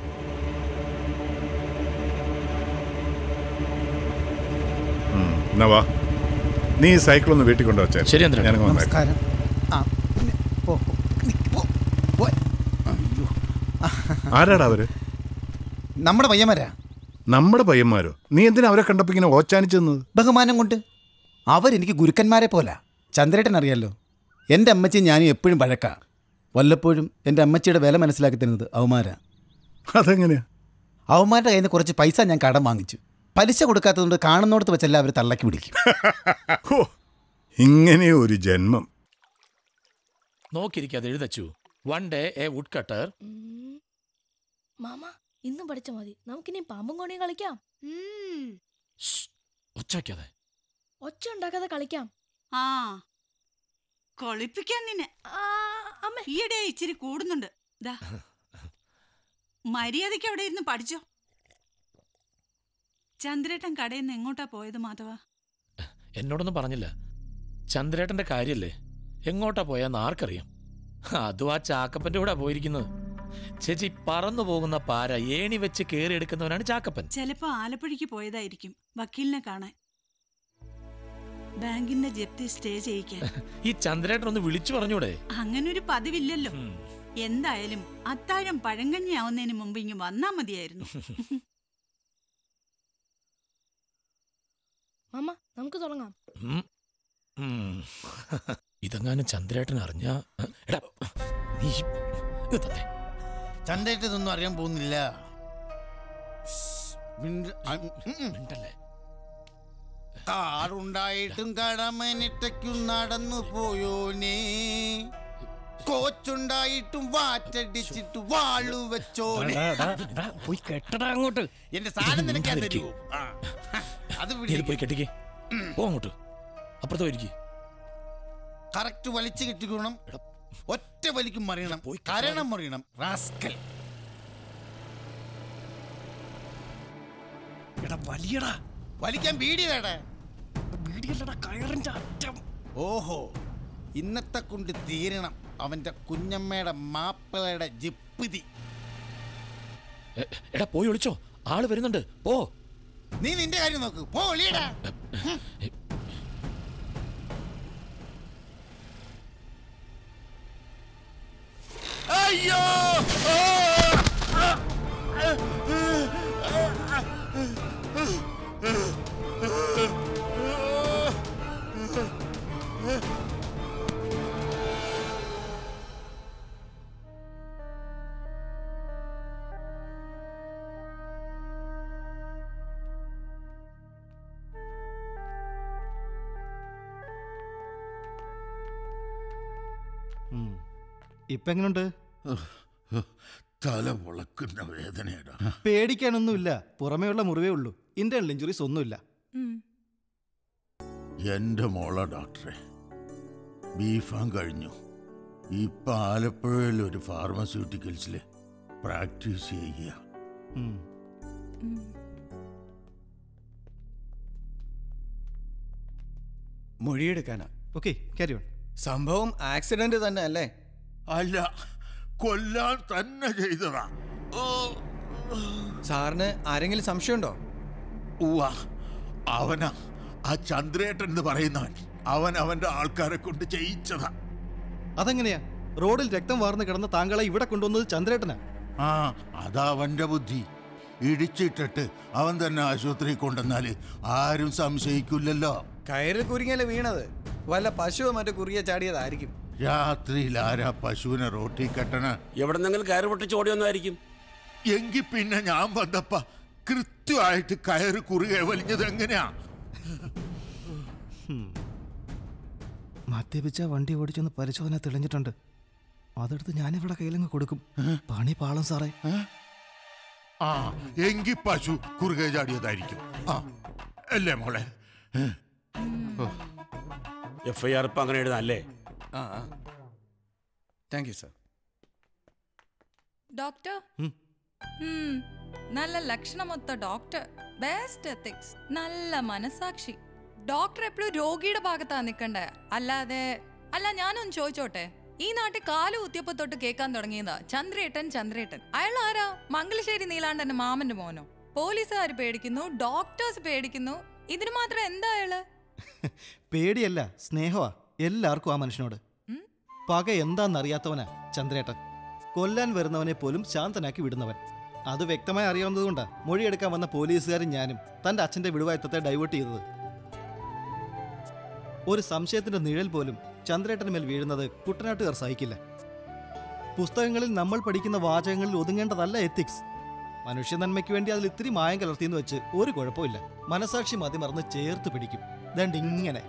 [SPEAKER 25] എന്നാ വാ, നീ ഈ സൈക്കിൾ ഒന്ന് വീട്ടിൽ കൊണ്ടുവച്ചേ.
[SPEAKER 21] ശരി ചന്ദ്രേട്ടാ.
[SPEAKER 25] ഞാനങ്ങ് വന്നേക്കാം.
[SPEAKER 7] നമസ്കാരം. ആ പിന്നെ പോ നി- പോ. പോ. അയ്യോ.
[SPEAKER 25] ആരാടാ അവര്?
[SPEAKER 7] നമ്മുടെ പയ്യന്മാരാ.
[SPEAKER 25] നമ്മുടെ പയ്യന്മാരോ? നീ എന്തിനാ അവരെ കണ്ടപ്പോ ഇങ്ങനെ ഓച്ചാനിച്ചെന്നത്?
[SPEAKER 7] ബഹുമാനം കൊണ്ട്. അവരെനിക്ക് ഗുരുക്കന്മാരെ പോലാ. ചന്ദ്രേട്ടൻ അറിയാലോ, എൻ്റെ അമ്മച്ചി ഞാനും എപ്പോഴും പഴക്കാ. വല്ലപ്പോഴും എൻ്റെ അമ്മച്ചിയുടെ വില മനസ്സിലാക്കി തരുന്നത് അവന്മാരാ.
[SPEAKER 25] അതെങ്ങനെയാ?
[SPEAKER 7] അവന്മാരുടെ കയ്യിൽ നിന്ന് കുറച്ച് പൈസ ഞാൻ കടം വാങ്ങിച്ചു. പലിശ കൊടുക്കാത്തതുകൊണ്ട് കാണുന്നോടത്ത് വെച്ചെല്ലാം അവർ തള്ളക്കി പിടിക്കും.
[SPEAKER 25] ഇങ്ങനെ ഒരു ജന്മം.
[SPEAKER 21] നോക്കിയിരിക്കാതെ എഴുതച്ചു. One day a wood cutter.
[SPEAKER 10] മാമ ഇന്നും പഠിച്ച മതി. നമുക്കിനി പാമ്പും കോണിയും കളിക്കാം.
[SPEAKER 21] ഒച്ചയ്ക്കാതെ
[SPEAKER 10] ഒച്ച ഉണ്ടാക്കാതെ കളിക്കാം.
[SPEAKER 9] ആ കൊളിപ്പിക്കാൻ നിന്നെ ഈയിടെ ഇച്ചിരി കൂടുന്നുണ്ട്. ദാ മര്യാദയ്ക്ക് അവിടെ ഇരുന്ന് പഠിച്ചോ. ചന്ദ്രേട്ടൻ കടയിൽ നിന്ന് എങ്ങോട്ടാ പോയത് മാധവ?
[SPEAKER 21] എന്നോടൊന്നും പറഞ്ഞില്ല. ചന്ദ്രേട്ടന്റെ കാര്യല്ലേ, എങ്ങോട്ടാ പോയാന്ന് ആർക്കറിയാം. അതും ആ ചാക്കപ്പന്റെ കൂടെ പോയിരിക്കുന്നത്. ചേച്ചി, പറന്നു പോകുന്ന പാര ഏണി വെച്ച് കേറി എടുക്കുന്നവനാണ് ചാക്കപ്പൻ.
[SPEAKER 9] ചിലപ്പോ ആലപ്പുഴയ്ക്ക് പോയതായിരിക്കും വക്കീലിനെ കാണാൻ, ബാങ്കിന്റെ ജപ്തി സ്റ്റേ ചെയ്യിക്കാൻ.
[SPEAKER 21] ഈ ചന്ദ്രേട്ടൻ ഒന്ന് വിളിച്ചു പറഞ്ഞൂടെ?
[SPEAKER 9] അങ്ങനൊരു പതിവില്ലല്ലോ. എന്തായാലും അത്താഴം പഴങ്കഞ്ഞി ആവുന്നതിന് മുമ്പ് ഇങ്ങ് വന്നാ മതിയായിരുന്നു.
[SPEAKER 10] മാമ നമുക്ക് തുടങ്ങാം.
[SPEAKER 21] ഇതെങ്ങാനും ചന്ദ്രേട്ടൻ അറിഞ്ഞ
[SPEAKER 7] ചന്ദ്രേട്ടൻ ഇതൊന്നും അറിയാൻ പോകുന്നില്ല. കാറുണ്ടായിട്ടും കടമനിട്ടയ്ക്കും നടന്നു പോയോനേ, കോച്ചുണ്ടായിട്ടും വാറ്റടിച്ചിട്ട് വാളു വെച്ചോനെ.
[SPEAKER 28] പോയി കെട്ടടാ അങ്ങോട്ട്.
[SPEAKER 7] എന്റെ സാധനം നിനക്കാൻ തരുമോ? അത്
[SPEAKER 21] പോയി കെട്ടിക്കേ. പോ അങ്ങോട്ട്. അപ്പുറത്ത് പോയിരിക്കും.
[SPEAKER 7] കറക്റ്റ് വലിച്ചു കെട്ടിക്കണം. ഒറ്റ വലിക്കും മറിയണം. കരണം മറിയണം. റാസ്കൽ.
[SPEAKER 28] എടാ വലിയടാ.
[SPEAKER 7] വലിക്കാൻ ബീഡിയടാ.
[SPEAKER 28] ബീഡിയല്ലടാ, കയറിന്റെ അറ്റം.
[SPEAKER 7] ഓഹോ, ഇന്നത്തെ കൊണ്ട് തീരണം അവന്റെ കുഞ്ഞമ്മയുടെ മാപ്പിളയുടെ ജിപ്പിതി.
[SPEAKER 21] എടാ പോയി ഒളിച്ചോ, ആള് വരുന്നുണ്ട്. പോ.
[SPEAKER 7] നീ നിന്റെ കാര്യം നോക്ക്. പോ ഒളിയടാ.
[SPEAKER 26] അയ്യോ!
[SPEAKER 12] ഇപ്പൊ എങ്ങനുണ്ട്?
[SPEAKER 26] തല പൊളക്കുന്ന വേദനയാടാ.
[SPEAKER 12] പേടിക്കാനൊന്നുമില്ല, പുറമേയുള്ള മുറിവേ ഉള്ളൂ. ഇന്റേണൽ ഇഞ്ചുറീസ് ഒന്നുമില്ല.
[SPEAKER 26] എന്റെ മോള ഡോക്ടറെ, ബീഫാൻ കഴിഞ്ഞു. ഇപ്പൊ ആലപ്പുഴയിൽ ഒരു ഫാർമസ്യൂട്ടിക്കൽസില് പ്രാക്ടീസ് ചെയ്യുക.
[SPEAKER 12] മൊഴിയെടുക്കാനാ? Okay, carry on. സംഭവം ആക്സിഡന്റ് തന്നെ അല്ലേ?
[SPEAKER 26] അല്ല, കൊല്ലാൻ തന്നെ ചെയ്തതാ.
[SPEAKER 12] സാറിന് ആരെങ്കിലും സംശയമുണ്ടോ?
[SPEAKER 26] ഉവ്വ, അവനാ ആ ചന്ദ്രേട്ടൻ എന്ന് പറയുന്നവൻ. അവൻ അവന്റെ ആൾക്കാരെ കൊണ്ട് ചെയ്യിച്ചതാ.
[SPEAKER 12] അതെങ്ങനെയാ? റോഡിൽ രക്തം വാർന്ന് കിടന്ന താങ്കളെ ഇവിടെ കൊണ്ടുവന്നത് ചന്ദ്രേട്ടനാ?
[SPEAKER 26] ആ, അതാ അവന്റെ ബുദ്ധി. ഇടിച്ചിട്ടിട്ട് അവൻ തന്നെ ആശുപത്രി കൊണ്ടുവന്നാല് ആരും സംശയിക്കില്ലല്ലോ.
[SPEAKER 12] കയറിൽ കുരുങ്ങിയല്ലേ വീണത്? വല്ല പശുവോ മറ്റോ കുറുകിയ ചാടിയതായിരിക്കും.
[SPEAKER 26] രാത്രിയിൽ ആരാ പശുവിനെ റോട്ടി കെട്ടണ?
[SPEAKER 3] എവിടെന്നെങ്കിലും കയറ് പൊട്ടിച്ച് ഓടി വന്നായിരിക്കും.
[SPEAKER 26] എങ്കി പിന്നെ ഞാൻ വന്നപ്പ കൃത്യമായിട്ട് കയറ് കുറുകെ വലിഞ്ഞത് എങ്ങനെയാ?
[SPEAKER 7] മദ്യപിച്ച വണ്ടി ഓടിച്ചൊന്ന് പരിശോധന തെളിഞ്ഞിട്ടുണ്ട്. അതെടുത്ത് ഞാനിവിടെ കയ്യിലങ്ങ് കൊടുക്കും. പണി പാളം സാറേ.
[SPEAKER 26] ആ എങ്കി പശു കുറുകെ ചാടിയതായിരിക്കും. ആ അല്ലേ മോളെ?
[SPEAKER 3] എഫ് ഐ ആർ ഇപ്പം അങ്ങനെ എഴുതാല്ലേ?
[SPEAKER 12] ആ താങ്ക് യു സർ.
[SPEAKER 5] ഡോക്ടർ നല്ല ലക്ഷണമൊത്ത ഡോക്ടർ, ബെസ്റ്റ് എത്തിക്സ്, നല്ല മനസാക്ഷി. ഡോക്ടർ എപ്പോഴും രോഗിയുടെ ഭാഗത്താ നിക്കണ്ടേ, അല്ലാതെ. അല്ല ഞാനൊന്ന് ചോദിച്ചോട്ടെ, ഈ നാട്ടിൽ കാല് കുത്തിയപ്പോ തൊട്ട് കേൾക്കാൻ തുടങ്ങിയതാ ചന്ദ്രേട്ടൻ ചന്ദ്രേട്ടൻ. അയാൾ ആരാ? മംഗലശ്ശേരി നീലാണ്ടന്റെ മാമന്റെ മോനോ? പോലീസുകാർ പേടിക്കുന്നു, ഡോക്ടേഴ്സ് പേടിക്കുന്നു, ഇതിന് മാത്രം എന്താ അയാള്?
[SPEAKER 7] പേടിയല്ല, സ്നേഹമാ എല്ലാവർക്കും ആ മനുഷ്യനോട്. പക എന്താന്നറിയാത്തവനാ ചന്ദ്രേട്ടൻ. കൊല്ലാൻ വരുന്നവനെ പോലും ശാന്തനാക്കി വിടുന്നവൻ. അത് വ്യക്തമായി അറിയാവുന്നതുകൊണ്ടാ മൊഴിയെടുക്കാൻ വന്ന പോലീസുകാരും ഞാനും തന്റെ അച്ഛന്റെ വിടുവായത്തത്തെ ഡൈവേർട്ട് ചെയ്തത്. ഒരു സംശയത്തിന്റെ നിഴൽ പോലും ചന്ദ്രേട്ടന് മേൽ വീഴുന്നത് കുട്ടനാട്ടുകാർ സഹിക്കില്ല. പുസ്തകങ്ങളിൽ നമ്മൾ പഠിക്കുന്ന വാചകങ്ങളിൽ ഒതുങ്ങേണ്ടതല്ല എത്തിക്സ്. മനുഷ്യ നന്മയ്ക്ക് വേണ്ടി അതിൽ ഇത്തിരി മായം കലർത്തിയെന്ന് വെച്ച് ഒരു കുഴപ്പമില്ല. മനസാക്ഷി മതി മറന്ന് ചേർത്ത് പിടിക്കും. ദണ്ട് ഇങ്ങനെ.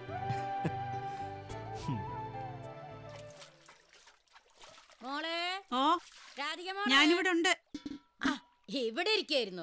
[SPEAKER 11] ഓ ഞാനിവിടെ ഉണ്ട്.
[SPEAKER 23] ഇവിടെ ഇരിക്കായിരുന്നു.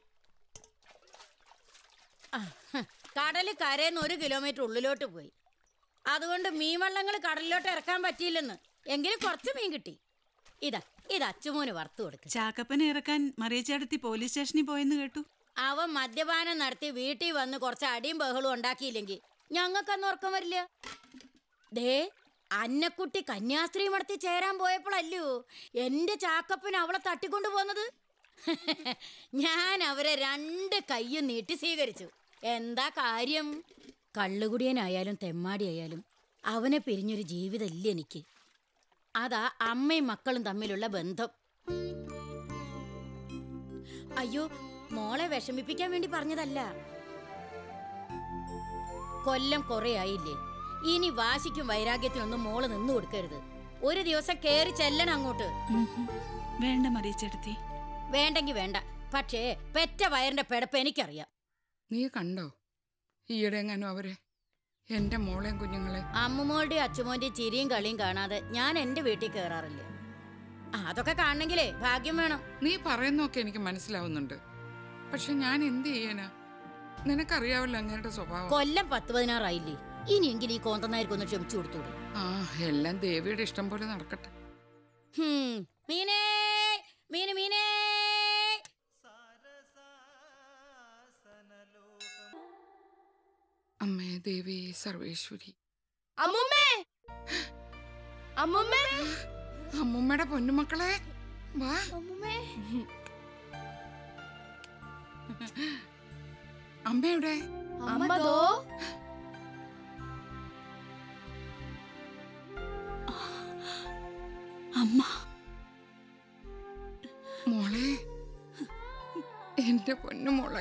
[SPEAKER 23] കടല് കരയെന്ന് ഒരു കിലോമീറ്റർ ഉള്ളിലോട്ട് പോയി. അതുകൊണ്ട് മീൻവള്ളങ്ങൾ കടലിലോട്ട് ഇറക്കാൻ പറ്റിയില്ലെന്ന്. എങ്കിലും കുറച്ച് മീൻ കിട്ടി. ഇതാ ഇത് അച്ചുമോന് വറുത്തു കൊടുക്കും.
[SPEAKER 9] ചാക്കപ്പനെ ഇറക്കാൻ മറിയച്ചേടത്തി പോലീസ് സ്റ്റേഷനിൽ പോയെന്ന് കേട്ടു.
[SPEAKER 23] അവൻ മദ്യപാനം നടത്തി വീട്ടിൽ വന്ന് കുറച്ച് അടിയും ബഹളും ഉണ്ടാക്കിയില്ലെങ്കിൽ ഞങ്ങൾക്കന്ന് ഉറക്കം വരില്ല. ദേ അന്നക്കുട്ടി കന്യാസ്ത്രീ മടത്തി ചേരാൻ പോയപ്പോഴല്ലോ എന്റെ ചാക്കപ്പൻ അവളെ തട്ടിക്കൊണ്ടു പോന്നത്. ഞാൻ അവരെ രണ്ട് കയ്യും നീട്ടി സ്വീകരിച്ചു. എന്താ കാര്യം? കള്ളുകുടിയനായാലും തെമ്മാടിയായാലും അവനെ പിരിഞ്ഞൊരു ജീവിതമില്ല എനിക്ക്. അതാ അമ്മയും മക്കളും തമ്മിലുള്ള ബന്ധം. അയ്യോ, മോളെ വിഷമിപ്പിക്കാൻ വേണ്ടി പറഞ്ഞതല്ല. കൊല്ലം കുറെ ആയില്ലേ, ഇനി വാശിക്കും വൈരാഗ്യത്തിനൊന്നും മോള് നിന്നു കൊടുക്കരുത്. ഒരു ദിവസം കേറി ചെല്ലണം അങ്ങോട്ട്.
[SPEAKER 9] വേണ്ട മറിയച്ചേടത്തി.
[SPEAKER 23] വേണ്ടെങ്കി വേണ്ട, പക്ഷേ പെറ്റ വയറിന്റെ പിടപ്പ് എനിക്കറിയാം.
[SPEAKER 2] നീ കണ്ടോ ഈയിടെ എങ്ങാനും അവരെ, എന്റെ മോളെയും കുഞ്ഞുങ്ങളെ?
[SPEAKER 23] അമ്മുമോളുടെയും അച്ചുമോന്റെയും ചിരിയും കളിയും കാണാതെ ഞാൻ എന്റെ വീട്ടിൽ കയറാറില്ല. അതൊക്കെ കാണണെങ്കിലേ ഭാഗ്യം വേണം.
[SPEAKER 2] നീ പറയുന്നൊക്കെ എനിക്ക് മനസ്സിലാവുന്നുണ്ട്, പക്ഷെ ഞാൻ എന്ത് ചെയ്യാനാ? നിനക്കറിയാവല്ലോ അങ്ങേരുടെ സ്വഭാവം.
[SPEAKER 23] കൊല്ലം പത്ത് പതിനാറായില്ലേ, ഇനിയെങ്കിലും ഈ കോന്തനായിരിക്കൊന്ന് ക്ഷമിച്ചു കൊടുത്തൂടെ?
[SPEAKER 2] ആ എല്ലാം ദേവിയുടെ ഇഷ്ടം പോലെ നടക്കട്ടെ.
[SPEAKER 23] മീനേ മീന് മീനേ.
[SPEAKER 2] അമ്മേ ദേവി സർവേശ്വരി.
[SPEAKER 10] അമ്മുമ്മേ അമ്മുമ്മേ
[SPEAKER 2] അമ്മുമ്മയുടെ പൊന്നുമക്കളെ വാ. അമ്മയുടെ
[SPEAKER 9] അമ്മ
[SPEAKER 2] മോളെ, എന്റെ പൊന്നുമോളെ.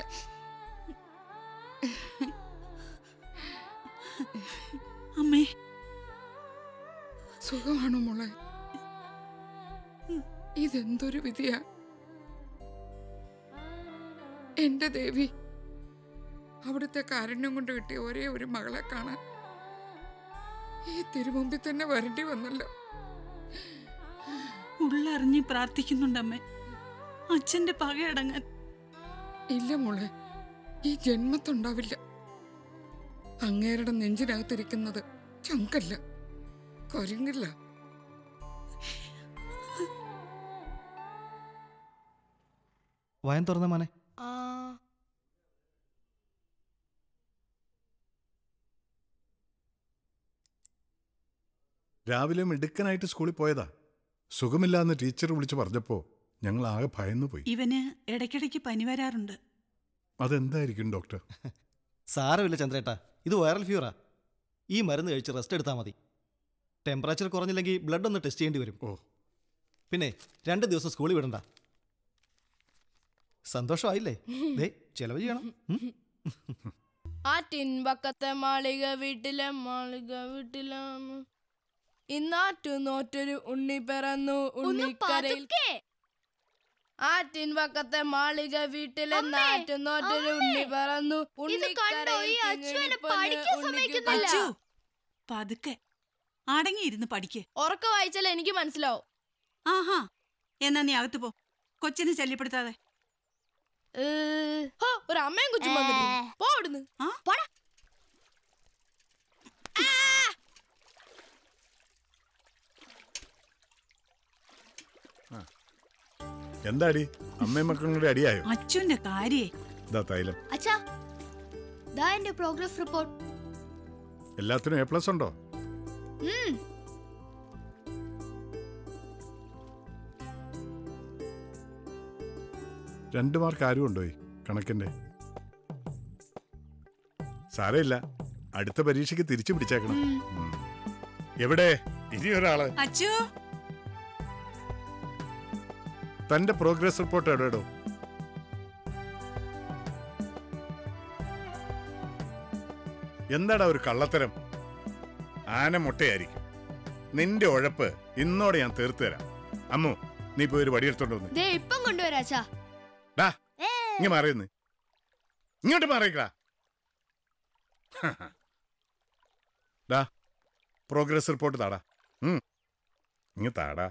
[SPEAKER 9] അമ്മേ
[SPEAKER 2] സുഖമാണോ മോളെ? ഇതെന്തൊരു വിധിയാ എന്റെ ദേവി. അവിടുത്തെ കാരുണ്യം കൊണ്ട് കിട്ടിയ ഒരേ ഒരു മകളെ കാണാൻ ഈ തിരുമുമ്പിൽ തന്നെ വരേണ്ടി വന്നല്ലോ.
[SPEAKER 9] ഉള്ളറിഞ്ഞ് പ്രാർത്ഥിക്കുന്നുണ്ടമ്മേ, അച്ഛന്റെ പകയടങ്ങാൻ.
[SPEAKER 2] ഇല്ല മോളെ, ഈ ജന്മത്തുണ്ടാവില്ല. അങ്ങേരുടെ നെഞ്ചിനകത്തിരിക്കുന്നത് ചങ്കല്ല, കൊരുങ്ങില്ല.
[SPEAKER 7] വായൻ തുറന്ന മോനെ.
[SPEAKER 25] രാവിലെ മിടുക്കനായിട്ട് സ്കൂളിൽ പോയതാ. സുഖമില്ലാന്ന് ടീച്ചർ വിളിച്ചു പറഞ്ഞപ്പോ ഞങ്ങൾ ആകെ ഭയന്നു പോയി.
[SPEAKER 9] ഇവന് ഇടയ്ക്കിടയ്ക്ക് പനി വരാറുണ്ട്.
[SPEAKER 25] അതെന്തായിരിക്കും ഡോക്ടർ?
[SPEAKER 7] സാരമില്ല ചന്ദ്രേട്ടാ, ഇത് വൈറൽ ഫീവറാ. ഈ മരുന്ന് കഴിച്ച് റെസ്റ്റ് എടുത്താൽ മതി. ടെമ്പറേച്ചർ കുറഞ്ഞില്ലെങ്കിൽ ബ്ലഡ് ഒന്ന് ടെസ്റ്റ് ചെയ്യേണ്ടി വരും. ഓ പിന്നെ രണ്ട് ദിവസം സ്കൂളിൽ വിടണ്ട. സന്തോഷമായില്ലേ? ദേ ചെലവ് ചെയ്യണം.
[SPEAKER 10] ആ ടിൻപക്കത്തെ മാളിക വീട്ടിലെ മാളിക വീട്ടിലെ ഇന്നാറ്റു നോറ്റൊരു ഉണ്ണി പിറന്നു ഉണ്ണിക്കരയിൽ ആറ്റിൻ പക്കത്തെ മാളിക വീട്ടിലെ നാറ്റു നോറ്റൊരു ഉണ്ണി പിറന്നു
[SPEAKER 9] അച്ചു, പതുക്കെ അടങ്ങിയിരുന്ന് പഠിക്ക്.
[SPEAKER 10] ഉറക്ക വായിച്ചാൽ എനിക്ക് മനസ്സിലാവും.
[SPEAKER 9] ആഹാ, എന്നാ നീ അകത്ത് പോ, കൊച്ചിനെ ശല്യപ്പെടുത്താതെ.
[SPEAKER 10] ഒരു അമ്മയും കൊച്ചും പോടുന്നു.
[SPEAKER 25] എന്താടി അമ്മയും മക്കളും കൂടി അടിയായോ?
[SPEAKER 9] അച്ഛന്റെ കാര്യേ
[SPEAKER 25] ഇതാ തൈലം.
[SPEAKER 6] അച്ഛാ, ദാ എന്റെ പ്രോഗ്രസ് റിപ്പോർട്ട്.
[SPEAKER 25] എല്ലാത്തിനും എ പ്ലസ് ഉണ്ടോ? രണ്ടു മാർക്ക് ആരും ഉണ്ടോ കണക്കിന്റെ? സാരമില്ല, അടുത്ത പരീക്ഷയ്ക്ക് തിരിച്ചു പിടിച്ചേക്കണം. എവിടെ ഇനി ഒരാള്?
[SPEAKER 9] അച്ചു,
[SPEAKER 25] തന്റെ പ്രോഗ്രസ് റിപ്പോർട്ട് എവിടെയോ? എന്താടാ ഒരു കള്ളത്തരം? ആന മുട്ടയായിരിക്കും. നിന്റെ ഉഴപ്പ് ഇന്നോടെ ഞാൻ തീർത്തു തരാം. അമ്മു, നീ പോയി ഒരു വടിയെടുത്തോണ്ട് വന്ന്.
[SPEAKER 6] ഇപ്പം കൊണ്ടുവരാച്ചാ.
[SPEAKER 25] ഇങ്ങ മാറിയെന്ന് ഇങ്ങോട്ട് മാറിക്കടാ. ഡാ പ്രോഗ്രസ് റിപ്പോർട്ട് താടാ. ഇങ്ങ താടാ.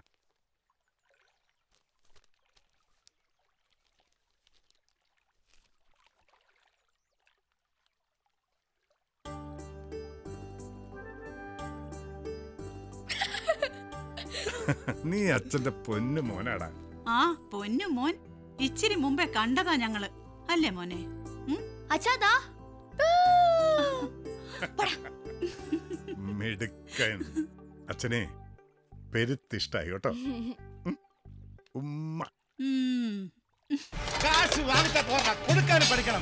[SPEAKER 25] നീ അച്ഛന്റെ പൊന്നു മോനാടാ.
[SPEAKER 9] ആ പൊന്നു മോൻ, ഇച്ചിരി മുമ്പേ കണ്ടതാ ഞങ്ങള്, അല്ലേ മോനെ?
[SPEAKER 6] അച്ഛാ,
[SPEAKER 25] മിടുക്കൻ. അച്ഛനെ പെരുത്തിഷ്ടായി കേട്ടോ. ഉമ്മ
[SPEAKER 7] കാശ് വാങ്ങിച്ച പോരാ, കൊടുക്കാനും പഠിക്കണം.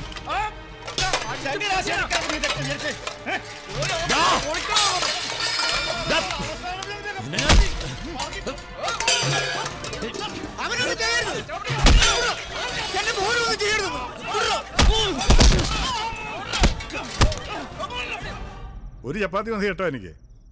[SPEAKER 25] ഒരു ചപ്പാത്തി മതി കേട്ടോ എനിക്ക്.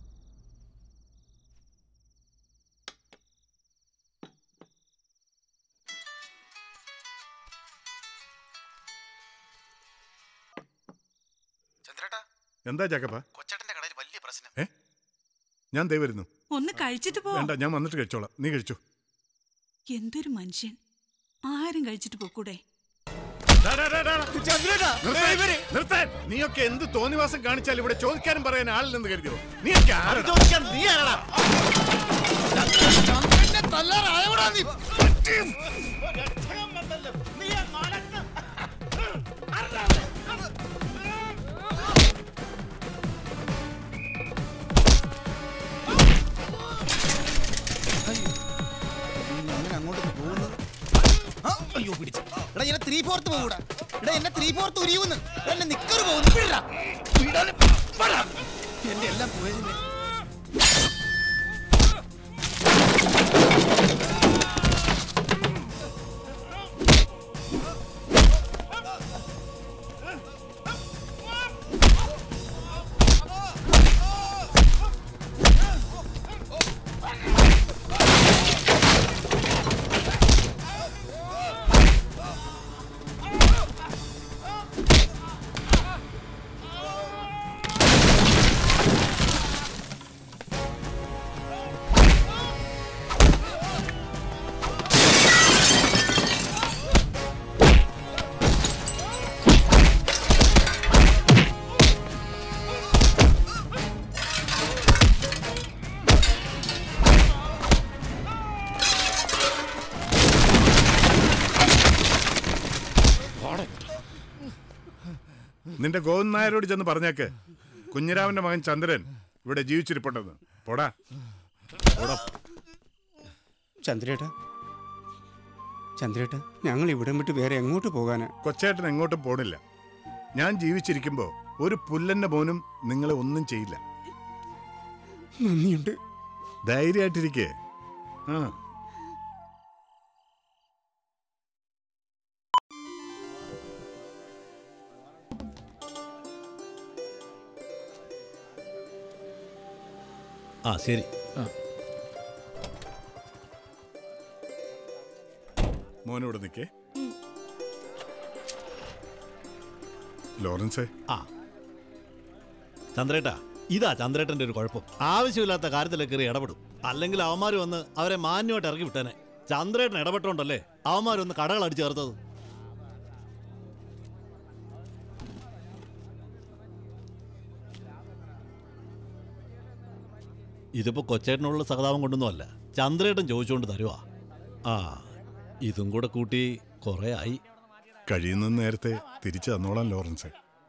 [SPEAKER 25] എന്താ ചക്കപ്പ?
[SPEAKER 7] കൊച്ചേട്ടന്റെ കടയിൽ വലിയ പ്രശ്നം.
[SPEAKER 25] ഏ ഞാൻ ദേ വരുന്നു.
[SPEAKER 9] ഒന്ന് കഴിച്ചിട്ട് പോ.
[SPEAKER 25] വേണ്ട, ഞാൻ വന്നിട്ട് കഴിച്ചോളാം. നീ കഴിച്ചു.
[SPEAKER 9] എന്തൊരു മനുഷ്യൻ, ആരും കഴിച്ചിട്ട് പോക്കൂടെ?
[SPEAKER 25] നീയൊക്കെ എന്ത് തോന്നിവാസം കാണിച്ചാൽ ഇവിടെ ചോദിക്കാനും പറയാൻ ആളില്ലെന്ന് കരുതിയോ? നീയൊക്കെ
[SPEAKER 7] അയ്യോ പിടിച്ചു. എടാ എന്നെ ത്രീ ഫോർത്ത് പോകൂടാ. എടാ എന്നെ ത്രീ ഫോർത്ത് ഉരിയുന്നു. എന്നെ നിക്കറ് പോകുന്നു. എന്റെ എല്ലാം പോയതിന്റെ
[SPEAKER 25] നിന്റെ ഗോവിന്ദൻ നായരോട് ചെന്ന് പറഞ്ഞേക്ക് കുഞ്ഞിരാമന്റെ മകൻ ചന്ദ്രൻ ഇവിടെ ജീവിച്ചിരിപ്പുണ്ടെന്ന്. പോടാ.
[SPEAKER 4] ചന്ദ്രേട്ടാ, ചന്ദ്രേട്ടാ, ഞങ്ങൾ ഇവിടം വിട്ട് വേറെ എങ്ങോട്ട് പോകാനാ?
[SPEAKER 25] കൊച്ചേട്ടൻ എങ്ങോട്ടും പോണില്ല. ഞാൻ ജീവിച്ചിരിക്കുമ്പോ ഒരു പുല്ലന്റെ മോനും നിങ്ങളെ ഒന്നും ചെയ്യില്ല.
[SPEAKER 4] നന്ദിയുണ്ട്.
[SPEAKER 25] ധൈര്യമായിട്ടിരിക്കേ. ആ
[SPEAKER 13] ആ ശരി.
[SPEAKER 25] മോനോട് നിൽക്കേ. ലോറൻസേ.
[SPEAKER 7] ആ ചന്ദ്രേട്ടാ, ഇതാ ചന്ദ്രേട്ടന്റെ ഒരു കുഴപ്പം. ആവശ്യമില്ലാത്ത കാര്യത്തിലൊക്കെ കയറി ഇടപെടും. അല്ലെങ്കിൽ അവന്മാർ വന്ന് അവരെ മാന്യമായിട്ട് ഇറക്കി വിട്ടേനെ. ചന്ദ്രേട്ടൻ ഇടപെട്ടോണ്ടല്ലേ അവന്മാരൊന്ന് കടകൾ അടിച്ചു ചേർത്തത്. ഇതിപ്പോ കൊച്ചേട്ടനുള്ള സഹതാപം കൊണ്ടൊന്നും അല്ല, ചന്ദ്രേട്ടൻ ചോദിച്ചുകൊണ്ട് തരുവാ. ആ ഇതും കൂടെ കൂട്ടി കുറെ ആയി.
[SPEAKER 25] കഴിയുന്ന നേരത്തെ തിരിച്ചു തന്നോളാം ലോറൻസേ.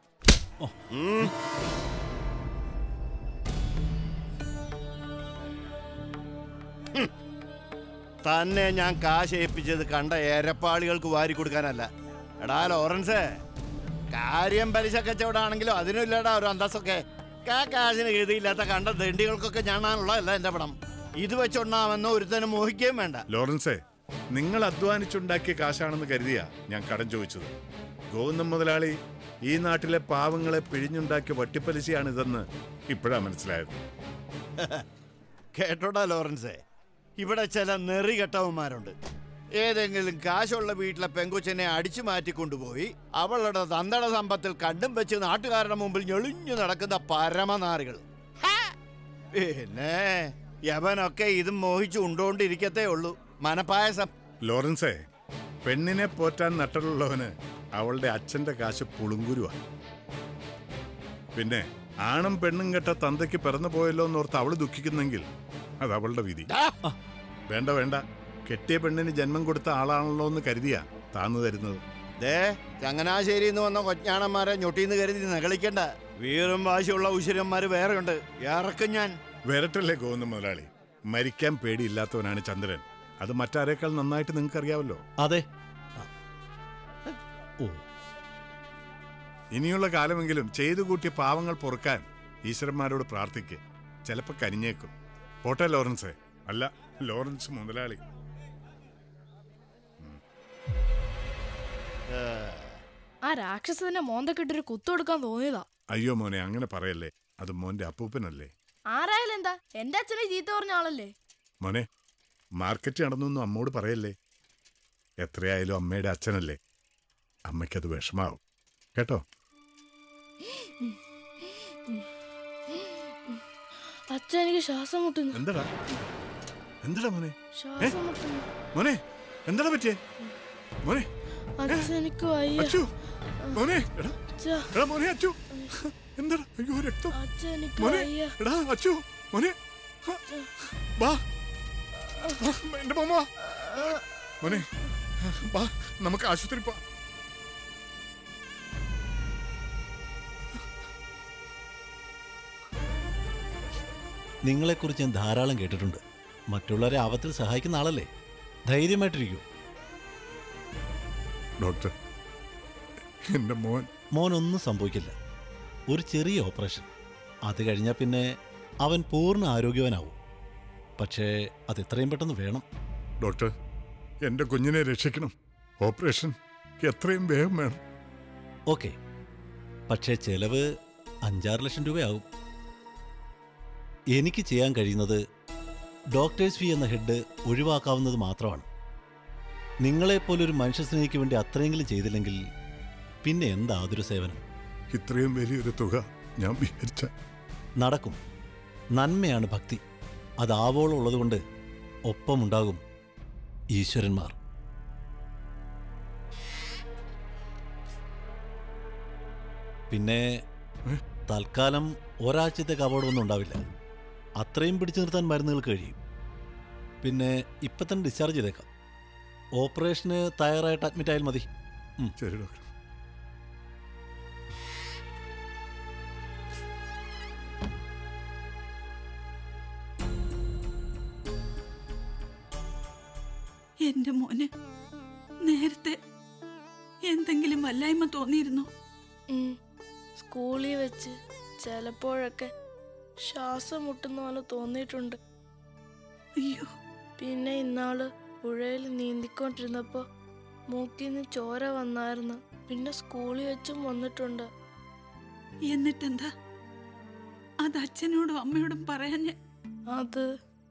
[SPEAKER 1] തന്നെ ഞാൻ കാശ് ഏൽപ്പിച്ചത് കണ്ട ഏരപ്പാളികൾക്ക് വാരി കൊടുക്കാനല്ല. എടാ ലോറൻസേ, കാര്യം പലിശ കച്ചവടാണെങ്കിലും അതിനില്ലടാ ഒരു അന്തസ്സൊക്കെ. കാ കാശിന് ഗതിയില്ലാത്ത കണ്ട ദണ്ഡികൾക്കൊക്കെ ഞാനാണുള്ളതല്ല എന്റെ പണം. ഇത് വെച്ചൊണ്ണാമെന്നോ ഒരുത്തനും മോഹിക്കുകയും വേണ്ട.
[SPEAKER 25] ലോറൻസേ, നിങ്ങൾ അധ്വാനിച്ചുണ്ടാക്കിയ കാശാണെന്ന് കരുതിയാ ഞാൻ കടം ചോദിച്ചത്. ഗോവിന്ദൻ മുതലാളി ഈ നാട്ടിലെ പാവങ്ങളെ പിഴിഞ്ഞുണ്ടാക്കിയ വട്ടിപ്പലിശയാണ് ഇതെന്ന് ഇപ്പോഴാ മനസ്സിലായത്.
[SPEAKER 1] കേട്ടോടാ ലോറൻസേ, ഇവിടെ ചില നെറികെട്ടവന്മാരുണ്ട്. ഏതെങ്കിലും കാശുള്ള വീട്ടിലെ പെങ്കൊച്ചിനെ അടിച്ചു മാറ്റിക്കൊണ്ടുപോയി അവളുടെ തന്തട സമ്പത്തിൽ കണ്ടും വെച്ച് നാട്ടുകാരുടെ മുമ്പിൽ ഞെളിഞ്ഞു നടക്കുന്ന പരമനാറികൾ. പിന്നെ യവനൊക്കെ ഇതും മോഹിച്ചു ഉണ്ടോണ്ടിരിക്കത്തേ ഉള്ളൂ. മനപ്പായസം.
[SPEAKER 25] ലോറൻസേ, പെണ്ണിനെ പോറ്റാൻ നട്ടലുള്ളവന് അവളുടെ അച്ഛന്റെ കാശ് പുളുങ്കുരുവാ. പിന്നെ ആണും പെണ്ണും കെട്ട തന്തയ്ക്ക് പിറന്നു പോയല്ലോ എന്നോർത്ത് അവള് ദുഃഖിക്കുന്നെങ്കിൽ അത് അവളുടെ വിധി. വേണ്ട വേണ്ട, കെട്ടിയ പെണ്ണിന് ജന്മം കൊടുത്ത ആളാണല്ലോ എന്ന് കരുതിയാ താന്നു തരുന്നത്.
[SPEAKER 1] ദേ, ചങ്ങനാശ്ശേരിന്ന് വന്ന കൊച്ചാണന്മാരെ ഞൊട്ടീന്ന് കരുതി നകളിക്കണ്ട. വീറും വാശിയുള്ള ഉശിരന്മാര് വേറെ ഉണ്ട്. ഇറക്കും ഞാൻ.
[SPEAKER 25] വരട്ടല്ലേ ഗോവിന്ദൻ മുതലാളി. മരിക്കാൻ പേടിയില്ലാത്തവനാണ് ചന്ദ്രൻ. അത് മറ്റാരേക്കാൾ നന്നായിട്ട് നിങ്ങൾക്ക് അറിയാവല്ലോ.
[SPEAKER 7] അതെ.
[SPEAKER 25] ഇനിയുള്ള കാലമെങ്കിലും ചെയ്തു കൂട്ടിയ പാവങ്ങൾ പൊറുക്കാൻ ഈശ്വരന്മാരോട് പ്രാർത്ഥിക്ക്. ചിലപ്പോ കനിഞ്ഞേക്കും. പോട്ടെ ലോറൻസേ. അല്ല, ലോറൻസ് മുതലാളി.
[SPEAKER 10] ആ രാക്ഷസനെ മോന്തക്കിട്ടൊരു കുത്തു കൊടുക്കാൻ തോന്നിയതാ.
[SPEAKER 25] അയ്യോ മോനെ, അങ്ങനെ പറയല്ലേ. അത് മോന്റെ അപ്പൂപ്പനല്ലേ.
[SPEAKER 10] ആരായാലും എന്താ, എന്റെ അച്ഛനെ ചീത്ത പറഞ്ഞ ആളല്ലേ.
[SPEAKER 25] മോനെ, മാർക്കറ്റ് നടന്നൊന്നും അമ്മോട് പറയല്ലേ. എത്രയായാലും അമ്മയുടെ അച്ഛനല്ലേ. അമ്മയ്ക്കത് വിഷമാവും കേട്ടോ.
[SPEAKER 10] അച്ഛൻ എനിക്ക് ശ്വാസം മുട്ടുന്നു.
[SPEAKER 25] എന്താടാ എന്താടാ മോനെ?
[SPEAKER 10] ശ്വാസം മുട്ടുന്നു.
[SPEAKER 25] മോനെ എന്താടാ പറ്റിയേ? മോനെ
[SPEAKER 10] അച്ഛൻ എനിക്ക് വയ്യ.
[SPEAKER 25] അച്ചു മോനെ.
[SPEAKER 10] അച്ഛാ.
[SPEAKER 25] എടാ മോനെ അച്ചു. എന്താടാ? അയ്യോ രക്തം.
[SPEAKER 10] അച്ഛൻ എനിക്ക്
[SPEAKER 25] മോനെ
[SPEAKER 10] വയ്യ.
[SPEAKER 25] എടാ അച്ചു മോനെ ബാ. എന്റെ മോമ മോനെ ബാ, നമുക്ക് ആശുപത്രി പോ.
[SPEAKER 7] നിങ്ങളെക്കുറിച്ച് ഞാൻ ധാരാളം കേട്ടിട്ടുണ്ട്. മറ്റുള്ളവരെ ആപത്തിൽ സഹായിക്കുന്ന ആളല്ലേ. ധൈര്യമായിട്ടിരിക്കൂ.
[SPEAKER 25] ഡോക്ടർ, എന്റെ മോൻ
[SPEAKER 7] മോനൊന്നും സംഭവിക്കില്ല. ഒരു ചെറിയ ഓപ്പറേഷൻ, അത് കഴിഞ്ഞാൽ പിന്നെ അവൻ പൂർണ്ണ ആരോഗ്യവാനാവും. പക്ഷേ അത് എത്രയും പെട്ടെന്ന് വേണം.
[SPEAKER 25] ഡോക്ടർ, എന്റെ കുഞ്ഞിനെ രക്ഷിക്കണം. ഓപ്പറേഷൻ എത്രയും വേഗം വേണം.
[SPEAKER 7] ഓക്കെ, പക്ഷേ ചെലവ് അഞ്ചാറ് ലക്ഷം രൂപയാവും. എനിക്ക് ചെയ്യാൻ കഴിയുന്നത് ഡോക്ടേഴ്സ് ഫീ എന്ന ഹെഡ് ഒഴിവാക്കാവുന്നത് മാത്രമാണ്. നിങ്ങളെപ്പോലൊരു മനുഷ്യസ്നേഹിക്ക് വേണ്ടി അത്രയെങ്കിലും ചെയ്തില്ലെങ്കിൽ പിന്നെ എന്താ അതൊരു സേവനം?
[SPEAKER 25] ഇത്രയും വലിയൊരു തുക ഞാൻ വിചാരിച്ച
[SPEAKER 7] നടക്കും. നന്മയാണ് ഭക്തി. അതാവോളം ഉള്ളതുകൊണ്ട് ഒപ്പമുണ്ടാകും ഈശ്വരന്മാർ. പിന്നെ തൽക്കാലം ഒരാഴ്ചത്തേക്ക് അപകടമൊന്നും ഉണ്ടാവില്ല. അത്രയും പിടിച്ചു നിർത്താൻ മരുന്നുകൾ കഴിയും. പിന്നെ ഇപ്പം തന്നെ ഡിസ്ചാർജ് ചെയ്തേക്കാം. ഓപ്പറേഷന് തയ്യാറായിട്ട് അഡ്മിറ്റ് ആയാൽ മതി.
[SPEAKER 25] ശരി ഡോക്ടർ.
[SPEAKER 9] എന്റെ മോന് നേരത്തെ എന്തെങ്കിലും വല്ലായ്മ തോന്നിയിരുന്നോ?
[SPEAKER 10] സ്കൂളിൽ വെച്ച് ചിലപ്പോഴൊക്കെ ശ്വാസം മുട്ടുന്ന പോലെ തോന്നിയിട്ടുണ്ട്.
[SPEAKER 9] അയ്യോ.
[SPEAKER 10] പിന്നെ ഇന്നാള് പുഴയിൽ നീന്തിക്കൊണ്ടിരുന്നപ്പോ മൂക്കിന്ന് ചോര വന്നായിരുന്നു. പിന്നെ സ്കൂളിൽ വെച്ചും വന്നിട്ടുണ്ട്.
[SPEAKER 9] എന്നിട്ടെന്താ അത് അച്ഛനോടും അമ്മയോടും പറയാഞ്ഞ?
[SPEAKER 10] അത്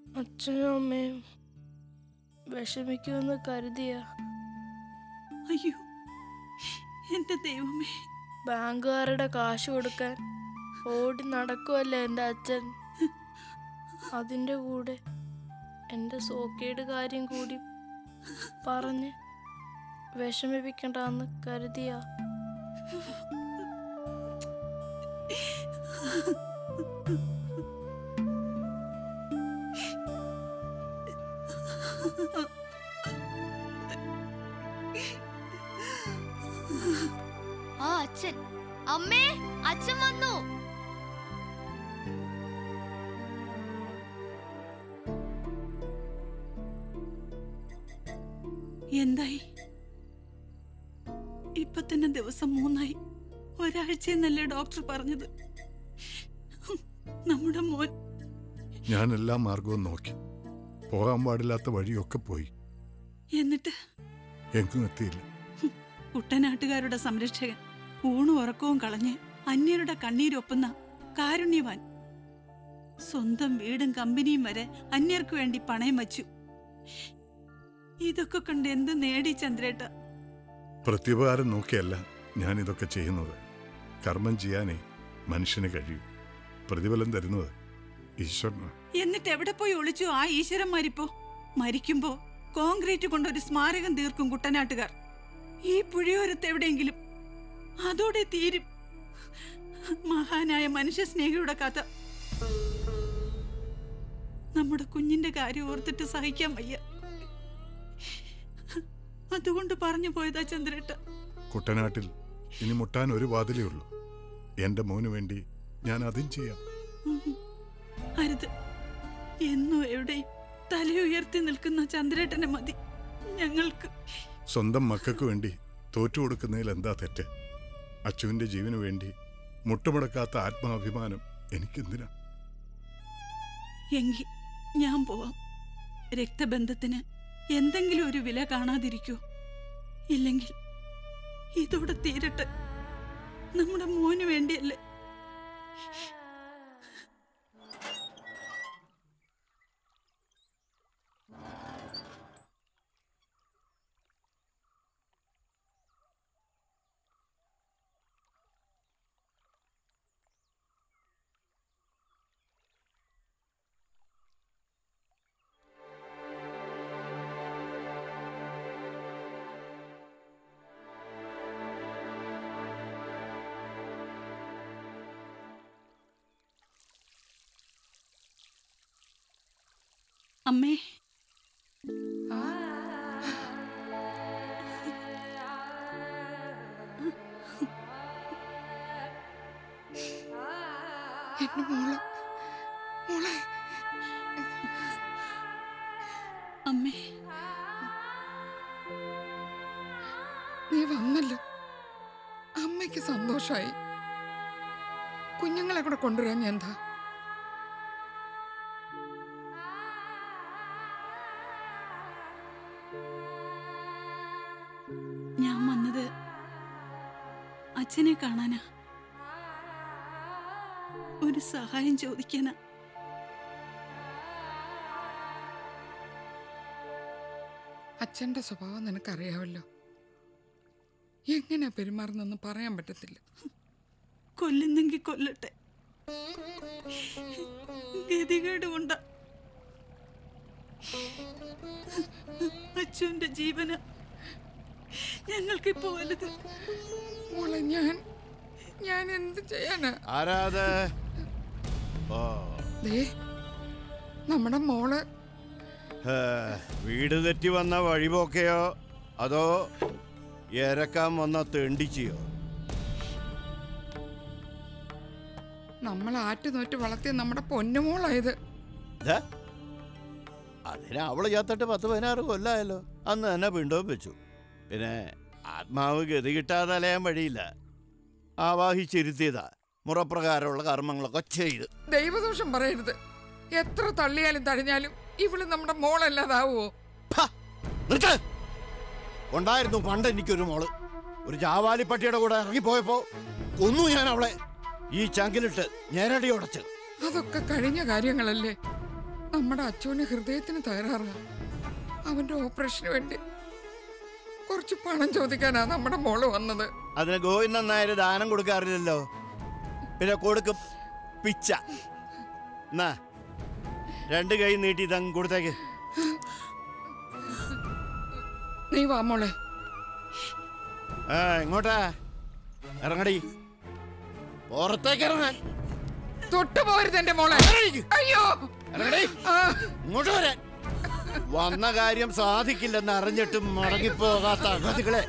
[SPEAKER 10] അച്ഛനും അമ്മയും വിഷമിക്കുമെന്ന് കരുതിയ.
[SPEAKER 9] അയ്യോ എന്റെ ദൈവമേ,
[SPEAKER 10] ബാങ്കുകാരുടെ കാശ് കൊടുക്കാൻ ഓടി നടക്കുമല്ലേ എൻ്റെ അച്ഛൻ. അതിൻ്റെ കൂടെ എൻ്റെ സോക്കേട് കാര്യം കൂടി പറഞ്ഞ് വിഷമിപ്പിക്കണ്ടെന്ന് കരുതിയ.
[SPEAKER 6] ആ അച്ഛൻ, അമ്മേ, അച്ഛൻ വന്നു.
[SPEAKER 9] എന്തായി? ഇപ്പൊ തന്നെ ദിവസം മൂന്നായി. ഒരാഴ്ചയെന്നല്ലേ ഡോക്ടർ പറഞ്ഞത്? നമ്മുടെ മോൻ.
[SPEAKER 25] ഞാൻ എല്ലാ മാർഗവും നോക്കി, പോകാൻ പാടില്ലാത്ത വഴിയൊക്കെ പോയി,
[SPEAKER 9] എന്നിട്ട്
[SPEAKER 25] എങ്ങും എത്തിയില്ല.
[SPEAKER 9] കുട്ടനാട്ടുകാരുടെ സംരക്ഷകൻ, ഊണും ഉറക്കവും കളഞ്ഞ് അന്യരുടെ കണ്ണീരൊപ്പുന്ന കാരുണ്യവാൻ, സ്വന്തം വീടും കമ്പനിയും വരെ അന്യർക്ക് വേണ്ടി പണയം വച്ചു. ഇതൊക്കെ കണ്ട് എന്ത് നേടി ചന്ദ്രേട്ട?
[SPEAKER 25] പ്രത്യുപകാരം നോക്കിയല്ല ഞാൻ ഇതൊക്കെ ചെയ്യുന്നത്. കർമ്മം ചെയ്യാനേ മനുഷ്യന് കഴിയൂ. പ്രതിഫലം തരുന്നത് ഈശ്വരന്.
[SPEAKER 9] എന്നിട്ട് എവിടെ പോയി ഒളിച്ചു ആ ഈശ്വരന്മാരിപ്പോ? മരിക്കുമ്പോ കോൺക്രീറ്റ് കൊണ്ടൊരു സ്മാരകം തീർക്കും കുട്ടനാട്ടുകാർ. ഈ പുഴയോരത്ത് എവിടെയെങ്കിലും. അതോടെ തീരും മഹാനായ മനുഷ്യ സ്നേഹിയുടെ കഥ. നമ്മുടെ കുഞ്ഞിന്റെ കാര്യം ഓർത്തിട്ട് സഹിക്കാൻ വയ്യ. അതുകൊണ്ട് പറഞ്ഞു പോയതാ ചന്ദ്രേട്ട.
[SPEAKER 25] കുട്ടനാട്ടിൽ ഇനി മുട്ടാൻ ഒരു വാതിലേ ഉള്ളൂ. എന്റെ മോന് വേണ്ടി ഞാൻ അതും ചെയ്യാം.
[SPEAKER 9] അരുത്. എന്നും എവിടെയും തലയുയർത്തി നിൽക്കുന്ന ചന്ദ്രേട്ടനെ മതി ഞങ്ങൾക്ക്.
[SPEAKER 25] സ്വന്തം മക്കൾക്ക് വേണ്ടി തോറ്റു കൊടുക്കുന്നതിൽ എന്താ തെറ്റ്? അച്ചുവിന്റെ ജീവന് വേണ്ടി മുട്ടുമുടക്കാത്ത ആത്മാഭിമാനം എനിക്കെന്തിനാ?
[SPEAKER 9] എങ്കിൽ ഞാൻ പോവാം. രക്തബന്ധത്തിന് എന്തെങ്കിലും ഒരു വില കാണാതിരിക്കൂ. ഇല്ലെങ്കിൽ ഇതോടെ തീരട്ടെ. നമ്മുടെ മോന് വേണ്ടിയല്ലേ. അമ്മേ,
[SPEAKER 2] എന്റെ മോള് മോളെ.
[SPEAKER 9] അമ്മേ,
[SPEAKER 2] നീ വന്നല്ലോ. അമ്മയ്ക്ക് സന്തോഷായി. കുഞ്ഞുങ്ങളെ കൂടെ കൊണ്ടുവരാൻ ഞാൻ എന്താ?
[SPEAKER 9] ഞാൻ വന്നത് അച്ഛനെ കാണാനാ. ഒരു സഹായം ചോദിക്കാനാ.
[SPEAKER 2] അച്ഛന്റെ സ്വഭാവം നിനക്കറിയാവല്ലോ. എങ്ങനെയാ പെരുമാറുന്നെന്ന് പറയാൻ പറ്റത്തില്ല.
[SPEAKER 9] കൊല്ലുന്നെങ്കിൽ കൊല്ലട്ടെ. ഗതികേട് കൊണ്ട അച്ഛന്റെ ജീവന ഞങ്ങൾക്കിപ്പോ വലുത്.
[SPEAKER 2] മോളെ, ഞാൻ ഞാൻ എന്ത് ചെയ്യാനാ?
[SPEAKER 1] ആരാത്?
[SPEAKER 2] ദേ, നമ്മുടെ മോള്.
[SPEAKER 1] വീട് തെറ്റി വന്ന വഴിപോക്കയോ അതോ ഇരക്കാൻ വന്ന തെണ്ടിച്ചിയോ?
[SPEAKER 2] നമ്മൾ ആറ്റുനോറ്റ് വളർത്തിയ നമ്മുടെ പൊന്നുമോളായത്.
[SPEAKER 1] അതിന് അവള് ചത്തിട്ട് പത്ത് പതിനാറ് കൊല്ലായല്ലോ. അന്ന് തന്നെ പിണ്ടവും വെച്ചു. പിന്നെ ആത്മാവ് ഗതി കിട്ടാതെ അലയാൻ വഴിയില്ല. ആവാഹിച്ചിരുത്തിയതാ. മുറപ്രകാരമുള്ള കർമ്മങ്ങളൊക്കെ ചെയ്ത്.
[SPEAKER 2] ദൈവദോഷം പറയരുത്. എത്ര തള്ളിയാലും തഴഞ്ഞാലും ഇവള് നമ്മുടെ മോളല്ലാതാവോ?
[SPEAKER 1] ഉണ്ടായിരുന്നു പണ്ട് എനിക്കൊരു മോള്. ഒരു ജാവാലിപ്പട്ടിയുടെ കൂടെ ഇറങ്ങിപ്പോയപ്പോ കൊന്നു ഞാൻ അവളെ. ഈ ചങ്കിലിട്ട് ഞെരടി ഉടച്ച്.
[SPEAKER 2] അതൊക്കെ കഴിഞ്ഞ കാര്യങ്ങളല്ലേ. നമ്മുടെ അച്ഛന് ഹൃദയത്തിന് തകരാറാ. അവന്റെ ഓപ്പറേഷന് വേണ്ടി കുറച്ച് പണം ചോദിക്കാനാ നമ്മുടെ മോള് വന്നത്.
[SPEAKER 1] അതിന് ഗോവിന്ദൻ നായർ ദാനം കൊടുക്കാറില്ലല്ലോ. പിന്നെ കൊടുക്കും പിച്ച. എന്നാ രണ്ട് കൈ നീട്ടി തങ്ങ് കൊടുത്തേക്ക്.
[SPEAKER 2] നീ വാ മോളെ.
[SPEAKER 1] ആ ഇങ്ങോട്ടാ ഇറങ്ങടി. പുറത്തേക്ക് ഇറങ്ങാൻ.
[SPEAKER 2] തൊട്ടു പോരുത് എന്റെ മോളെ. അയ്യോ
[SPEAKER 1] ഇറങ്ങടി. ഇങ്ങോട്ട് വരാൻ. വന്ന കാര്യം സാധിക്കില്ലെന്ന് അറിഞ്ഞിട്ടും മടങ്ങിപ്പോകാത്ത അഗതികളെ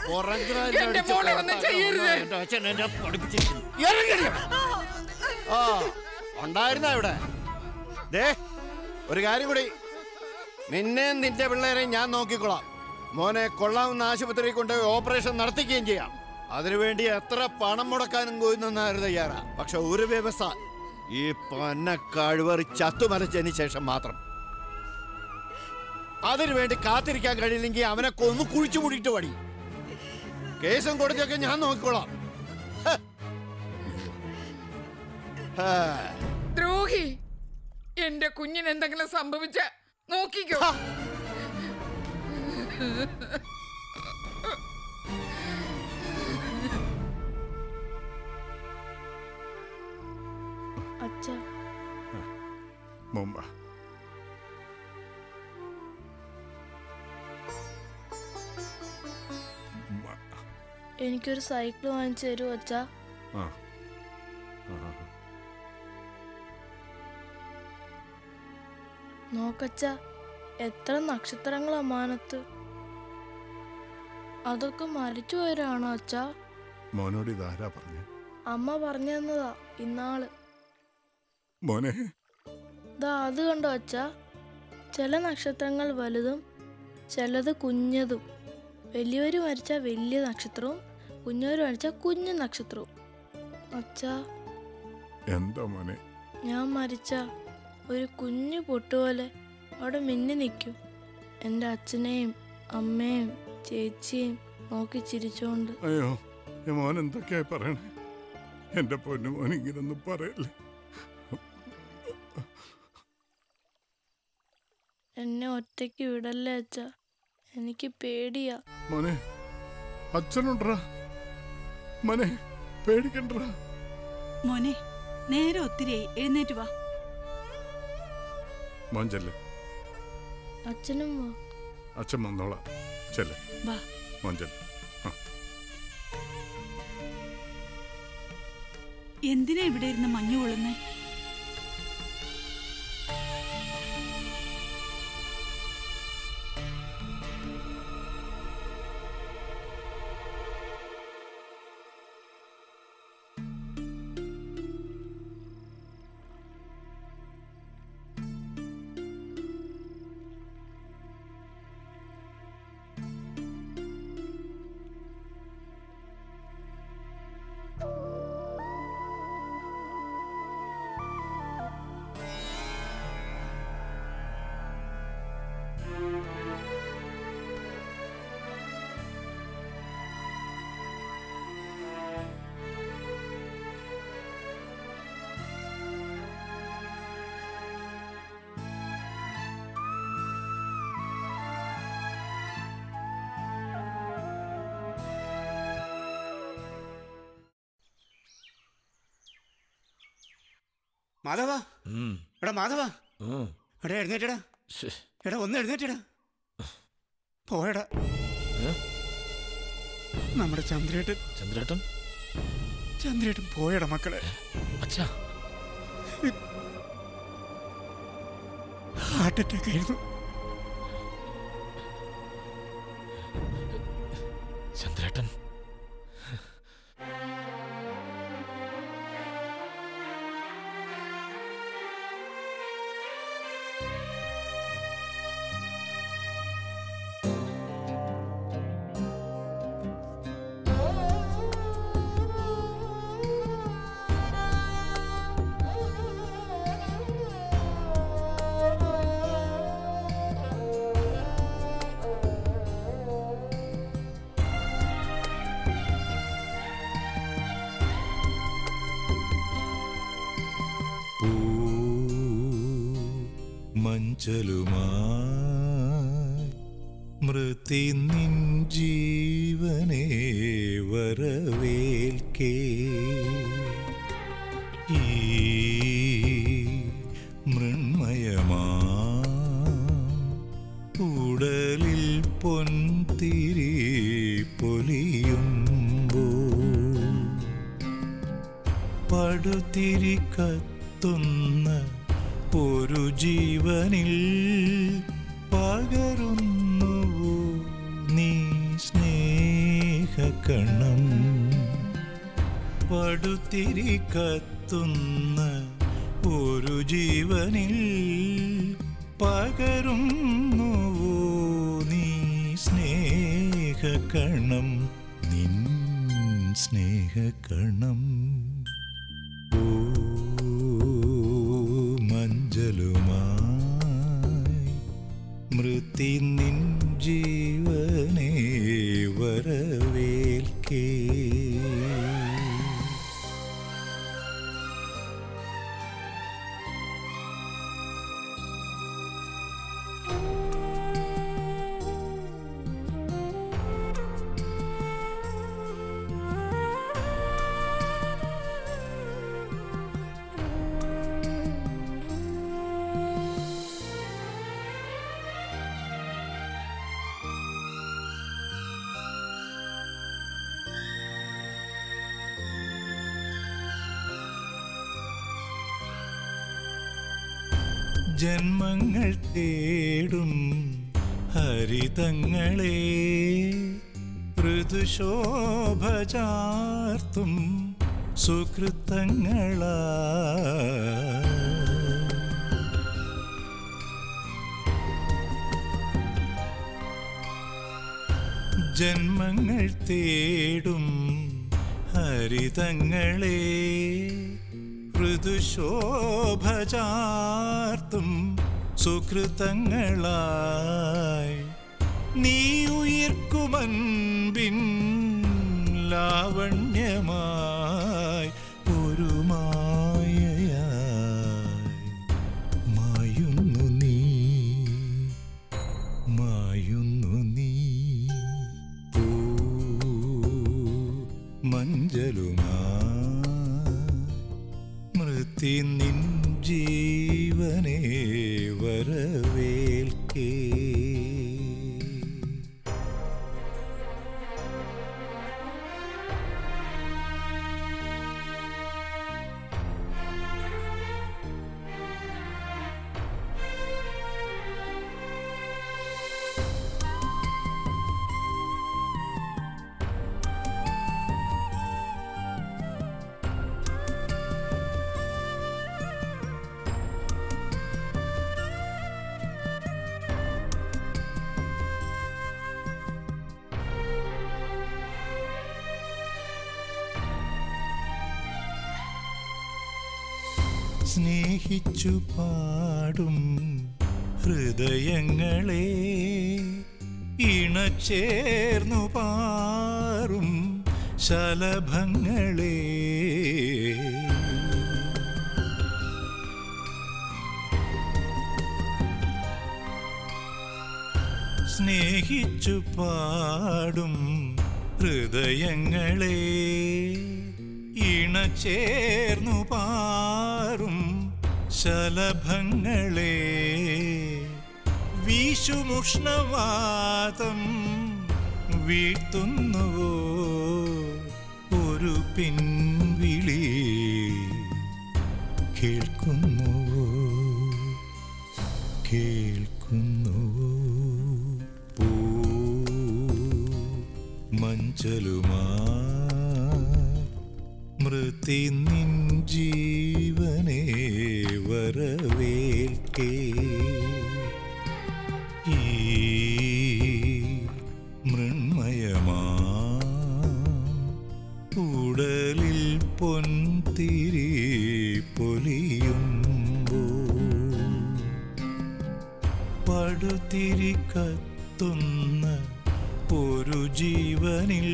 [SPEAKER 1] ആ ഉണ്ടായിരുന്ന ഇവിടെ. ദേ ഒരു കാര്യം കൂടി, നിന്നെ നിന്റെ പിള്ളേരെ ഞാൻ നോക്കിക്കൊള്ളാം. മോനെ കൊള്ളാവുന്ന ആശുപത്രി കൊണ്ട് ഓപ്പറേഷൻ നടത്തിക്കുകയും ചെയ്യാം. അതിനുവേണ്ടി എത്ര പണം മുടക്കാനും കോയുന്നായിരുന്നു തയ്യാറാ. പക്ഷെ ഒരു വ്യവസ്ഥ, ഈ പന്ന കഴിവറി ചത്തുമരച്ചതിന് ശേഷം മാത്രം. അതിനുവേണ്ടി കാത്തിരിക്കാൻ കഴിയില്ലെങ്കിൽ അവനെ കൊന്നു കുഴിച്ചു മൂടിയിട്ട് പടി. കേസും കൊടുത്തൊക്കെ ഞാൻ നോക്കിക്കോളാം.
[SPEAKER 2] ദ്രോഹി, എന്റെ കുഞ്ഞിന് എന്തെങ്കിലും സംഭവിച്ച നോക്കിക്കോ.
[SPEAKER 10] അച്ഛാ
[SPEAKER 25] മുമ്പ
[SPEAKER 10] എനിക്കൊരു സൈക്കിൾ വാങ്ങിച്ചു തരുമോ അച്ഛാ? നോക്കച്ച, എത്ര നക്ഷത്രങ്ങളാ മാനത്ത്. അതൊക്കെ മരിച്ചു പോയവരാണോ അച്ഛാ?
[SPEAKER 25] മോനോട് ഇതാരാ പറഞ്ഞു?
[SPEAKER 10] അമ്മ പറഞ്ഞു തന്നതാ ഇന്നാള്.
[SPEAKER 25] മോനെ
[SPEAKER 10] ദാ അത് കണ്ടോ അച്ഛാ? ചില നക്ഷത്രങ്ങൾ വലുതും ചിലത് കുഞ്ഞതും. വലിയവര് മരിച്ച വലിയ നക്ഷത്രവും കുഞ്ഞവര് മരിച്ച കുഞ്ഞു നക്ഷത്രവും. അച്ഛാ
[SPEAKER 25] എന്താ മോനെ?
[SPEAKER 10] ഞാൻ മരിച്ച ഒരു കുഞ്ഞു പൊട്ടുപോലെ അവിടെ മിന്നി നിൽക്കും. എൻ്റെ അച്ഛനെയും അമ്മയും ചേച്ചിയും നോക്കി ചിരിച്ചോണ്ട്.
[SPEAKER 25] അയ്യോ മോൻ എന്തൊക്കെയായി പറയണേ? എന്റെ പൊന്നു മോൻ ഇങ്ങനൊന്നും പറയല്ലേ.
[SPEAKER 10] എന്നെ ഒറ്റയ്ക്ക് വിടല്ലേ അച്ഛാ, എനിക്ക് പേടിയാ.
[SPEAKER 25] മോനെ അച്ഛനുണ്ടാ മോനെ, പേടിക്കണ്ടാ
[SPEAKER 9] മോനെ. നേരെ ഒത്തിരി എഴുന്നേറ്റ് വാ.
[SPEAKER 25] മോൻ ചെല്ല്.
[SPEAKER 10] അച്ഛനും വാ.
[SPEAKER 25] അച്ഛൻ വന്നോളാം. ചെല്ല്
[SPEAKER 9] വാ
[SPEAKER 25] മോൻ ചെല്ല്.
[SPEAKER 9] എന്തിനാ ഇവിടെ ഇരുന്ന് മഞ്ഞു കൊള്ളുന്നേ?
[SPEAKER 4] മാധവ, എടാ മാധവ, എടാ എഴുന്നേറ്റടാ. എടാ ഒന്ന് എഴുന്നേറ്റടാ. പോയടാ നമ്മുടെ ചന്ദ്രേട്ടൻ.
[SPEAKER 21] ചന്ദ്രേട്ടൻ
[SPEAKER 4] ചന്ദ്രേട്ടൻ പോയടാ മക്കളെ.
[SPEAKER 21] അച്ഛാ,
[SPEAKER 4] ഹാർട്ട് അറ്റാക്ക് ആയിരുന്നു.
[SPEAKER 21] ചന്ദ്രേട്ടൻ
[SPEAKER 8] മഞ്ചലുമായി മൃതി നിൻ ജീവനെ വരവേൽക്കേ ഈ മൃണ്മയമാ ഉടലിൽ പൊൻതിരി പൊലിയുമ്പോൾ പടുതിരി കത്തുന്ന ഒരു ജീവനിൽ പകരുന്നുവോ നീ സ്നേഹകണം പടുതിരി കത്തുന്ന ഒരു ജീവനിൽ പകരുന്നുവോ നീ സ്നേഹകണം നിൻ സ്നേഹകണം ഓ മഞ്ചലുമായി മൃതി നിൻ ജീവനെ വരവേൽക്കേ ജന്മങ്ങൾ തേടും ഹരിതങ്ങളെ ഋതുശോഭ ചാർത്തും സുകൃതങ്ങളാ ജന്മങ്ങൾ തേടും ഹരിതങ്ങളെ ഋതുശോഭ ചാർത്തും സുകൃതങ്ങളായി നീ ഉയർക്കുമൻപിൻ ലാവണ്യമായി ഒരു മായയായി മായുന്നു നീ മായുന്നു നീ ഓ മഞ്ചലുമാ മൃതി നിൻ ജീവനെ വരവേൽക്കേ സ്നേഹിച്ചു പാടും ഹൃദയങ്ങളെ ഇണചേർന്നു പാറും ശലഭങ്ങളെ സ്നേഹിച്ചു പാടും ഹൃദയങ്ങളെ ഇണചേർന്നു പാറും ശലഭങ്ങളെ വീശുമുഷ്ണവാതം വീഴ്ത്തുന്നുവോ ഒരു പിൻവിളി കേൾക്കുന്നുവോ കേൾക്കുന്നുവോ പൂ മഞ്ചലുമാ മൃതി നിൻ ജീവനെ വരവേൽക്കേ ഈ മൃണ്മയമാ ഉടലിൽ പൊൻതിരി പൊലിയുമ്പോൾ പടുതിരി കത്തുന്ന ഒരു ജീവനിൽ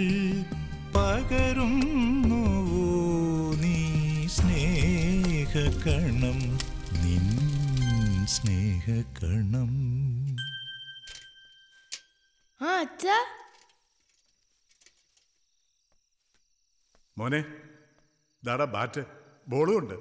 [SPEAKER 8] പകരുന്നുവോ നീ സ്നേഹകണം നിൻ സ്നേഹകണം.
[SPEAKER 10] ആ അച്ഛാ.
[SPEAKER 25] മോനെ ദാടാ ബാറ്റ് ബോളും ഉണ്ട്.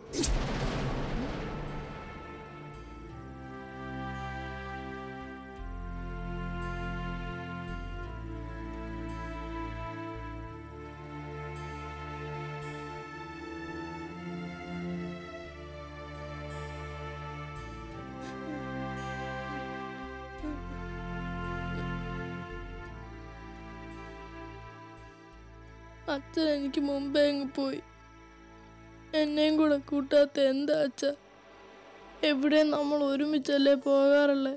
[SPEAKER 10] അച്ഛൻ എനിക്ക് മുമ്പേ അങ്ങ് പോയി. എന്നെയും കൂടെ കൂട്ടാത്ത എന്താ അച്ഛ? എവിടെ നമ്മൾ ഒരുമിച്ചല്ലേ പോകാറുള്ളേ?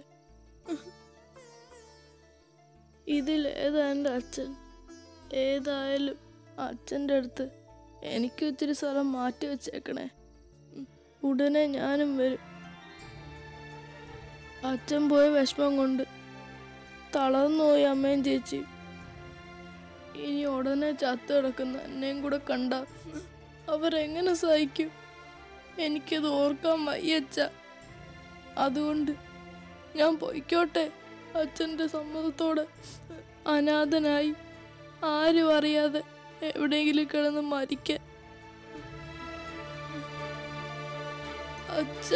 [SPEAKER 10] ഇതിലേതാ എൻ്റെ അച്ഛൻ? ഏതായാലും അച്ഛൻ്റെ അടുത്ത് എനിക്ക് ഇത്തിരി സ്ഥലം മാറ്റി വെച്ചേക്കണേ. ഉടനെ ഞാനും വരും. അച്ഛൻ പോയ വിഷമം കൊണ്ട് തളർന്നു പോയി അമ്മയും ചേച്ചിയും. ഇനി ഉടനെ ചത്ത് കിടക്കുന്ന എന്നെയും കൂടെ കണ്ട അവരെങ്ങനെ സഹിക്കും? എനിക്കത് ഓർക്കാൻ വയ്യച്ച. അതുകൊണ്ട് ഞാൻ പൊയ്ക്കോട്ടെ അച്ഛൻ്റെ സമ്മതത്തോടെ. അനാഥനായി ആരും അറിയാതെ എവിടെയെങ്കിലും കിടന്ന് മരിക്കാൻ. അച്ഛ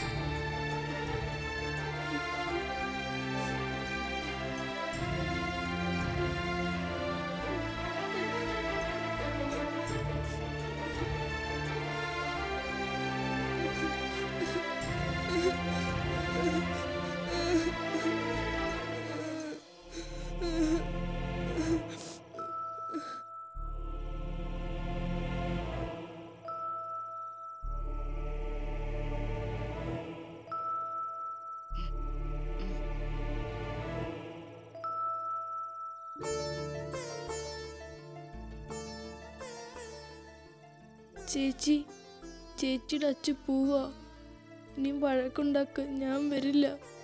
[SPEAKER 10] ചേച്ചി ചേച്ചിയുടെ അച്ഛൻ പോവാ. ഇനി വഴക്കുണ്ടാക്ക ഞാൻ വരില്ല.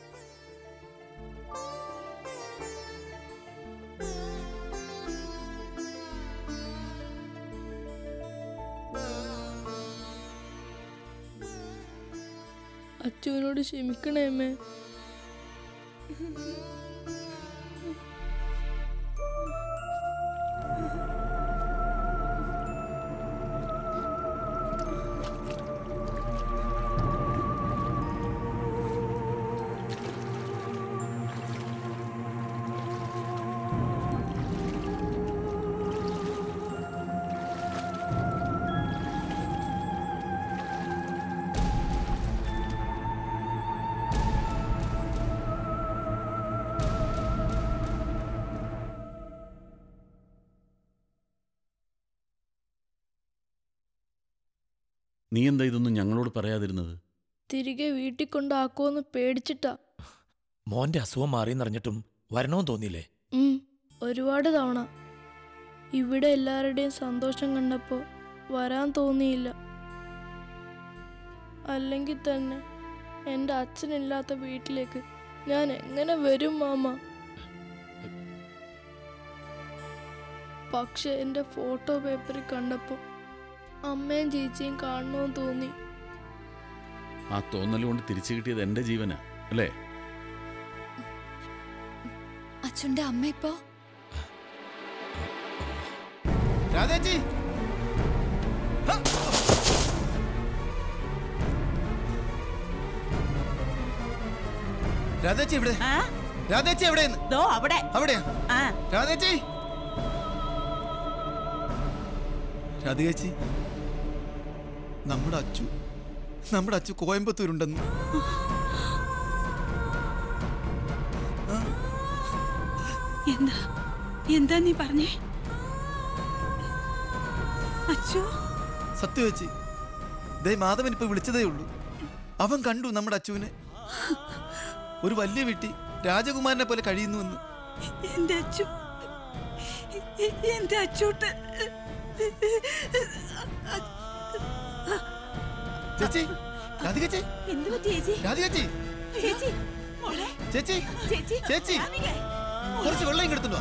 [SPEAKER 10] അച്ഛനോട് ക്ഷമിക്കണേ അമ്മേ.
[SPEAKER 13] നീ എന്താ ഇതൊന്നും ഞങ്ങളോട് പറയാതിരുന്നത്?
[SPEAKER 10] തിരികെ വീട്ടിൽ കൊണ്ടാക്കുമെന്ന് പേടിച്ചിട്ടാ.
[SPEAKER 21] മോന്റെ അസുഖം മാറിയെന്നറിഞ്ഞിട്ടും വരണമെന്ന് തോന്നിയില്ലേ?
[SPEAKER 10] ഉം, ഒരുപാട് തവണ. ഇവിടെ എല്ലാവരുടെയും സന്തോഷം കണ്ടപ്പോൾ വരാൻ തോന്നിയില്ല. അല്ലെങ്കിൽ തന്നെ എൻ്റെ അച്ഛനില്ലാത്ത വീട്ടിലേക്ക് ഞാൻ എങ്ങനെ വരും മാമ? പക്ഷെ എൻ്റെ ഫോട്ടോ പേപ്പറിൽ കണ്ടപ്പോൾ അമ്മയും ചേച്ചിയും കാണണമെന്ന് തോന്നി.
[SPEAKER 13] ആ തോന്നലുകൊണ്ട് തിരിച്ചു കിട്ടിയത് എന്റെ ജീവനാ അല്ലേ?
[SPEAKER 5] അച്ഛൻ്റെ അമ്മ ഇപ്പോ
[SPEAKER 7] രാധേച്ചി, രാധേച്ചി എവിടെ? രാധേച്ചി എവിടെയെന്ന്?
[SPEAKER 11] അവിടെ
[SPEAKER 7] അവിടെയാ രാധേച്ചി? രാധേച്ചി, നമ്മുടെ അച്ചു നമ്മുടെ അച്ചു കോയമ്പത്തൂരുണ്ടെന്ന്.
[SPEAKER 9] എന്താ എന്താ നീ പറഞ്ഞേ? അച്ചു
[SPEAKER 7] സത്യവച്ചി, ദേ മാധവൻ ഇപ്പൊ വിളിച്ചതേ ഉള്ളൂ. അവൻ കണ്ടു നമ്മുടെ അച്ചുവിനെ. ഒരു വലിയ വീട്ടിൽ രാജകുമാരനെ പോലെ കഴിയുന്നുവെന്ന്.
[SPEAKER 9] എന്റെ അച്ചു, എന്റെ അച്ചൂട്ട്.
[SPEAKER 7] ചേച്ചി, രാധിക ചേച്ചി,
[SPEAKER 11] എന്തുവാ ചേച്ചി?
[SPEAKER 7] രാധിക ചേച്ചി,
[SPEAKER 11] ചേച്ചി മോളെ,
[SPEAKER 7] ചേച്ചി,
[SPEAKER 11] ചേച്ചി,
[SPEAKER 7] ചേച്ചി, കുറച്ച് വെള്ളം ഇങ്ങെടുത്തുണ്ടോ?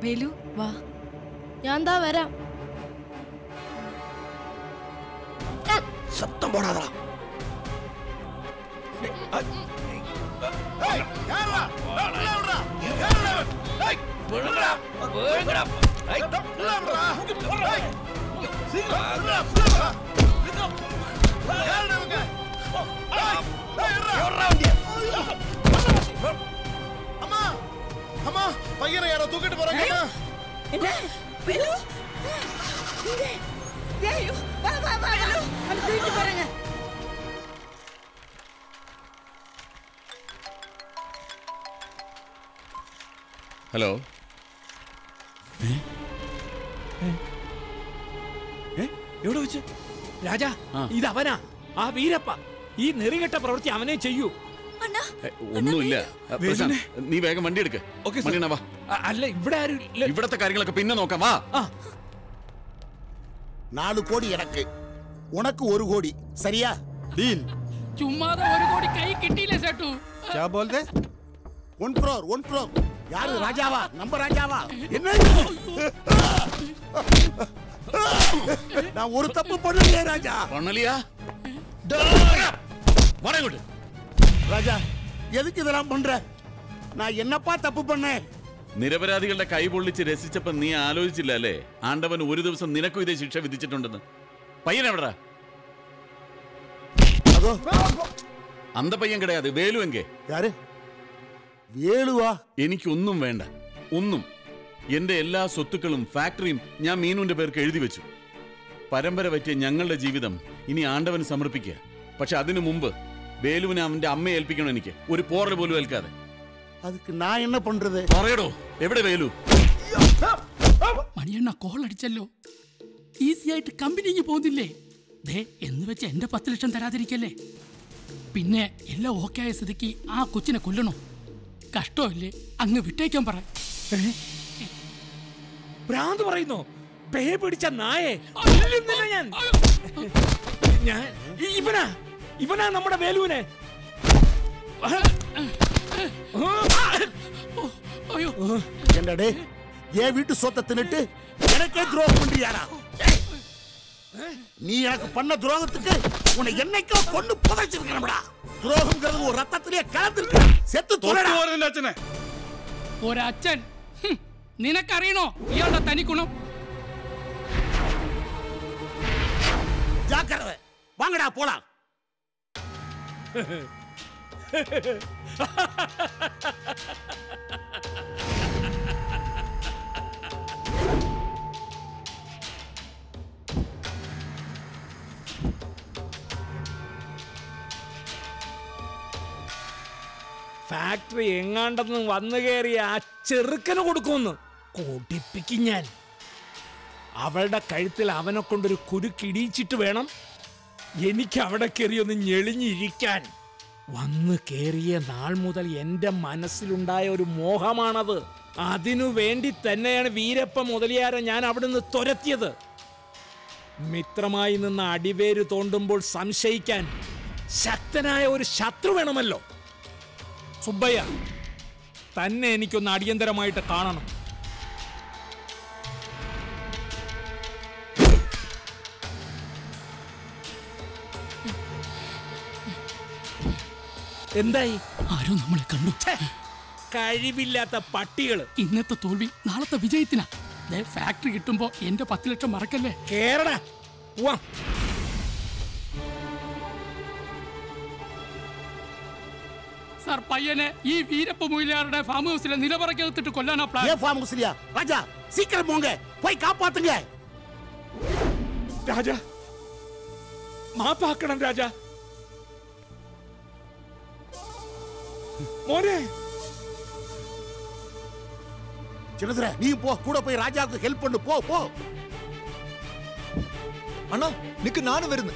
[SPEAKER 10] വേലു വാ, ഞാൻ ദാ വരാം.
[SPEAKER 3] ശബ്ദം പോടാ.
[SPEAKER 14] அம்மா அம்மா பையனை யாரோ தூக்கிட்டு போறாங்க.
[SPEAKER 11] என்ன வேலு வேலு வா வா வா வேலு அது தூக்கிட்டு போறாங்க.
[SPEAKER 13] ഹലോ.
[SPEAKER 21] എവിടെ വെച്ച്? രാജാ, ഇത് അവനാ, ആ വീരപ്പ. ഈ നെറികെട്ട പ്രവൃത്തി അവനെ ചെയ്യൂ.
[SPEAKER 13] ഒന്നുമില്ല. നീ വേഗം വണ്ടി എടുക്ക്. വാ.
[SPEAKER 21] അല്ല, ഇവിടെ ആരും
[SPEAKER 13] ഇവിടത്തെ കാര്യങ്ങളൊക്കെ പിന്നെ നോക്കാം. വാ.
[SPEAKER 14] നാല് കോടി എനക്ക്, ഉനക്ക് ഒരു കോടി. സരിയാ? ഡീൽ.
[SPEAKER 15] ചുമ്മാതെ ഒരു കോടി കൈ കിട്ടിയില്ല സേട്ടു.
[SPEAKER 14] क्या बोलते? One crore one crore. யாரு ராஜாவா? நம்ம ராஜாவா? என்ன? நான் ஒரு தப்பு பண்ணலையே ராஜா.
[SPEAKER 13] பண்ணலையா? வரங்கோடு.
[SPEAKER 14] ராஜா, எதுக்கு இதெல்லாம் பண்ற? நான் என்னப்பா தப்பு பண்ணேன்?
[SPEAKER 13] നിരപരാധികളുടെ കൈ പൊള്ളിച്ച് രസിച്ചപ്പോ നീ ആലോചിച്ചില്ല അല്ലേ? ആണ്ടവൻ ഒരു ദിവസം നിനക്കും ഇതേ ശിക്ഷ വിധിച്ചിട്ടുണ്ടെന്ന്. പയ്യൻ എവിടാ? അന്ത പയ്യൻ കിടയാതെ വേലു എങ്കേ?
[SPEAKER 14] വേലുവാ?
[SPEAKER 13] എനിക്കൊന്നും വേണ്ട, ഒന്നും. എന്റെ എല്ലാ സ്വത്തുക്കളും ഫാക്ടറിയും ഞാൻ മീനുവിന്റെ പേർക്ക് എഴുതി വെച്ചു. പരമ്പര പറ്റിയ ഞങ്ങളുടെ ജീവിതം ഇനി ആണ്ടവന് സമർപ്പിക്കുക. പക്ഷെ അതിനു മുമ്പ് വേലുവിനെ അവന്റെ അമ്മയെ ഏൽപ്പിക്കണം. എനിക്ക് ഒരു പോറൽ പോലും ഏൽക്കാതെ.
[SPEAKER 14] அதுக்கு நான் என்ன பண்றது?
[SPEAKER 13] പറയടോ, എവിടെ വേലു?
[SPEAKER 15] മണിയണ്ണ കോൾ അടിച്ചല്ലോ. ഈസി ആയിട്ട് കമ്പനിക്ക് പോകുന്നില്ലേ? ദേ എന്ന് വെച്ച് എന്റെ പത്ത് ലക്ഷം തരാതിരിക്കല്ലേ. പിന്നെ എല്ലാം ഓക്കെ ആയ സ്ഥിതിക്ക് ആ കൊച്ചിനെ കൊല്ലണോ? കഷ്ടമല്ലേ? അങ്ങ് വിട്ടേക്കാൻ പറ.
[SPEAKER 21] ഭ്രാന്ത് പറയുന്നോ? പേ പിടിച്ച നായെ ഞാൻ ഞാൻ ഇവനാ ഇവനാ നമ്മുടെ വേലുവിനെ.
[SPEAKER 14] என்னடே, என் வீட்டு சொத்தை தின்னுட்டு எனக்கே துரோகம் பண்றியாடா? நீ எனக்கு பண்ண துரோகத்துக்கு உன்னை என்னைக்கோ கொண்டு புதைச்சிருக்கணும்டா. துரோகம்ங்கிறது ஒரு ரத்தத்திலே கலந்துருக்கு. செத்து தொலைடா.
[SPEAKER 15] അച്ഛനെ ഒരച്ഛൻ നിനക്കറിയണോ ഇയാളുടെ തനിക്കുണം?
[SPEAKER 14] ஜாக்கிரதை, வாங்கடா போலாம்.
[SPEAKER 21] ഫാക്ടറി എങ്ങാണ്ടെന്ന് വന്നു കയറിയ ആ ചെറുക്കന് കൊടുക്കുമെന്ന് കൊടിപ്പിക്കും ഞാൻ. അവളുടെ കഴുത്തിൽ അവനെ കൊണ്ടൊരു കുരുക്കിടിച്ചിട്ട് വേണം എനിക്ക് അവിടെ കയറിയൊന്ന് ഞെളിഞ്ഞിരിക്കാൻ. വന്നു കയറിയ നാൾ മുതൽ എൻ്റെ മനസ്സിലുണ്ടായ ഒരു മോഹമാണത്. അതിനു വേണ്ടി തന്നെയാണ് വീരപ്പ മുതലിയാരെ ഞാൻ അവിടുന്ന് തുരത്തിയത്. മിത്രമായി നിന്ന് അടിവേര് തോണ്ടുമ്പോൾ സംശയിക്കാൻ ശക്തനായ ഒരു ശത്രു വേണമല്ലോ. സുബ്ബയ്യ, തന്നെ എനിക്കൊന്ന് അടിയന്തരമായിട്ട് കാണണം. എന്തായി?
[SPEAKER 15] ആരോ നമ്മളെ കണ്ടു.
[SPEAKER 21] കഴിവില്ലാത്ത പട്ടികള്.
[SPEAKER 15] ഇന്നത്തെ തോൽവി നാളത്തെ വിജയത്തിനാ. ഫാക്ടറി കിട്ടുമ്പോ എന്റെ പത്ത് ലക്ഷം മറക്കല്ലേ.
[SPEAKER 21] കേരള പോവാ.
[SPEAKER 15] സാർ, പയ്യനെ ഈ വീരപ്പ മൊയിലാരുടെ ഫാം ഹൗസിലെ നിലപറക്കകത്തിട്ട് കൊല്ലാനാ പ്ലാൻ.
[SPEAKER 14] ஏன் ஃபார்ம் ஹவுஸ்லயா? ராஜா, சீக்கிரம் போங்க, போய் காப்பாத்துங்க.
[SPEAKER 21] രാജ, മാപ്പാക്കണം രാജ. മോനെ,
[SPEAKER 14] சின்னதுரை, நீ போ, கூட போய் ராஜாவுக்கு ஹெல்ப் பண்ணு. போ போ.
[SPEAKER 12] அண்ணா நிக்கு, நானும் வருது.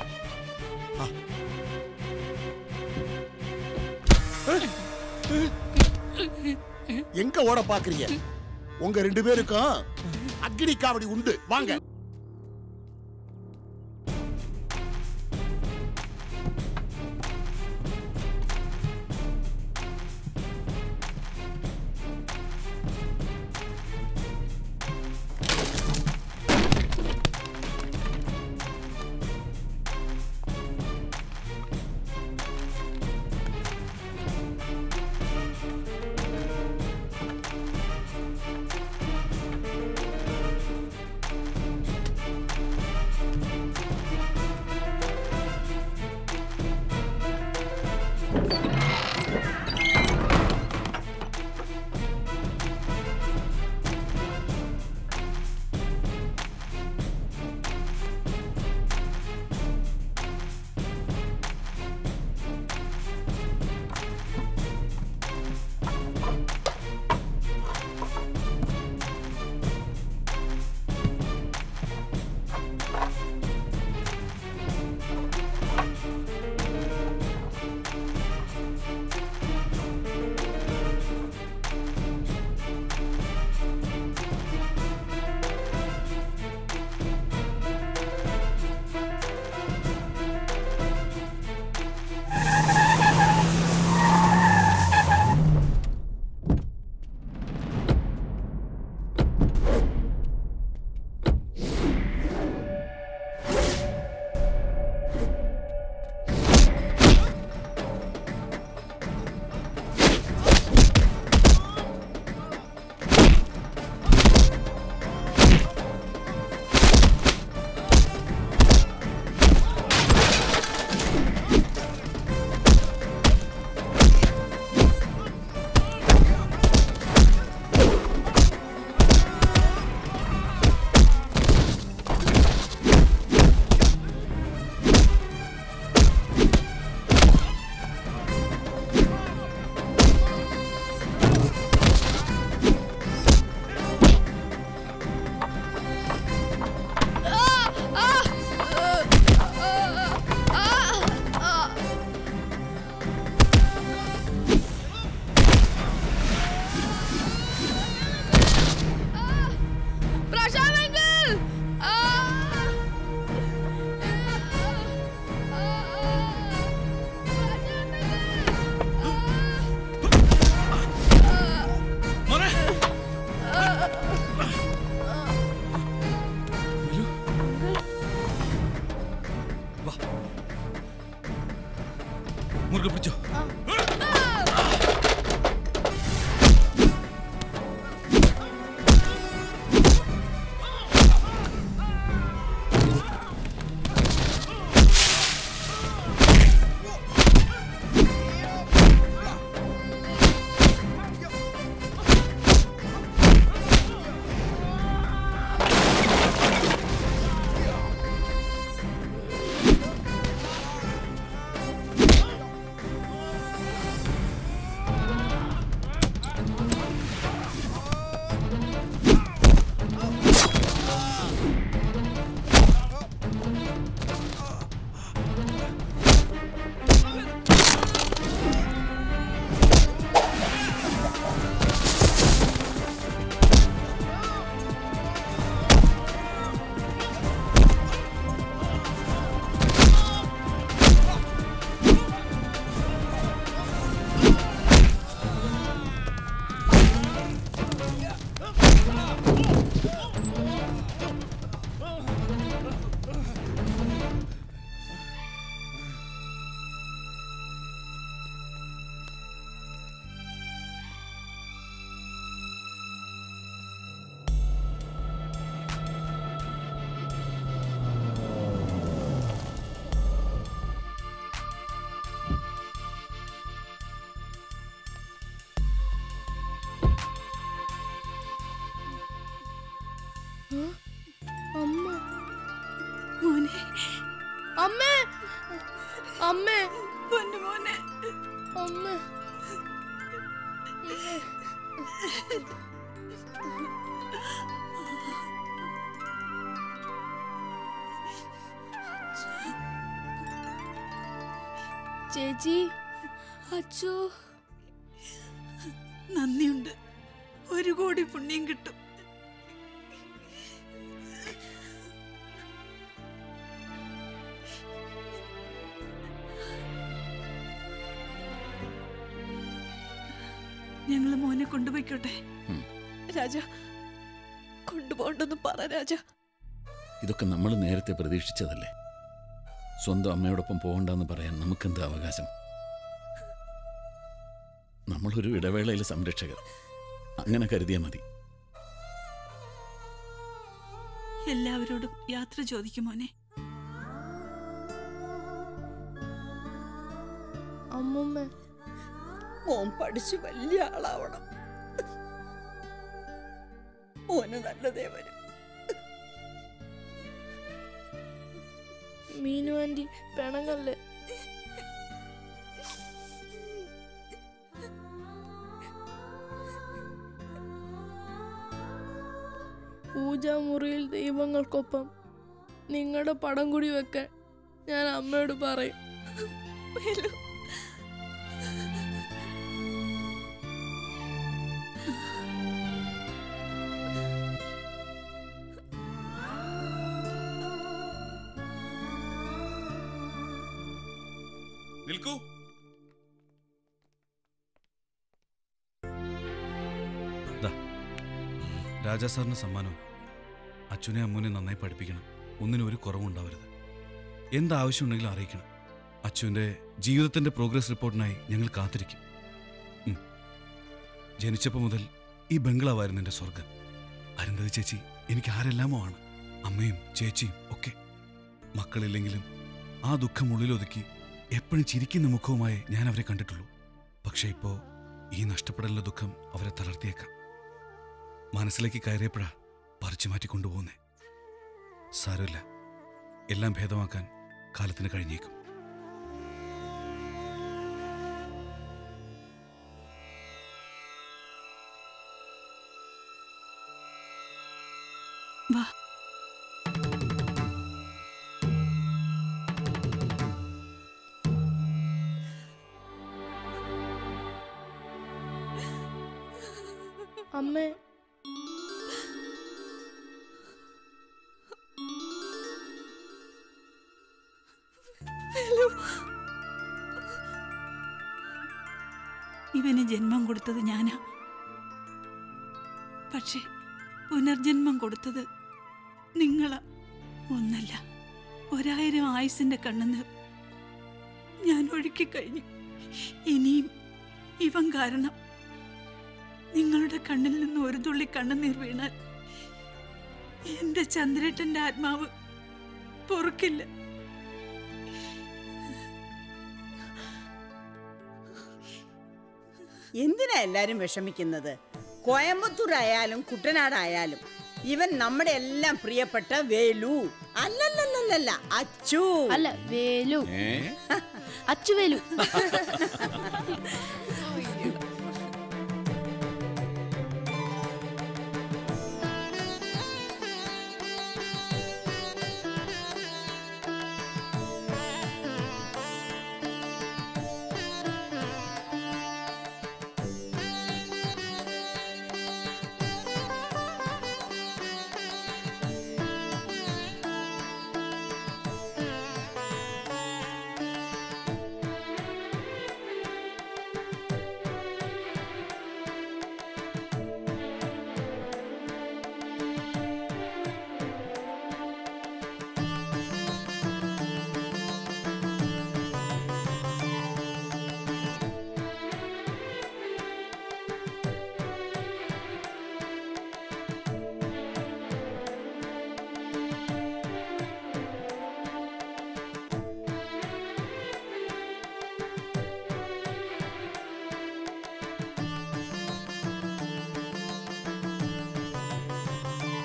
[SPEAKER 14] எங்க ஓட பாக்குறீங்க? உங்க ரெண்டு பேருக்கும் அக்னி காவடி உண்டு. வாங்க.
[SPEAKER 16] മുറുകെ പിടിച്ചോ.
[SPEAKER 10] അമ്മ
[SPEAKER 9] മോനെ
[SPEAKER 10] അമ്മേ അമ്മേ
[SPEAKER 9] പൊന്നു മോനെ
[SPEAKER 10] അമ്മ ചേച്ചി അച്ചോ
[SPEAKER 9] നന്ദിയുണ്ട്. ഒരു കോടി പുണ്യം കിട്ടും. ഞങ്ങള് മോനെ കൊണ്ടുപോയിക്കോട്ടെ.
[SPEAKER 17] രാജ കൊണ്ടുപോണ്ടെന്ന് പറ രാജ.
[SPEAKER 13] ഇതൊക്കെ നമ്മൾ നേരത്തെ പ്രതീക്ഷിച്ചതല്ലേ. സ്വന്തം അമ്മയോടൊപ്പം പോകണ്ടെന്ന് പറയാൻ നമുക്കെന്ത് അവകാശം? നമ്മളൊരു ഇടവേളയിൽ സംരക്ഷകർ, അങ്ങനെ കരുതിയാൽ മതി.
[SPEAKER 9] എല്ലാവരോടും യാത്ര ചോദിക്കും മോനെ.
[SPEAKER 10] അമ്മൂമ്മ
[SPEAKER 17] മോൻ പഠിച്ചു വലിയ ആളാവണം. മോന് നല്ലതേ വരും.
[SPEAKER 10] മീനു ആന്റി പെണങ്ങല്ലേ. പൂജാമുറിയിൽ ദൈവങ്ങൾക്കൊപ്പം നിങ്ങളുടെ പടം കൂടി വെക്കാൻ ഞാൻ അമ്മയോട് പറയും.
[SPEAKER 16] നിൽക്കൂ. രാജാ സാറിന് സമ്മാനം. അച്ഛനെ അമ്മൂനെ നന്നായി പഠിപ്പിക്കണം. ഒന്നിനും ഒരു കുറവുണ്ടാവരുത്. എന്താവശ്യമുണ്ടെങ്കിലും അറിയിക്കണം. അച്ഛൻ്റെ ജീവിതത്തിന്റെ പ്രോഗ്രസ് റിപ്പോർട്ടിനായി ഞങ്ങൾ കാത്തിരിക്കും. ജനിച്ചപ്പോൾ മുതൽ ഈ ബംഗ്ലാവായിരുന്നു എൻ്റെ സ്വർഗം. അരുന്ധതി ചേച്ചി എനിക്ക് ആരെല്ലാമോ ആണ്. അമ്മയും ചേച്ചിയും ഒക്കെ. മക്കളില്ലെങ്കിലും ആ ദുഃഖം ഉള്ളിലൊതുക്കി എപ്പോഴും ചിരിക്കുന്ന മുഖവുമായി ഞാൻ അവരെ കണ്ടിട്ടുള്ളൂ. പക്ഷേ ഇപ്പോൾ ഈ നഷ്ടപ്പെടലിന്റെ ദുഃഖം അവരെ തളർത്തിയേക്കാം. മനസ്സിലേക്ക് കയറിയപ്പോഴാ പറിച്ചു മാറ്റി കൊണ്ടുപോകുന്നേ. സാരമില്ല, എല്ലാം ഭേദമാക്കാൻ കാലത്തിന് കഴിഞ്ഞേക്കും.
[SPEAKER 9] വാ.
[SPEAKER 10] അമ്മേ
[SPEAKER 9] ഇവന് ജന്മം കൊടുത്തത് ഞാനാ. പക്ഷേ പുനർജന്മം കൊടുത്തത് നിങ്ങളാ. ഒന്നല്ല, ഒരായിരം ആയുസിന്റെ കണ്ണുനീർ ഞാൻ ഒഴുക്കി കഴിഞ്ഞു. ഇനിയും ഇവൻ കാരണം നിങ്ങളുടെ കണ്ണിൽ നിന്ന് ഒരു തുള്ളി കണ്ണുനീർ വീണാൽ എന്റെ ചന്ദ്രേട്ടന്റെ ആത്മാവ് പൊറുക്കില്ല.
[SPEAKER 11] എന്തിനാ എല്ലാരും വിഷമിക്കുന്നത്? കോയമ്പത്തൂർ ആയാലും കുട്ടനാടായാലും ഇവൻ നമ്മുടെ എല്ലാം പ്രിയപ്പെട്ട വേലു. അല്ലല്ലല്ലല്ല, അച്ചു.
[SPEAKER 10] അല്ല, വേലു. അച്ചുവേലു.